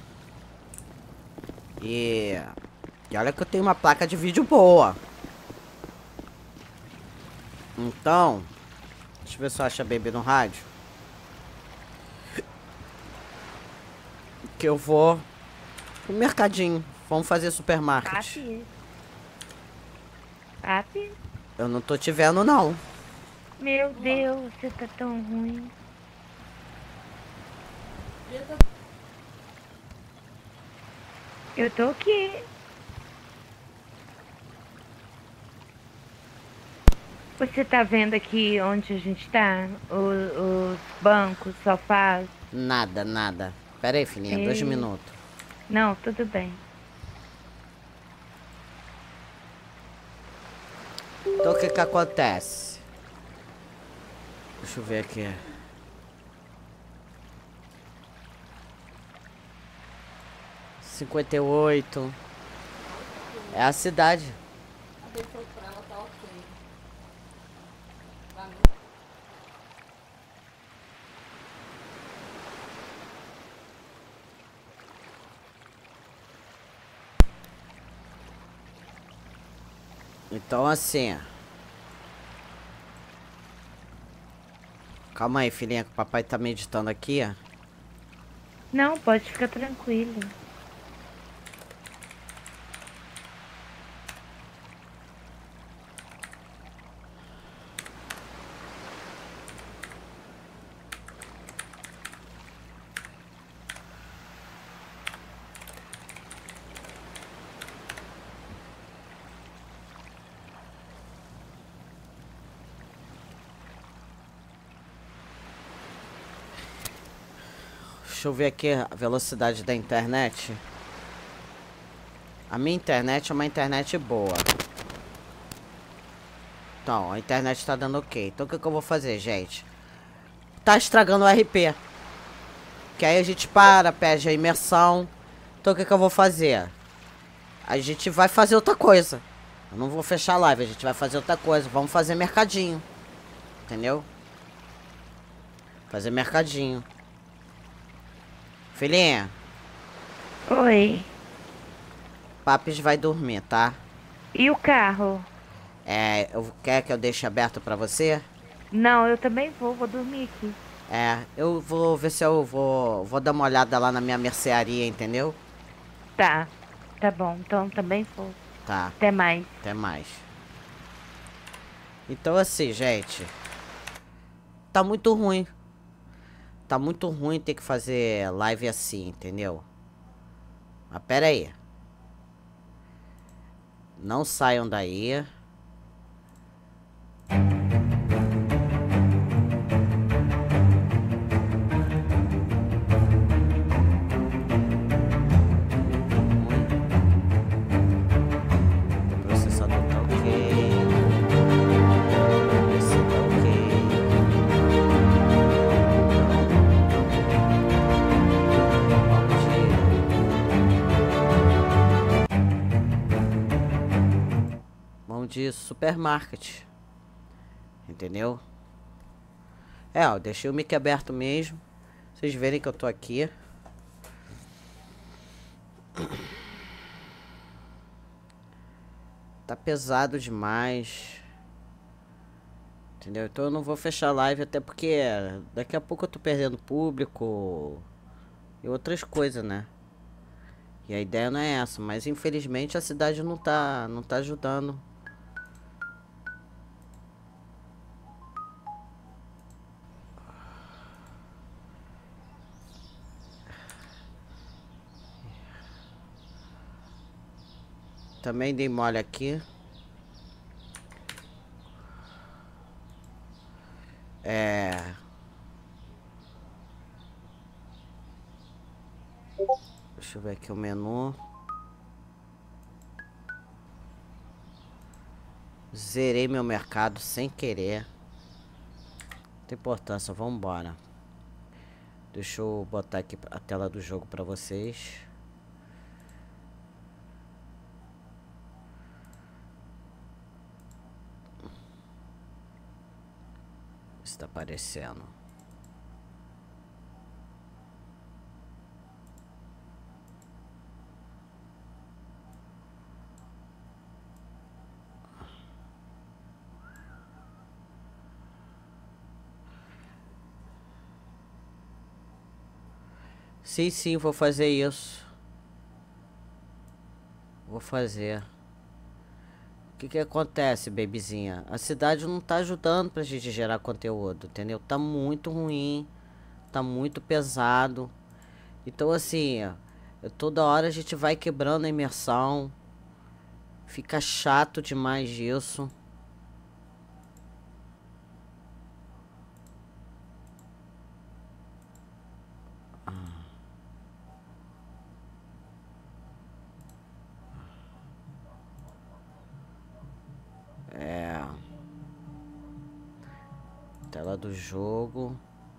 E olha que eu tenho uma placa de vídeo boa. Então, deixa eu ver se eu acho a baby no rádio. Que eu vou pro mercadinho. Vamos fazer supermarket. Papi. Papi? Eu não tô te vendo, não. Meu Deus, você tá tão ruim. Eu tô aqui. Você tá vendo aqui onde a gente tá? Os bancos, sofás? Nada, nada. Pera aí, filhinha, 2 minutos. Não, tudo bem. Então o que que acontece? Deixa eu ver aqui. (58) É a cidade. Então assim. Calma aí, filhinha, que o papai tá meditando aqui, ó. Não, pode ficar tranquilo. Deixa eu ver aqui a velocidade da internet. A minha internet é uma internet boa. Então, a internet tá dando ok. Então o que eu vou fazer, gente? Tá estragando o RP. Que aí a gente pede a imersão. Então o que eu vou fazer? A gente vai fazer outra coisa. Eu não vou fechar a live, a gente vai fazer outra coisa. Vamos fazer mercadinho. Entendeu? Fazer mercadinho. Filhinha. Oi. Papis vai dormir, tá? E o carro? Quer que eu deixe aberto pra você? Não, eu também vou dormir aqui. Eu vou ver se eu vou dar uma olhada lá na minha mercearia, entendeu? Tá bom, então também vou. Tá. Até mais. Até mais. Então assim, gente. Tá muito ruim. Tá muito ruim ter que fazer live assim, entendeu? Mas pera aí. Não saiam daí. O processador tá ok. Esse tá ok. Vamos de supermarket. Entendeu? Eu deixei o mic aberto mesmo. Vocês verem que eu tô aqui. Tá pesado demais. Entendeu? Então eu não vou fechar a live, até porque daqui a pouco eu tô perdendo público e outras coisas, né? E a ideia não é essa, mas infelizmente a cidade não tá ajudando. Também dei mole aqui. Deixa eu ver aqui o menu. Zerei meu mercado sem querer. Não tem importância, vamos embora. Deixa eu botar aqui a tela do jogo pra vocês. Está aparecendo. Sim, vou fazer isso. Vou fazer. O que acontece, babyzinha? A cidade não tá ajudando pra gente gerar conteúdo, entendeu? Tá muito ruim. Tá muito pesado. Então assim, toda hora a gente vai quebrando a imersão. Fica chato demais isso. Tela do jogo.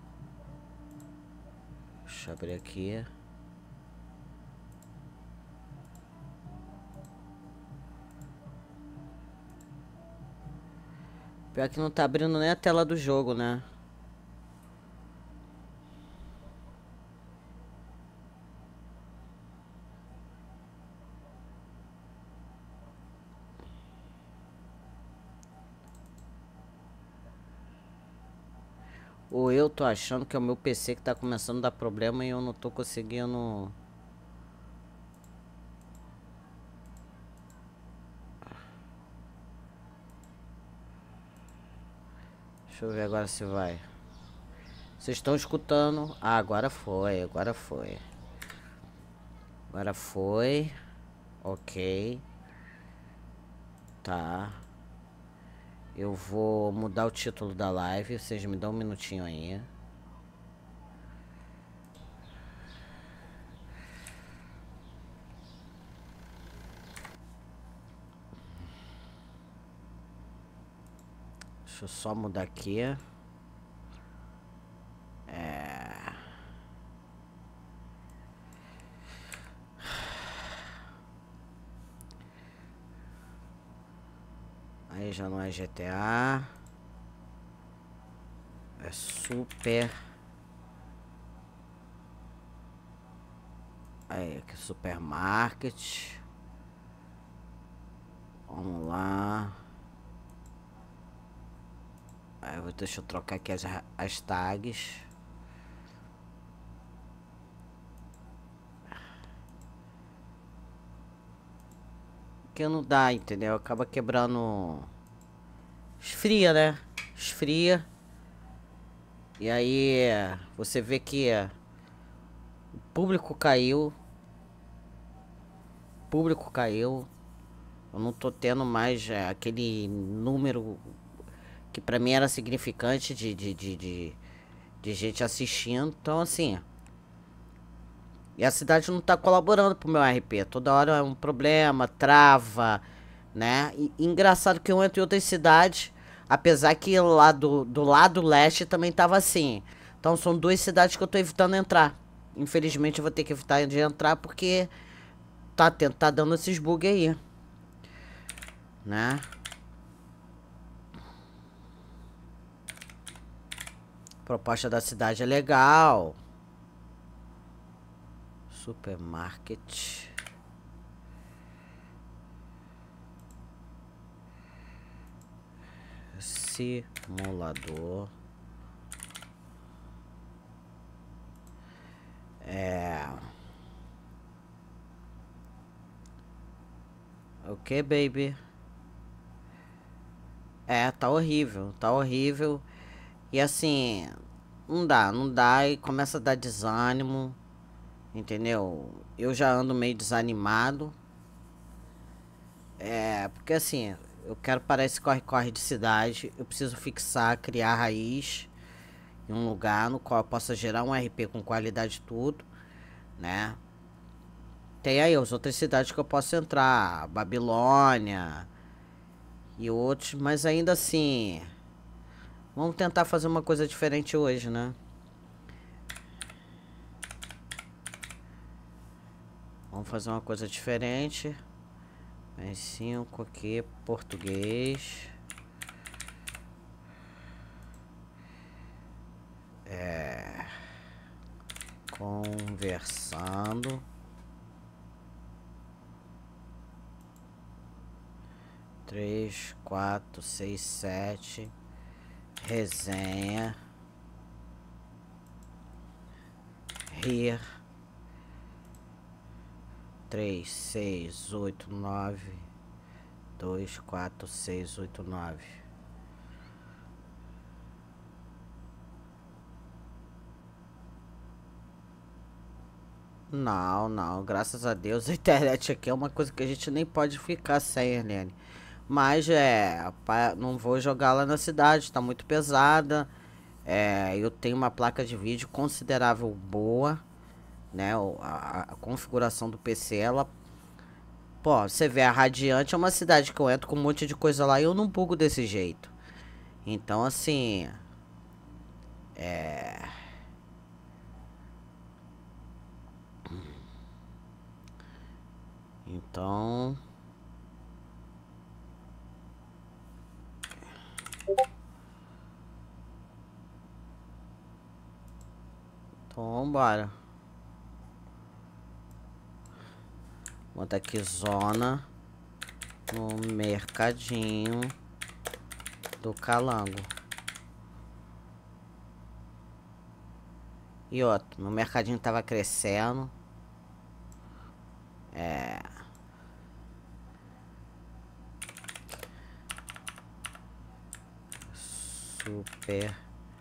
Deixa eu abrir aqui. Pior que não tá abrindo nem a tela do jogo, né? Ou eu tô achando que é o meu PC que tá começando a dar problema e eu não tô conseguindo... Deixa eu ver agora se vai. Vocês estão escutando? Ah, agora foi, agora foi. Agora foi. Ok. Tá. Eu vou mudar o título da live. Vocês me dão um minutinho aí. Deixa eu só mudar aqui. Aí já não é GTA. É Super. Aí aqui Supermarket. Vamos lá. Aí deixa eu trocar aqui as tags. Que não dá, entendeu? Acaba quebrando. Esfria, né? Esfria. E aí você vê que o público caiu. O público caiu. Eu não tô tendo mais aquele número que pra mim era significante de gente assistindo. Então assim. E a cidade não tá colaborando pro meu RP. Toda hora é um problema, trava, né? E engraçado que eu entro em outras cidades, apesar que lá do lado leste também tava assim. Então são duas cidades que eu tô evitando entrar. Infelizmente eu vou ter que evitar de entrar porque tá dando esses bugs aí. Né? A proposta da cidade é legal. Supermarket. Simulador. O que, baby? É, tá horrível, tá horrível. E assim, não dá e começa a dar desânimo, entendeu? Eu já ando meio desanimado. É, porque assim, eu quero parar esse corre-corre de cidade. Eu preciso fixar, criar raiz em um lugar no qual eu possa gerar um RP com qualidade e tudo, né? Tem aí as outras cidades que eu posso entrar, Babilônia e outros, mas ainda assim, vamos tentar fazer uma coisa diferente hoje, né? Vamos fazer uma coisa diferente. Mais 5 aqui, português. Conversando. Três, 4, 6, 7. Resenha. Rir. 3, 6, 8, 9. 2, 4, 6, 8, 9. Não, graças a Deus a internet aqui é uma coisa que a gente nem pode ficar sem, Helene. Mas não vou jogar lá na cidade, tá muito pesada. Eu tenho uma placa de vídeo considerável boa, né? A configuração do PC, ela... Pô, você vê, a Radiante é uma cidade que eu entro com um monte de coisa lá e eu não bugo desse jeito. Então, assim... Então... vambora. Bota aqui zona no mercadinho do Calango. E outro, meu mercadinho tava crescendo. Super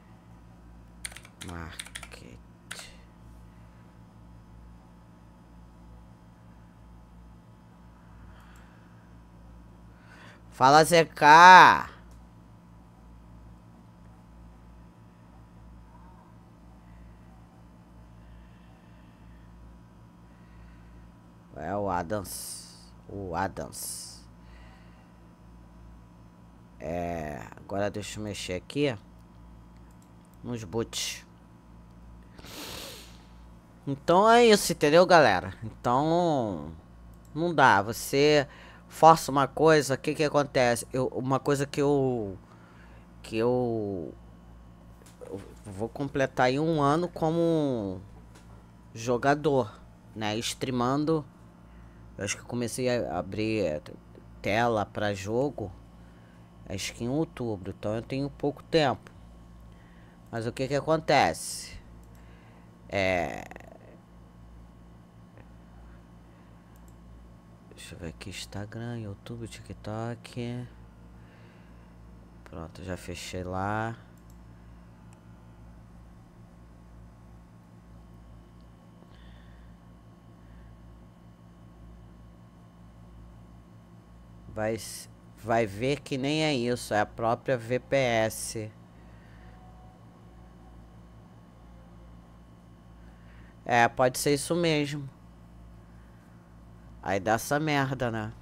Market. Fala, ZK. É o Adams. Agora deixa eu mexer aqui nos boots. Então é isso, entendeu, galera? Então não dá, você força uma coisa, o que acontece? Uma coisa que eu vou completar aí 1 ano como jogador, né? Streamando. Eu acho que eu comecei a abrir tela para jogo, acho que em outubro, então eu tenho pouco tempo. Mas o que acontece? Deixa eu ver aqui, Instagram, YouTube, TikTok. Pronto, já fechei lá. Vai ver que nem é isso, é a própria VPS. Pode ser isso mesmo. Aí dá essa merda, né?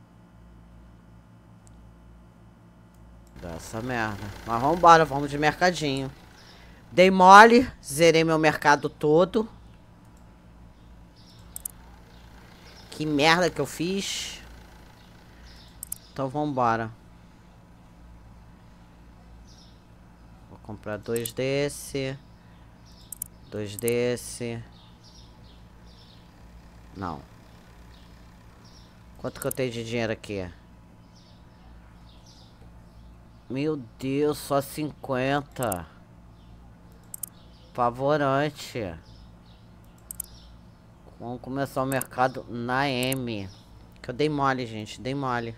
Dá essa merda. Mas vambora, vamos de mercadinho. Dei mole, zerei meu mercado todo. Que merda que eu fiz. Então vambora. Vou comprar 2 desse. 2 desse. Não. Quanto que eu tenho de dinheiro aqui? Meu Deus, só 50. Apavorante. Vamos começar o mercado na M. Que eu dei mole, gente. Dei mole.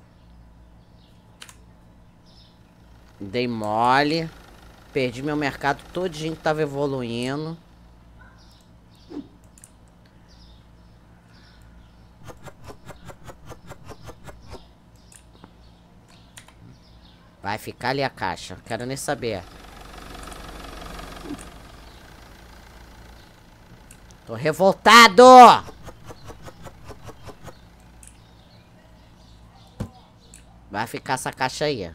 Dei mole. Perdi meu mercado todinho que tava evoluindo. Vai ficar ali a caixa. Quero nem saber. Tô revoltado! Vai ficar essa caixa aí.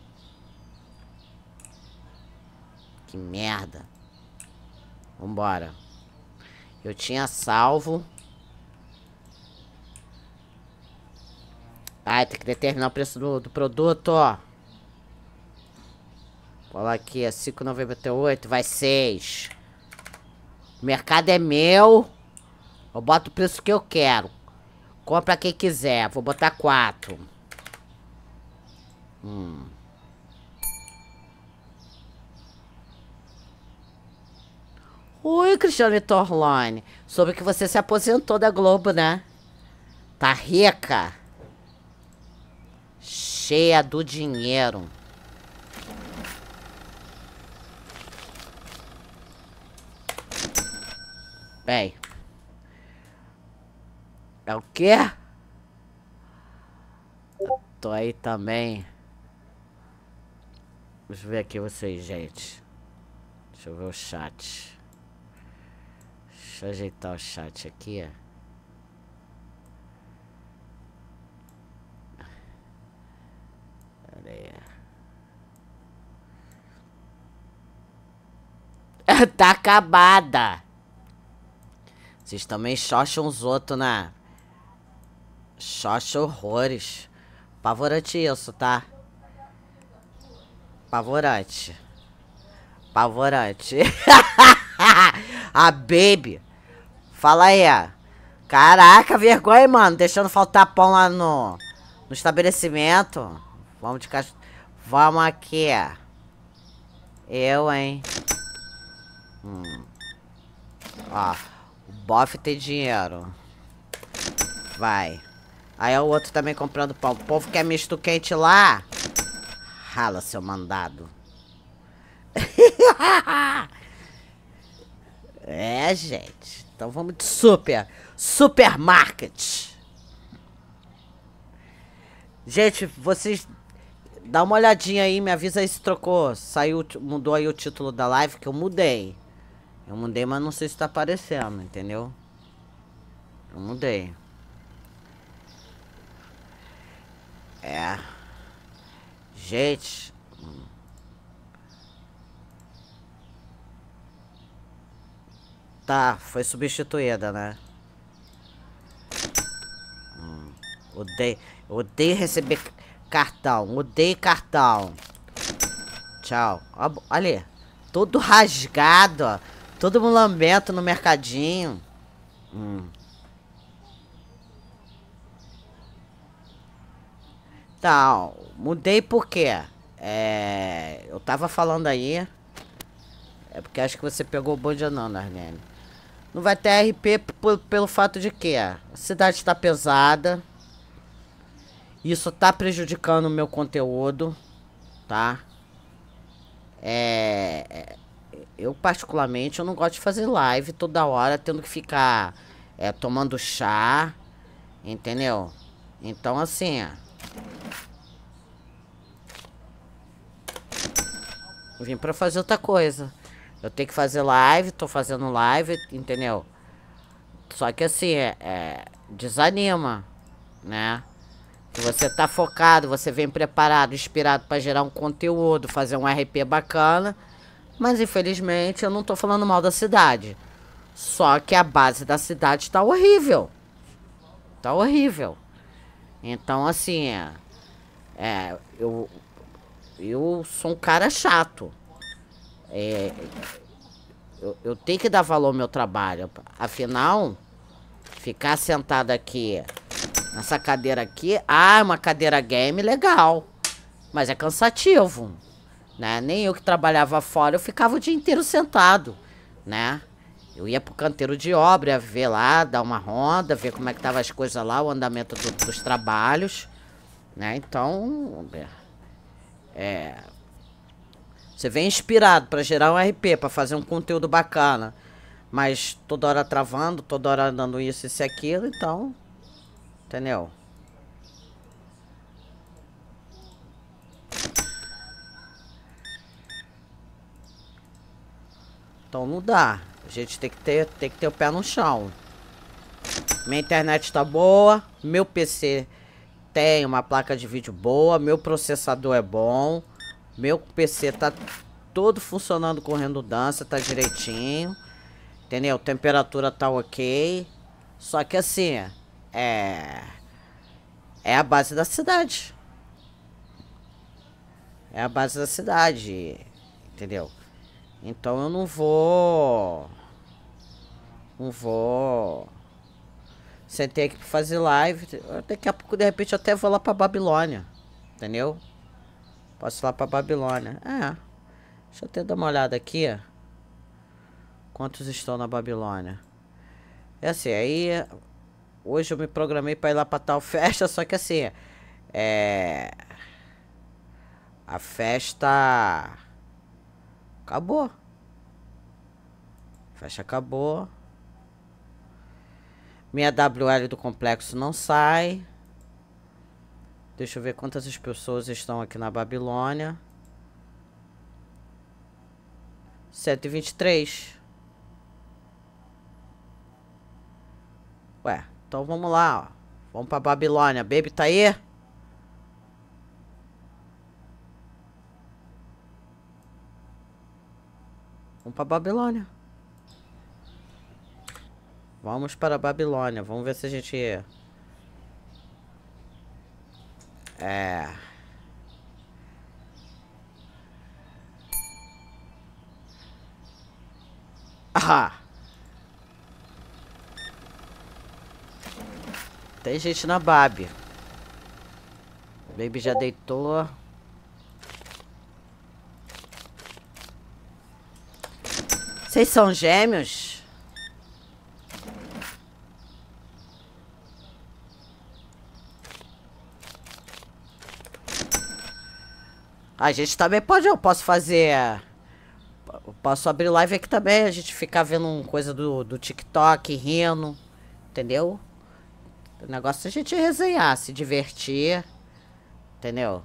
Que merda. Vambora. Eu tinha salvo. Ai, tem que determinar o preço do produto, ó. Vou lá aqui, é 5,98, vai 6. O mercado é meu. Eu boto o preço que eu quero. Compra quem quiser, vou botar 4. Oi, Cristiane Torlone. Soube que você se aposentou da Globo, né? Tá rica. Cheia do dinheiro. Bem. É o quê? Tô aí também. Deixa eu ver aqui vocês, gente. Deixa eu ver o chat. Deixa eu ajeitar o chat aqui. Pera aí. Tá acabada. Vocês também xoxam os outros, né? Xoxa horrores. Pavorante isso, tá? Pavorante. Pavorante. A baby. Fala aí. Caraca, vergonha, mano. Deixando faltar pão lá no estabelecimento. Vamos de caixa. Vamos aqui. Eu, hein. Ó. O bofe tem dinheiro. Vai. Aí o outro também comprando pão. O povo quer misto quente lá. Rala, seu mandado. É, gente. Então vamos de supermarket. Gente, vocês dá uma olhadinha aí, me avisa aí se trocou. Saiu, mudou aí o título da live, que eu mudei. Eu mudei, mas não sei se tá aparecendo, entendeu? Eu mudei. É. Gente. Tá, foi substituída, né? Odeio receber cartão. Odeio cartão. Tchau. Olha ali. Todo rasgado, ó. Todo mulambento no mercadinho. Então, mudei porque eu tava falando aí. É porque acho que você pegou o bonde não, Narnene. Não vai ter RP pelo fato de que a cidade tá pesada. Isso tá prejudicando o meu conteúdo, tá? Eu particularmente, eu não gosto de fazer live toda hora, tendo que ficar tomando chá, entendeu? Então assim, eu vim pra fazer outra coisa. Eu tenho que fazer live, tô fazendo live, entendeu? Só que assim, desanima, né? Que você tá focado, você vem preparado, inspirado pra gerar um conteúdo, fazer um RP bacana. Mas infelizmente eu não tô falando mal da cidade. Só que a base da cidade tá horrível. Tá horrível. Então assim, eu sou um cara chato. Eu tenho que dar valor ao meu trabalho. Afinal, ficar sentado aqui nessa cadeira aqui, é uma cadeira game legal, mas é cansativo, né? Nem eu que trabalhava fora, eu ficava o dia inteiro sentado, né? Eu ia pro canteiro de obra, ia ver lá, dar uma ronda, ver como é que tava as coisas lá, o andamento dos trabalhos, né? Então, você vem inspirado pra gerar um RP, pra fazer um conteúdo bacana, mas toda hora travando, toda hora dando isso e aquilo, então, entendeu? Então não dá. A gente tem que ter o pé no chão. Minha internet tá boa. Meu PC tem uma placa de vídeo boa. Meu processador é bom. Meu PC tá todo funcionando com redundância. Tá direitinho. Entendeu? Temperatura tá ok. Só que assim, é a base da cidade. É a base da cidade. Entendeu? Então eu não vou sem ter que fazer live. Daqui a pouco, de repente, eu até vou lá pra Babilônia. Entendeu? Posso ir lá pra Babilônia. Deixa eu até dar uma olhada aqui. Quantos estão na Babilônia? É assim, aí hoje eu me programei pra ir lá pra tal festa. Só que assim, a festa acabou. A festa acabou. Minha WL do complexo não sai. Deixa eu ver quantas pessoas estão aqui na Babilônia. 123. Ué, então vamos lá, ó. Vamos pra Babilônia. Baby tá aí? Vamos pra Babilônia. Vamos para a Babilônia. Vamos ver se a gente... Tem gente na Babi. Baby já deitou. Vocês são gêmeos? A gente também pode, eu posso fazer... Eu posso abrir live aqui também, a gente ficar vendo coisa do TikTok, rindo, entendeu? O negócio é a gente resenhar, se divertir, entendeu?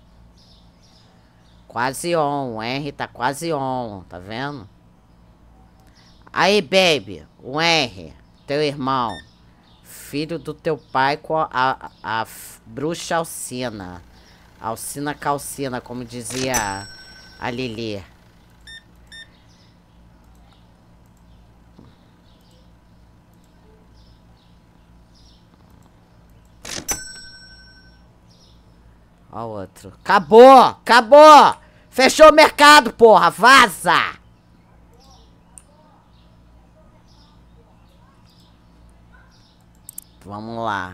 Quase on, o Henry tá quase on, tá vendo? Aí, baby, o Henry, teu irmão, filho do teu pai com a bruxa Alcina. Alcina Calcina, como dizia a Lili. Ó o outro. Acabou! Acabou! Fechou o mercado, porra! Vaza! Vamos lá.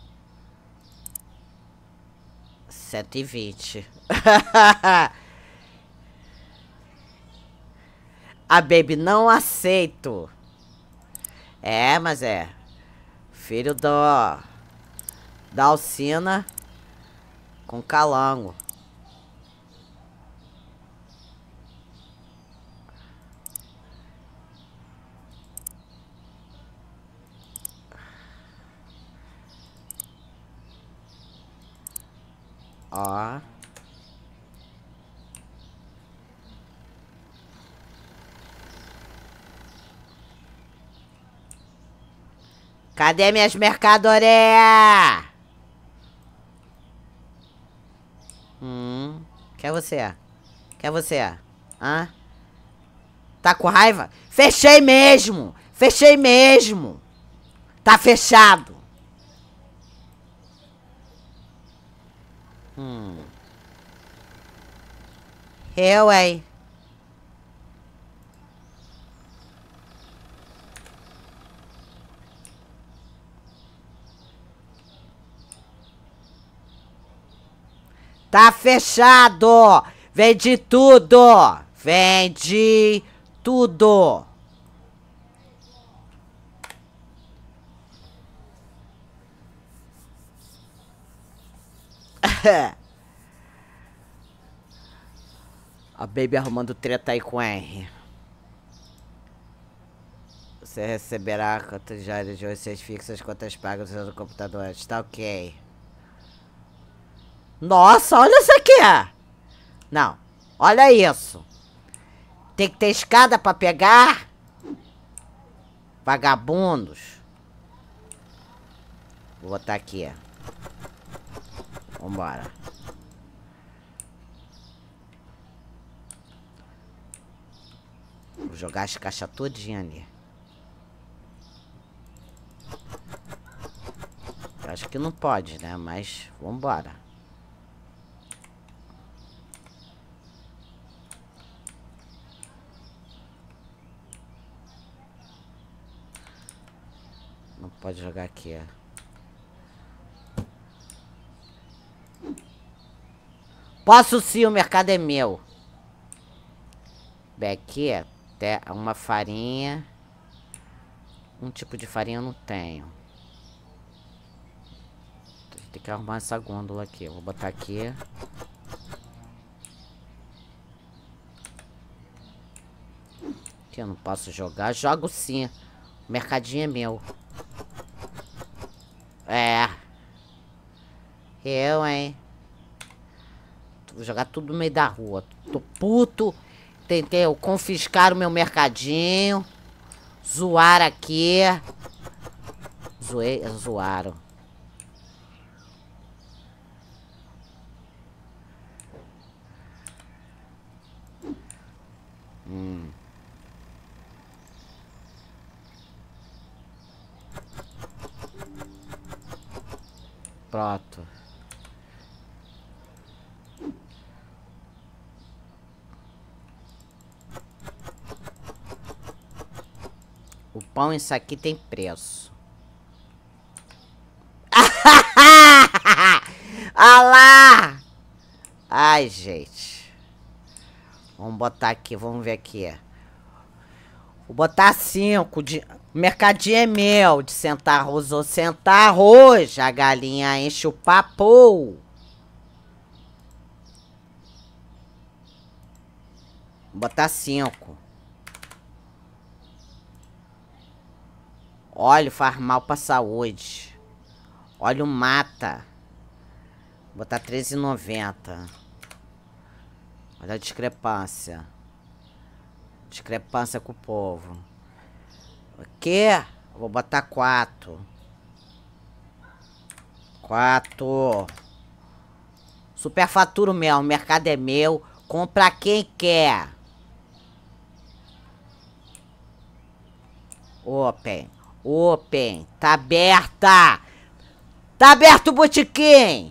7h20. A baby não aceito. Mas filho da Alcina com calango. Ó. Cadê minhas mercadorias? Quer você? Quer você? Hã? Tá com raiva? Fechei mesmo! Fechei mesmo! Tá fechado! Eu, hein? Tá fechado! Vendi tudo! Vendi tudo! A Baby arrumando treta aí com R. Você receberá quantas diárias de vocês fixas, quantas pagas usando o computador. Está ok. Nossa, olha isso aqui. Não, olha isso. Tem que ter escada pra pegar. Vagabundos. Vou botar aqui. Vambora. Vou jogar as caixas todinha ali. Eu acho que não pode, né? Mas vambora. Não pode jogar aqui. Posso sim, o mercado é meu. Bem, aqui até uma farinha. Um tipo de farinha eu não tenho. Tem que arrumar essa gôndola aqui. Eu vou botar aqui. Aqui eu não posso jogar. Jogo sim. O mercadinho é meu. É. Eu, hein. Vou jogar tudo no meio da rua. Tô puto. Tentei confiscar o meu mercadinho. Zoar aqui. Zoaram. Pronto. O pão, isso aqui tem preço. Ah lá! Ai, gente. Vamos botar aqui, vamos ver aqui. Vou botar 5 de... O mercadinho é meu, de centavos ou centavos. A galinha enche o papo. Vou botar 5. Óleo faz mal pra saúde. Óleo mata. Vou botar R$13,90. Olha a discrepância. Discrepância com o povo. Aqui, vou botar 4. 4. Superfaturo mesmo, o mercado é meu. Compra quem quer. Open. Open. Tá aberta. Tá aberto o botequim.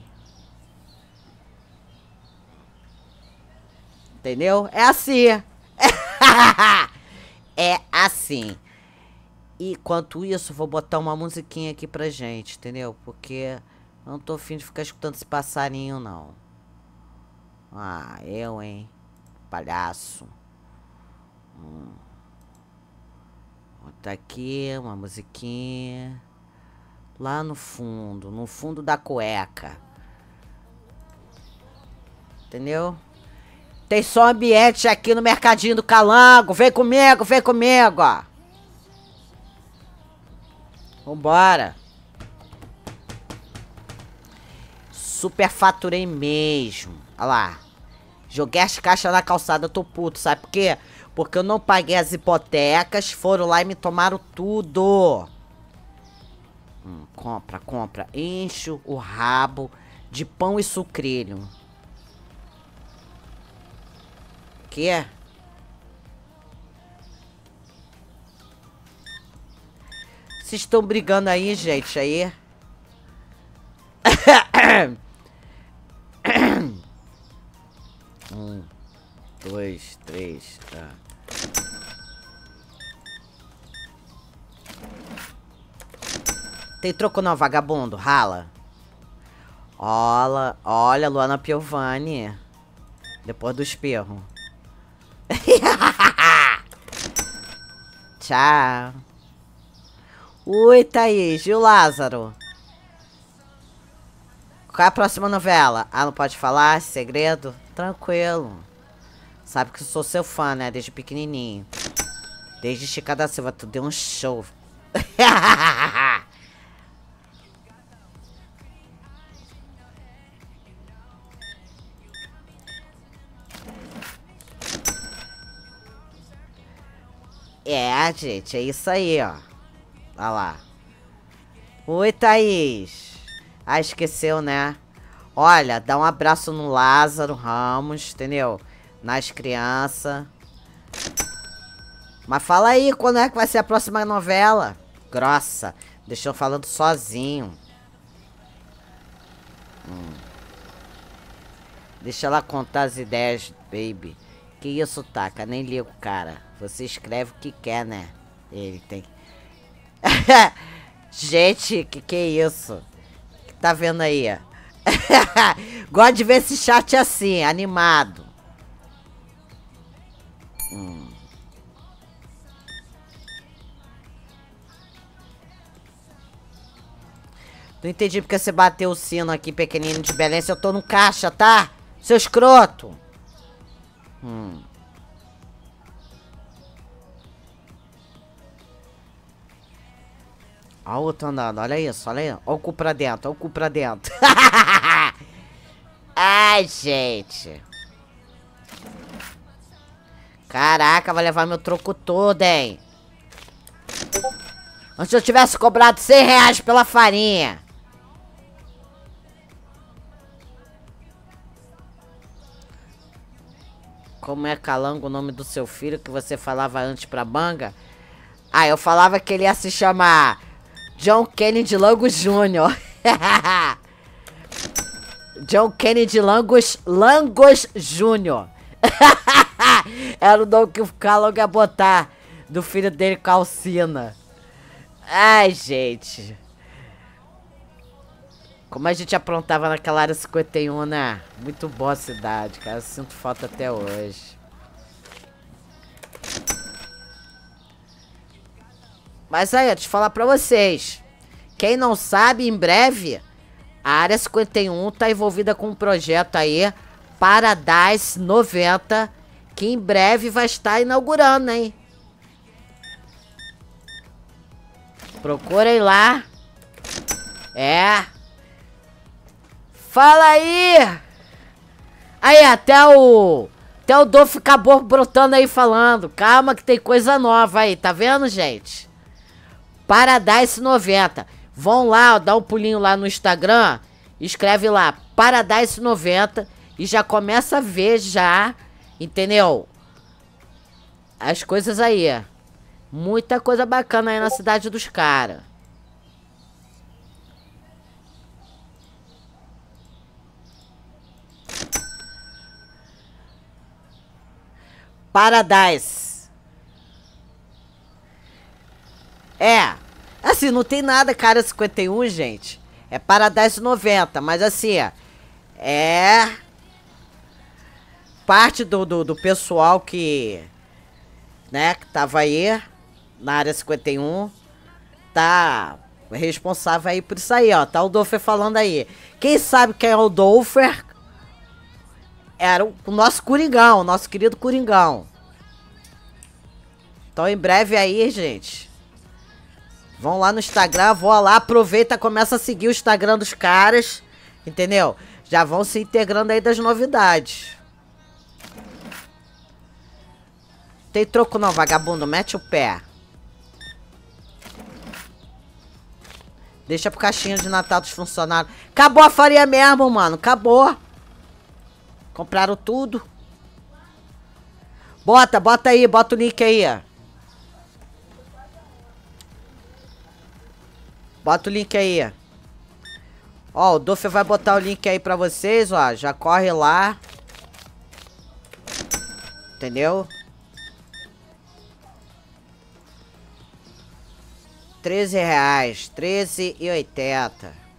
Entendeu? É assim. É assim. E enquanto isso, vou botar uma musiquinha aqui pra gente, entendeu? Porque eu não tô afim de ficar escutando esse passarinho, não. Ah, eu, hein? Palhaço. Botar aqui uma musiquinha. Lá no fundo da cueca. Entendeu? Tem som ambiente aqui no Mercadinho do Calango. Vem comigo, ó. Vambora. Superfaturei mesmo. Olha lá. Joguei as caixas na calçada, eu tô puto. Sabe por quê? Porque eu não paguei as hipotecas. Foram lá e me tomaram tudo. Compra, compra. Encho o rabo de pão e sucrilho. Que? Vocês estão brigando aí, gente, aí? 1, 2, 3, tá. Tem troco não, vagabundo? Rala. Olha, Luana Piovani. Depois do espirro. Tchau. Oi, Thaís. E o Lázaro? Qual é a próxima novela? Ah, não pode falar? Segredo? Tranquilo. Sabe que eu sou seu fã, né? Desde pequenininho. Desde Chica da Silva, tu deu um show. É, gente, é isso aí, ó. Olha lá. Oi, Thaís. Ah, esqueceu, né? Olha, dá um abraço no Lázaro Ramos, entendeu? Nas crianças. Mas fala aí, quando é que vai ser a próxima novela? Grossa. Deixa eu falando sozinho. Deixa ela contar as ideias, baby. Que isso, Taka? Nem ligo, cara. Você escreve o que quer, né? Ele tem... Gente, que é isso? Que tá vendo aí? Gosto de ver esse chat assim, animado. Não entendi porque você bateu o sino aqui, pequenino de Belém. Se eu tô no caixa, tá? Seu escroto. Olha o outro andando, olha isso, olha aí. Olha o cu pra dentro, olha o cu pra dentro. Ai, gente. Caraca, vai levar meu troco todo, hein? Antes eu tivesse cobrado R$100 pela farinha. Como é, Calango, o nome do seu filho que você falava antes pra Banga? Ah, eu falava que ele ia se chamar John Kennedy Langos Jr. John Kennedy Langos Jr. Era o nome que o Calango ia botar do filho dele, Calcina. Ai, gente. Como a gente aprontava naquela área 51, né? Muito boa a cidade, cara. Eu sinto falta até hoje. Mas aí, deixa eu falar pra vocês. Quem não sabe, em breve, a área 51 tá envolvida com um projeto aí, Paradise 90, que em breve vai estar inaugurando, hein? Procurem lá. É. Fala aí. Aí, até o Dolph acabou brotando aí falando. Calma que tem coisa nova aí, tá vendo, gente? Paradise 90. Vão lá, ó, dá um pulinho lá no Instagram. Escreve lá, Paradise 90. E já começa a ver já, entendeu? As coisas aí. Muita coisa bacana aí na cidade dos caras. Paradise. É. Assim, não tem nada, cara, 51, gente. É Paradise 90, mas assim, é parte do pessoal que, né, que tava aí na área 51, tá responsável aí por isso aí, ó. Tá o Dolfer falando aí. Quem sabe quem é o Dolfer? Era o nosso Coringão, o nosso querido Coringão. Então, em breve aí, gente. Vão lá no Instagram, vão lá, aproveita, começa a seguir o Instagram dos caras, entendeu? Já vão se integrando aí das novidades. Tem troco não, vagabundo, mete o pé. Deixa pro caixinha de Natal dos funcionários. Acabou a farinha mesmo, mano, acabou. Compraram tudo. Bota aí, bota o link aí, ó. Bota o link aí. Ó, o Dolph vai botar o link aí pra vocês, ó. Já corre lá. Entendeu? R$13. R$13,80.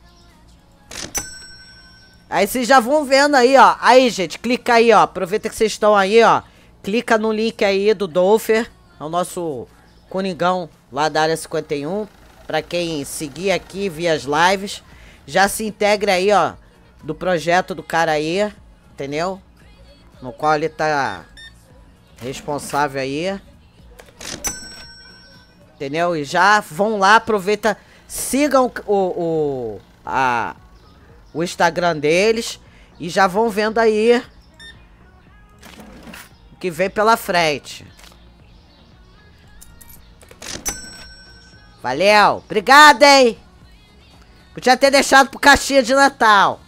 Aí vocês já vão vendo aí, ó. Aí, gente, clica aí, ó. Aproveita que vocês estão aí, ó. Clica no link aí do Dolfer. É o nosso Coringão lá da área 51. Pra quem seguir aqui via as lives. Já se integra aí, ó. do projeto do cara aí, entendeu? No qual ele tá responsável aí. Entendeu? E já vão lá, aproveita, sigam o Instagram deles e já vão vendo aí o que vem pela frente. Valeu, obrigado, hein? Podia ter deixado pro caixinha de Natal.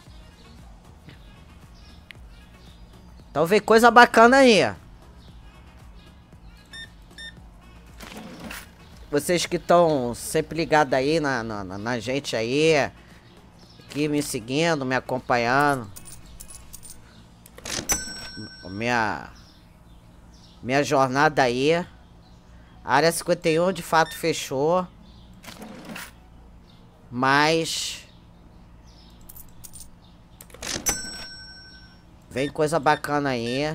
Então vem coisa bacana aí. Vocês que estão sempre ligados aí na gente aí, aqui me seguindo, me acompanhando. Minha jornada aí. A área 51 de fato fechou. Mas vem coisa bacana aí.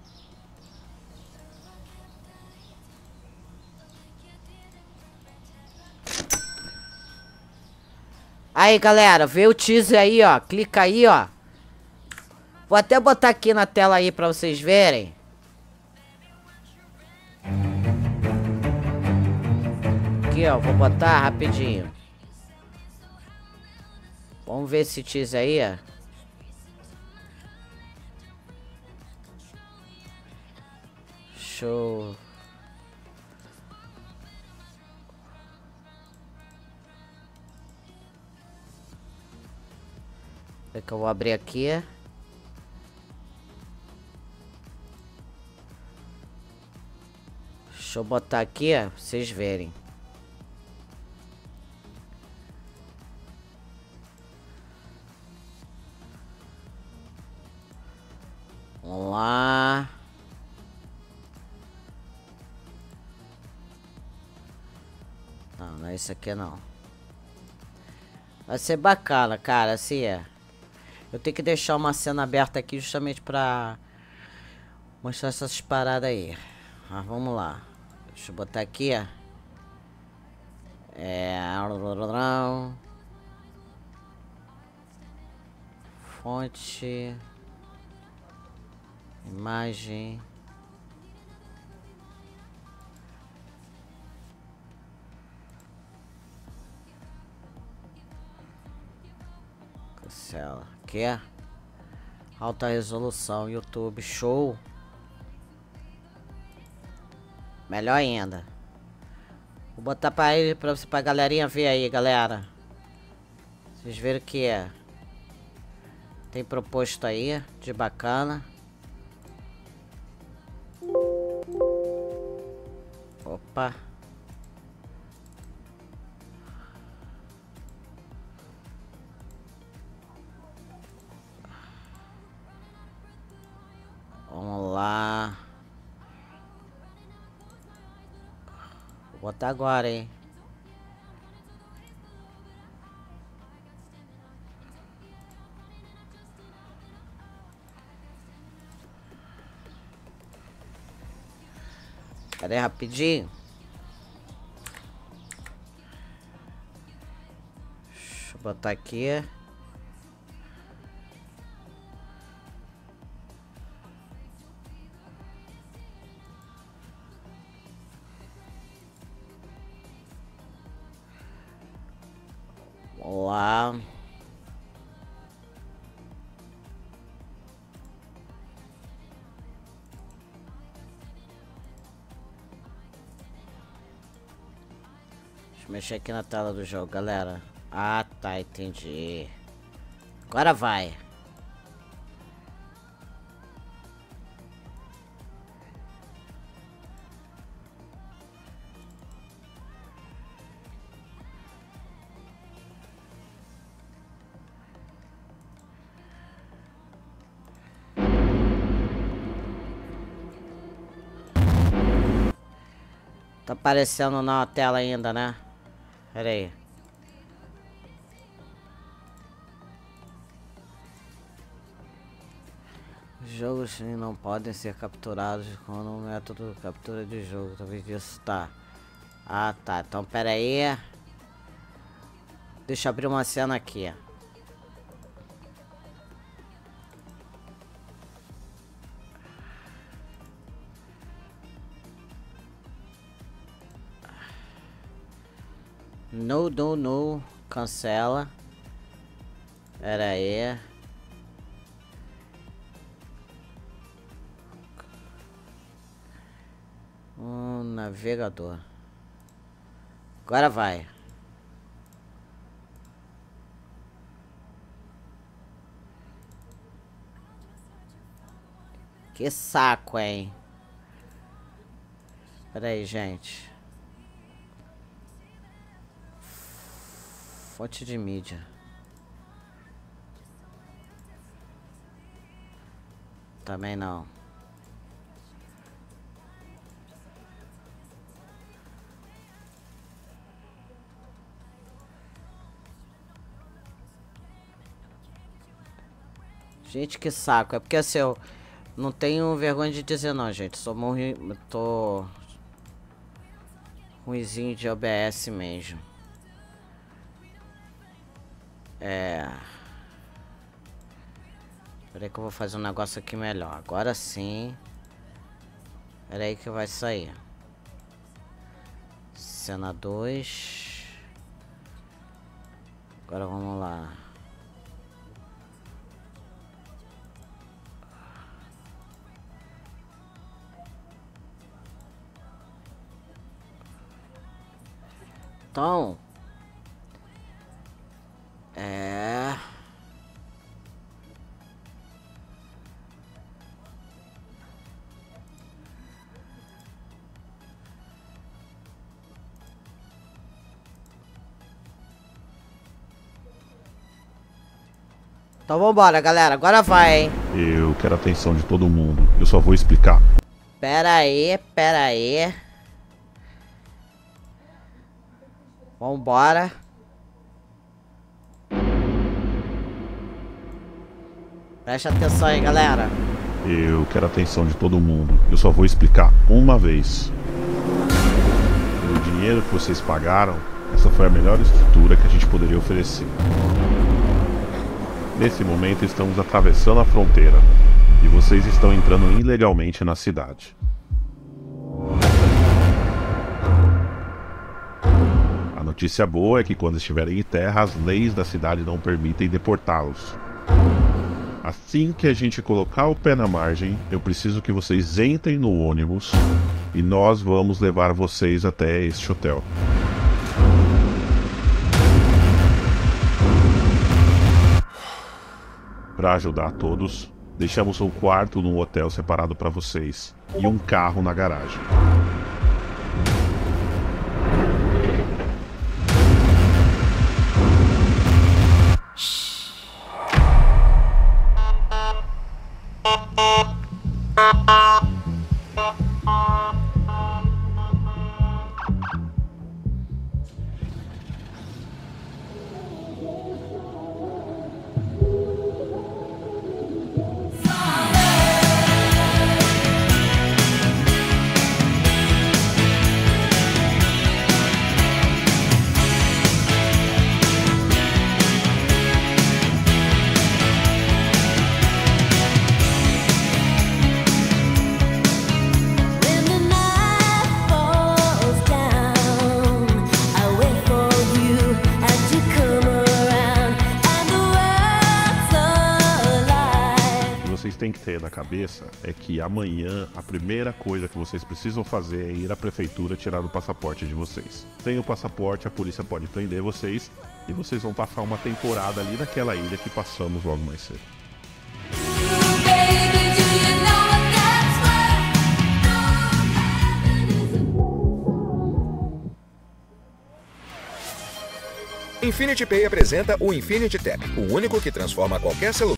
Aí, galera, vê o teaser aí, ó. Clica aí, ó. Vou até botar aqui na tela aí pra vocês verem. Aqui, ó. Vou botar rapidinho. Vamos ver esse teaser aí, ó. Show. É que eu vou abrir aqui. Deixa eu botar aqui, ó, pra vocês verem. Vamos lá. Não é isso aqui não. Vai ser bacana, cara, assim é. Eu tenho que deixar uma cena aberta aqui justamente pra mostrar essas paradas aí. Mas vamos lá. Deixa eu botar aqui, ó. Fonte. Imagem. Cancela. Aqui é alta resolução, YouTube, show. Melhor ainda. Vou botar pra ele, pra galerinha ver aí, galera. Vocês viram o que é. Tem proposto aí, de bacana. Opa. Vamos lá. Vou botar agora, hein. Cadê rapidinho? Deixa eu botar aqui. Vamos lá. Deixa eu mexer aqui na tela do jogo, galera. Ah, tá, entendi. Agora vai. Tá aparecendo na tela ainda, né? Pera aí. Jogos não podem ser capturados com o método de captura de jogo. Talvez disso tá. Ah, tá. Então, pera aí. Deixa eu abrir uma cena aqui. No, no, no. Cancela. Pera aí. Navegador. Agora vai. Que saco, hein? Pera aí, gente. Fonte de mídia. Também não. Gente, que saco. É porque assim, eu não tenho vergonha de dizer não, gente. Sou muito... tô... ruizinho de OBS mesmo. Peraí que eu vou fazer um negócio aqui melhor. Agora sim. Peraí que vai sair. Cena 2. Agora vamos lá. Então, então vambora, galera. Agora vai, hein? Eu quero a atenção de todo mundo. Eu só vou explicar. Pera aí, pera aí. Vambora. Preste atenção aí, galera. Eu quero a atenção de todo mundo. Eu só vou explicar uma vez. Pelo dinheiro que vocês pagaram, essa foi a melhor estrutura que a gente poderia oferecer. Nesse momento estamos atravessando a fronteira e vocês estão entrando ilegalmente na cidade. A notícia boa é que quando estiverem em terra, as leis da cidade não permitem deportá-los. Assim que a gente colocar o pé na margem, eu preciso que vocês entrem no ônibus e nós vamos levar vocês até este hotel. Para ajudar todos, deixamos um quarto num hotel separado para vocês e um carro na garagem. Tem que ter na cabeça é que amanhã a primeira coisa que vocês precisam fazer é ir à prefeitura tirar o passaporte de vocês. Sem o passaporte, a polícia pode prender vocês e vocês vão passar uma temporada ali naquela ilha que passamos logo mais cedo. Infinity Pay apresenta o Infinity Tap, o único que transforma qualquer celular.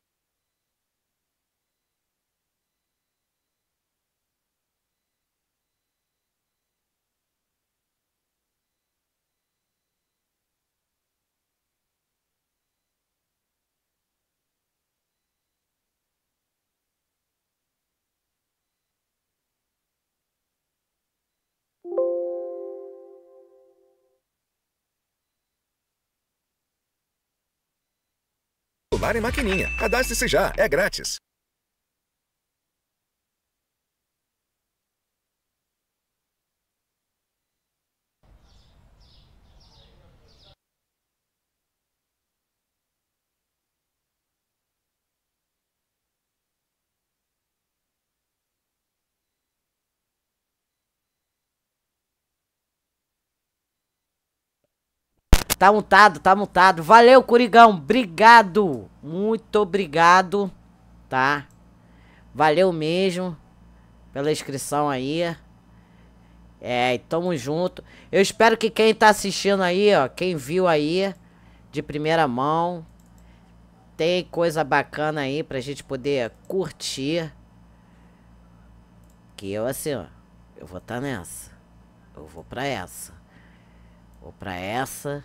Celular e maquininha. Cadastre-se já, é grátis. Tá mutado, tá mutado. Valeu, Coringão. Obrigado. Muito obrigado. Tá? Valeu mesmo pela inscrição aí. É, e tamo junto. Eu espero que quem tá assistindo aí, ó, quem viu aí, de primeira mão, tem coisa bacana aí pra gente poder curtir. Que eu, assim, ó, eu vou tá nessa. Eu vou pra essa. Vou pra essa.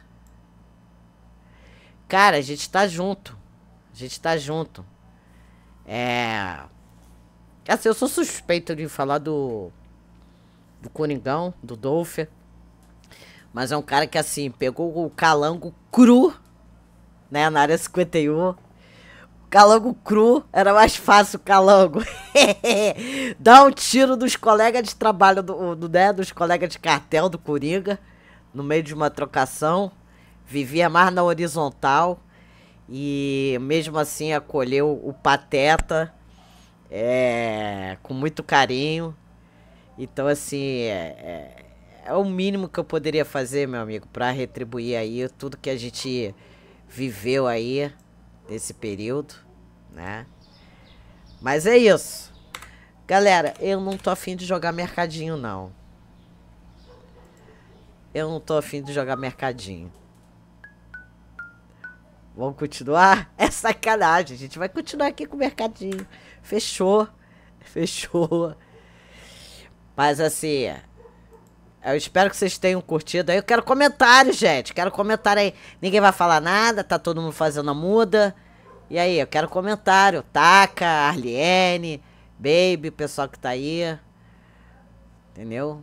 Cara, a gente tá junto. A gente tá junto. É... Assim, eu sou suspeito de falar do Coringão, do Dolph. Mas é um cara que, assim, pegou o calango cru, né, na área 51. Calango cru, era mais fácil o calango. Dar um tiro dos colegas de trabalho, né, dos colegas de cartel do Coringa, no meio de uma trocação. Vivia mais na horizontal. E mesmo assim acolheu o Pateta com muito carinho. Então, assim, é o mínimo que eu poderia fazer, meu amigo, pra retribuir aí tudo que a gente viveu aí nesse período, né? Mas é isso. Galera, eu não tô afim de jogar mercadinho, não. Eu não tô afim de jogar mercadinho. Vamos continuar? É sacanagem, a gente vai continuar aqui com o mercadinho. Fechou. Fechou. Mas assim, eu espero que vocês tenham curtido aí. Eu quero comentário, gente. Quero comentário aí. Ninguém vai falar nada, tá todo mundo fazendo a muda. E aí, eu quero comentário. Taka, Arliene, Baby, o pessoal que tá aí. Entendeu?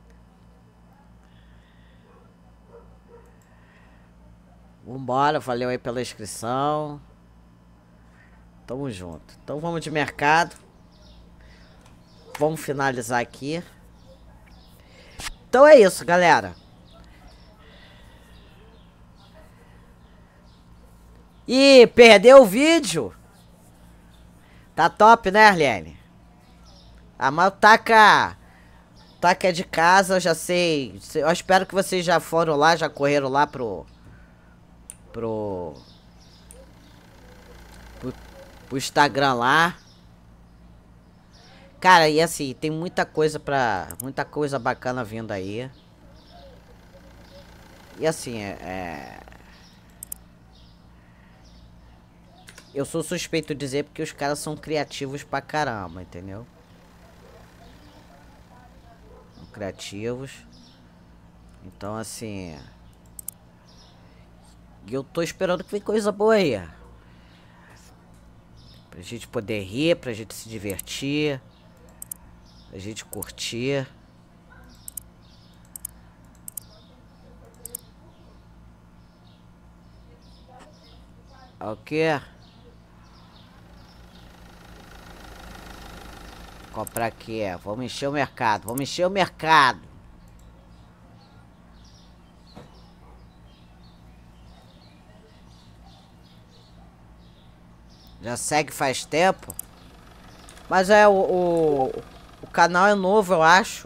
Vambora, valeu aí pela inscrição. Tamo junto. Então vamos de mercado. Vamos finalizar aqui. Então é isso, galera. Ih, perdeu o vídeo? Tá top, né, Arlene? Ah, mas o Taka é de casa, eu já sei. Eu espero que vocês já foram lá, já correram lá pro Instagram lá. Cara, e assim, tem muita coisa bacana vindo aí. E assim, eu sou suspeito de dizer porque os caras são criativos pra caramba, entendeu? São criativos. Então, assim... E eu tô esperando que venha coisa boa aí. Pra gente poder rir, pra gente se divertir. Pra gente curtir. O quê? Comprar aqui, vamos encher o mercado, vamos encher o mercado. Já segue faz tempo. Mas o canal é novo, eu acho.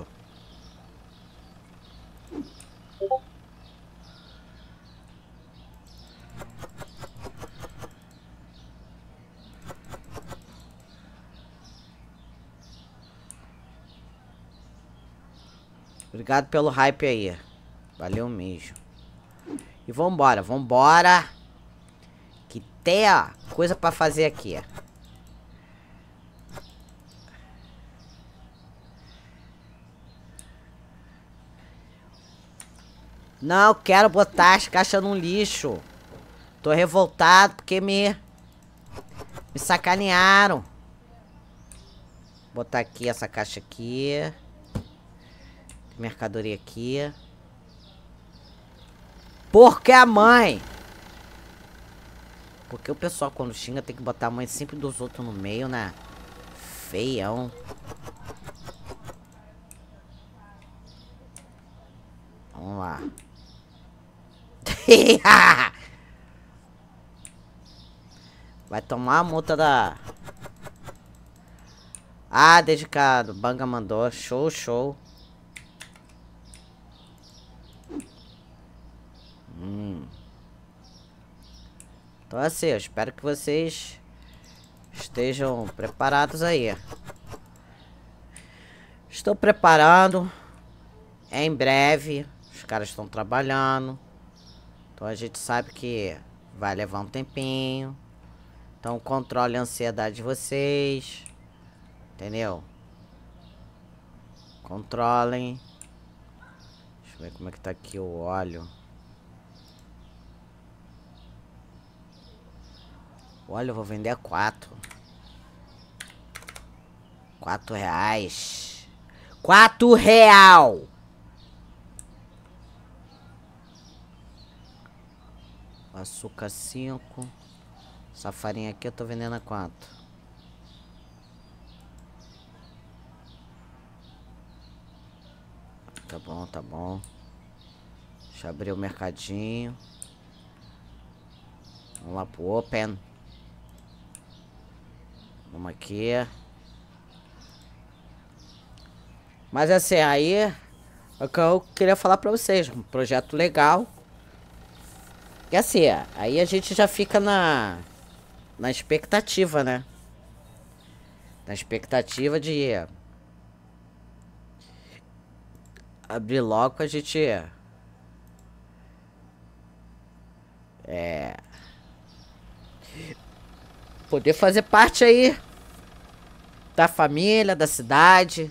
Obrigado pelo hype aí. Valeu mesmo. E vambora, vambora. Que tem, ó, coisa pra fazer aqui. Não quero botar as caixas no lixo. Tô revoltado porque me sacanearam. Vou botar aqui essa caixa aqui. Mercadoria aqui. Porque a mãe. Porque o pessoal quando xinga tem que botar a mãe sempre dos outros no meio, né? Feião. Vamos lá. Vai tomar a multa da... Ah, dedicado. Banga mandou. Show, show. Então assim, eu espero que vocês estejam preparados aí. Estou preparando. É em breve. Os caras estão trabalhando. Então a gente sabe que vai levar um tempinho. Então controle a ansiedade de vocês. Entendeu? Controlem. Deixa eu ver como é que tá aqui o óleo. O óleo eu vou vender a 4. R$4. R$4. Açúcar 5. Essa farinha aqui eu tô vendendo a 4. Tá bom, tá bom. Deixa eu abrir o mercadinho. Vamos lá pro Open. Vamos aqui. Mas assim, aí é o que eu queria falar pra vocês. Um projeto legal. E assim, aí a gente já fica na expectativa, né? Na expectativa de abrir logo a gente poder fazer parte aí da família, da cidade.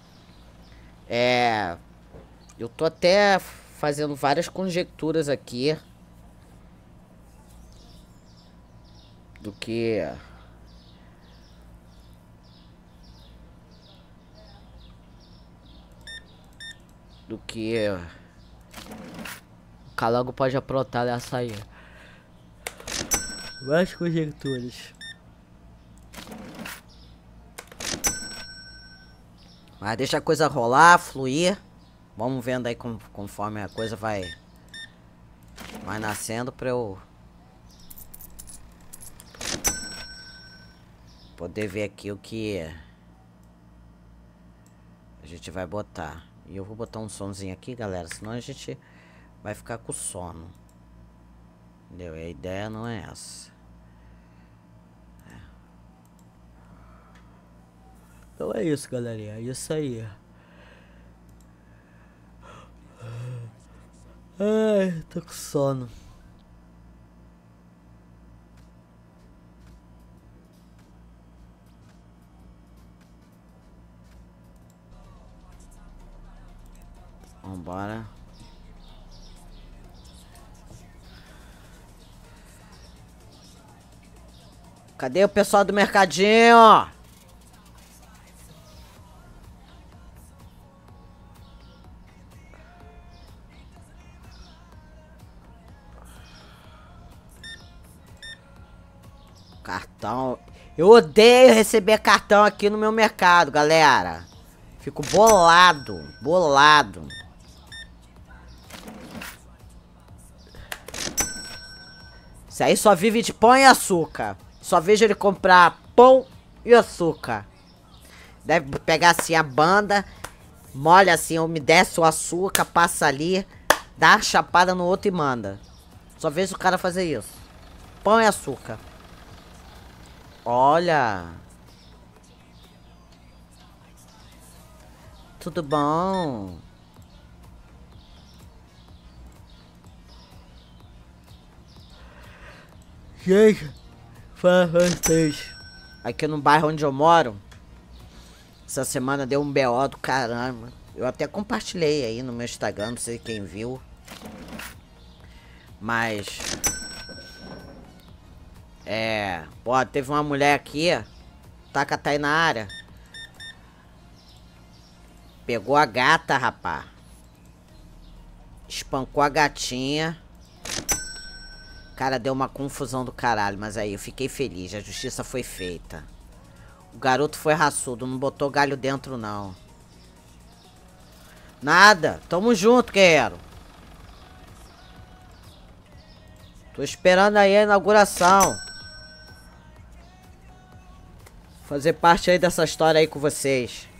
Eu tô até fazendo várias conjecturas aqui do que o Calango pode aprontar nessa aí. Várias conjecturas. Mas deixa a coisa rolar, fluir. Vamos vendo aí conforme a coisa vai nascendo pra eu poder ver aqui o que a gente vai botar. E eu vou botar um sonzinho aqui, galera, senão a gente vai ficar com sono. Entendeu? E a ideia não é essa. Então é isso, galerinha. É isso aí. Ai, tô com sono. Vambora. Cadê o pessoal do mercadinho? Cartão. Eu odeio receber cartão aqui no meu mercado, galera. Fico bolado. Bolado. Isso aí só vive de pão e açúcar. Só vejo ele comprar pão e açúcar. Deve pegar assim a banda, molha assim, umedece o açúcar, passa ali, dá uma chapada no outro e manda. Só vejo o cara fazer isso. Pão e açúcar. Olha. Tudo bom? Gente, fala vocês. Aqui no bairro onde eu moro, essa semana deu um BO do caramba. Eu até compartilhei aí no meu Instagram, não sei quem viu. Mas pô, teve uma mulher aqui, taca tá aí na área. Pegou a gata, rapá. Espancou a gatinha. Cara, deu uma confusão do caralho, mas aí eu fiquei feliz, a justiça foi feita. O garoto foi raçudo, não botou galho dentro não. Nada, tamo junto, guerreiro. Tô esperando aí a inauguração. Fazer parte aí dessa história aí com vocês.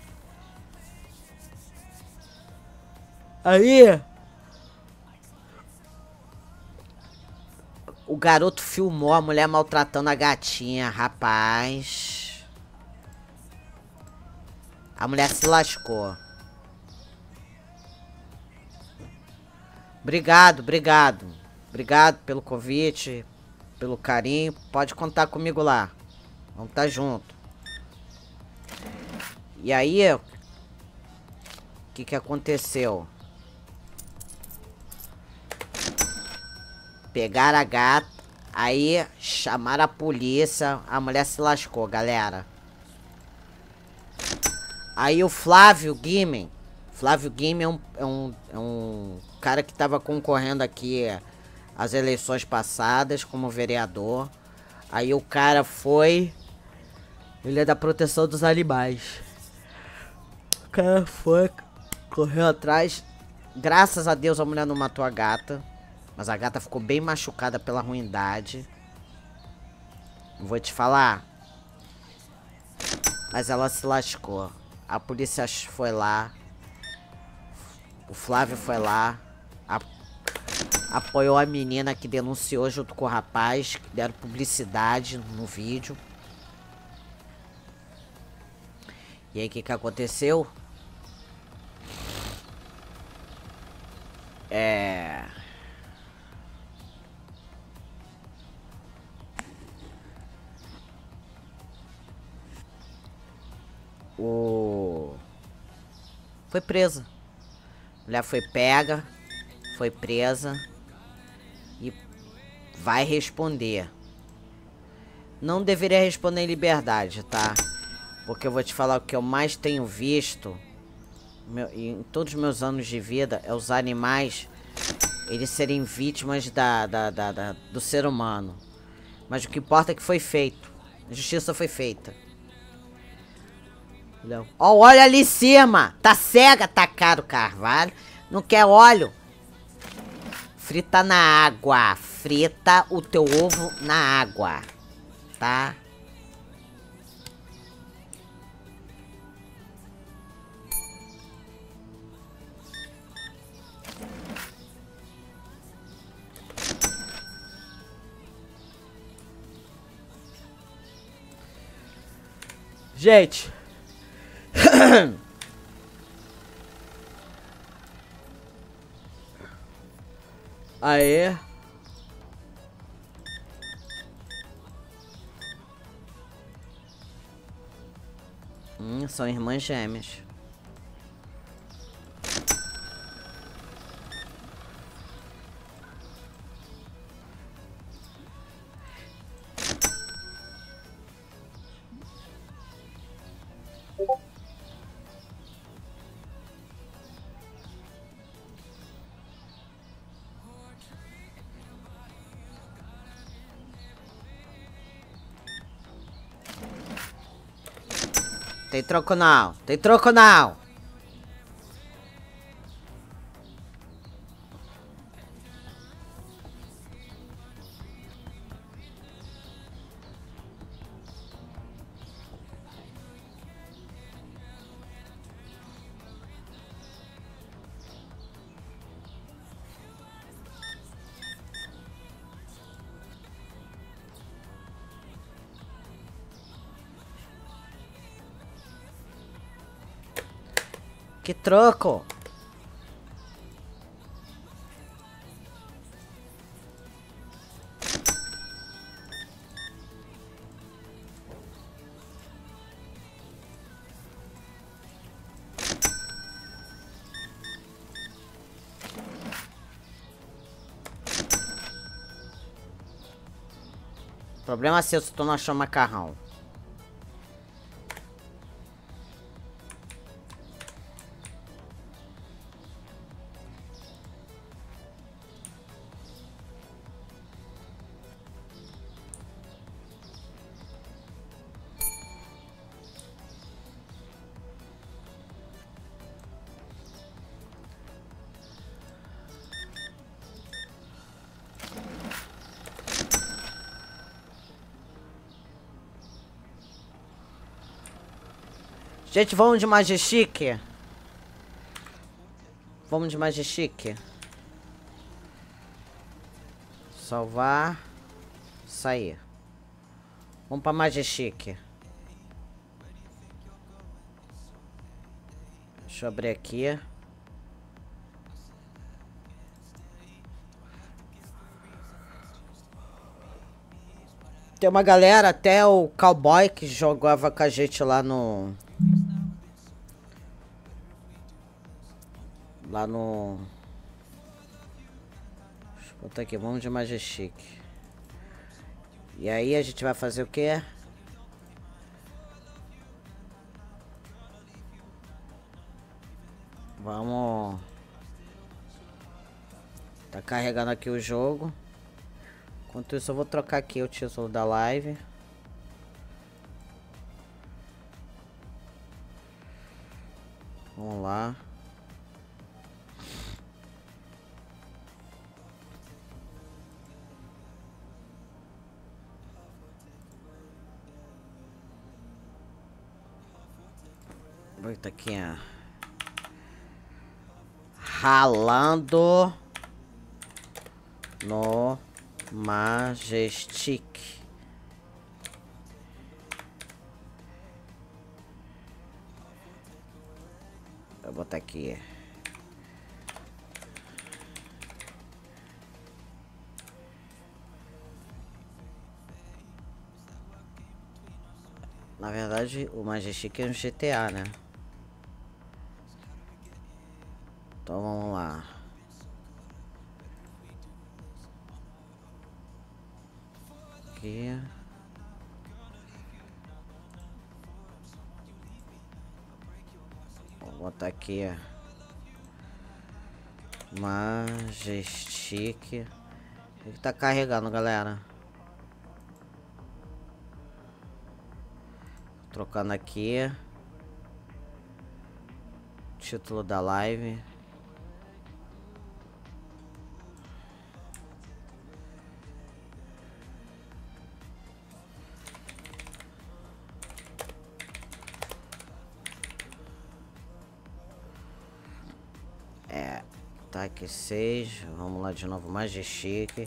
Aí O garoto filmou a mulher maltratando a gatinha, rapaz. A mulher se lascou. Obrigado, obrigado. Obrigado pelo convite, pelo carinho. Pode contar comigo lá. Vamos estar junto. E aí, o que aconteceu? Pegaram a gata, aí chamaram a polícia, a mulher se lascou, galera. Aí o Flávio Guimen é um cara que tava concorrendo aqui às eleições passadas como vereador. Aí o cara foi... Ele é da proteção dos animais. O cara foi, correu atrás. Graças a Deus a mulher não matou a gata. Mas a gata ficou bem machucada pela ruindade. Vou te falar. Mas ela se lascou. A polícia foi lá. O Flávio foi lá. Apoiou a menina que denunciou junto com o rapaz. Que deram publicidade no vídeo. E aí o que aconteceu? Foi presa. A mulher foi pega, foi presa e vai responder. Não deveria responder em liberdade, tá? Porque eu vou te falar o que eu mais tenho visto em todos os meus anos de vida é os animais eles serem vítimas do ser humano. Mas o que importa é que foi feito. A justiça foi feita. Ó, o óleo ali em cima. Tá cega, tá caro, Carvalho. Não quer óleo? Frita na água. Frita o teu ovo na água. Tá? Gente. Aê. São irmãs gêmeas. Tem troco não, tem troco não. Que troco? Problema seu se tu não achou macarrão. Gente, vamos de Majestic? Vamos de Majestic? Salvar. Isso aí. Vamos pra Majestic. Deixa eu abrir aqui. Tem uma galera, até o Cowboy que jogava com a gente lá no... Deixa eu botar aqui, vamos de Majestic. E aí a gente vai fazer o quê? Vamos... Tá carregando aqui o jogo. Enquanto isso eu vou trocar aqui o título da live. Vamos lá. Bota aqui, ó. Ralando no Majestic. Vou botar aqui. Na verdade, o Majestic é um GTA, né? Então vamos lá. Aqui. Vou botar aqui. Majestic. Ele tá carregando, galera. Trocando aqui. Título da live. Tá aqui 6. Vamos lá de novo, Majestic.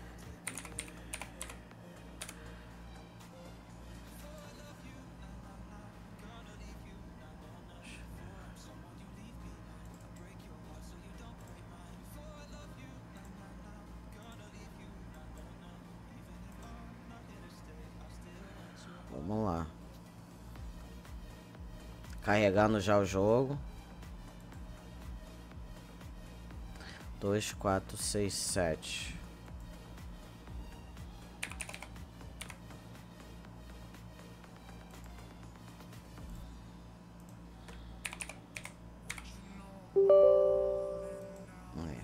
Vamos lá. Carregando já o jogo. 2, 4, 6, 7. Aí.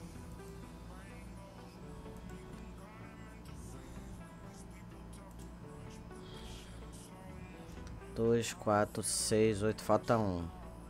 2, 4, 6, 8. Falta 1.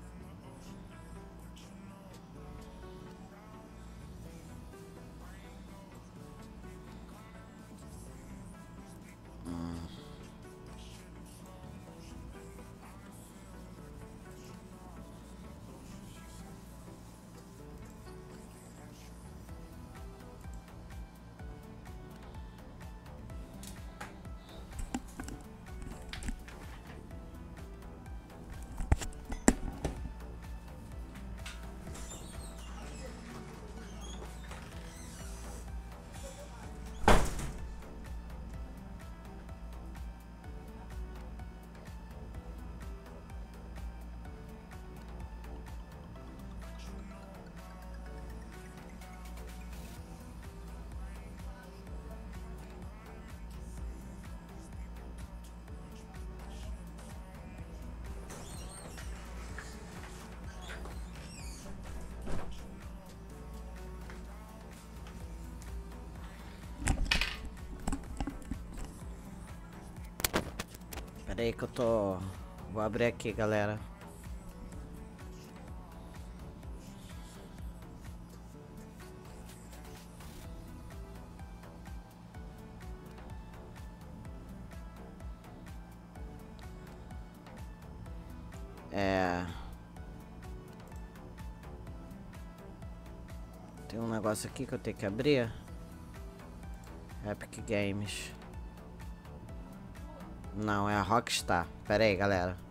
Pera aí que eu tô... Vou abrir aqui, galera. Tem um negócio aqui que eu tenho que abrir. Epic Games. Não, é a Rockstar. Pera aí, galera.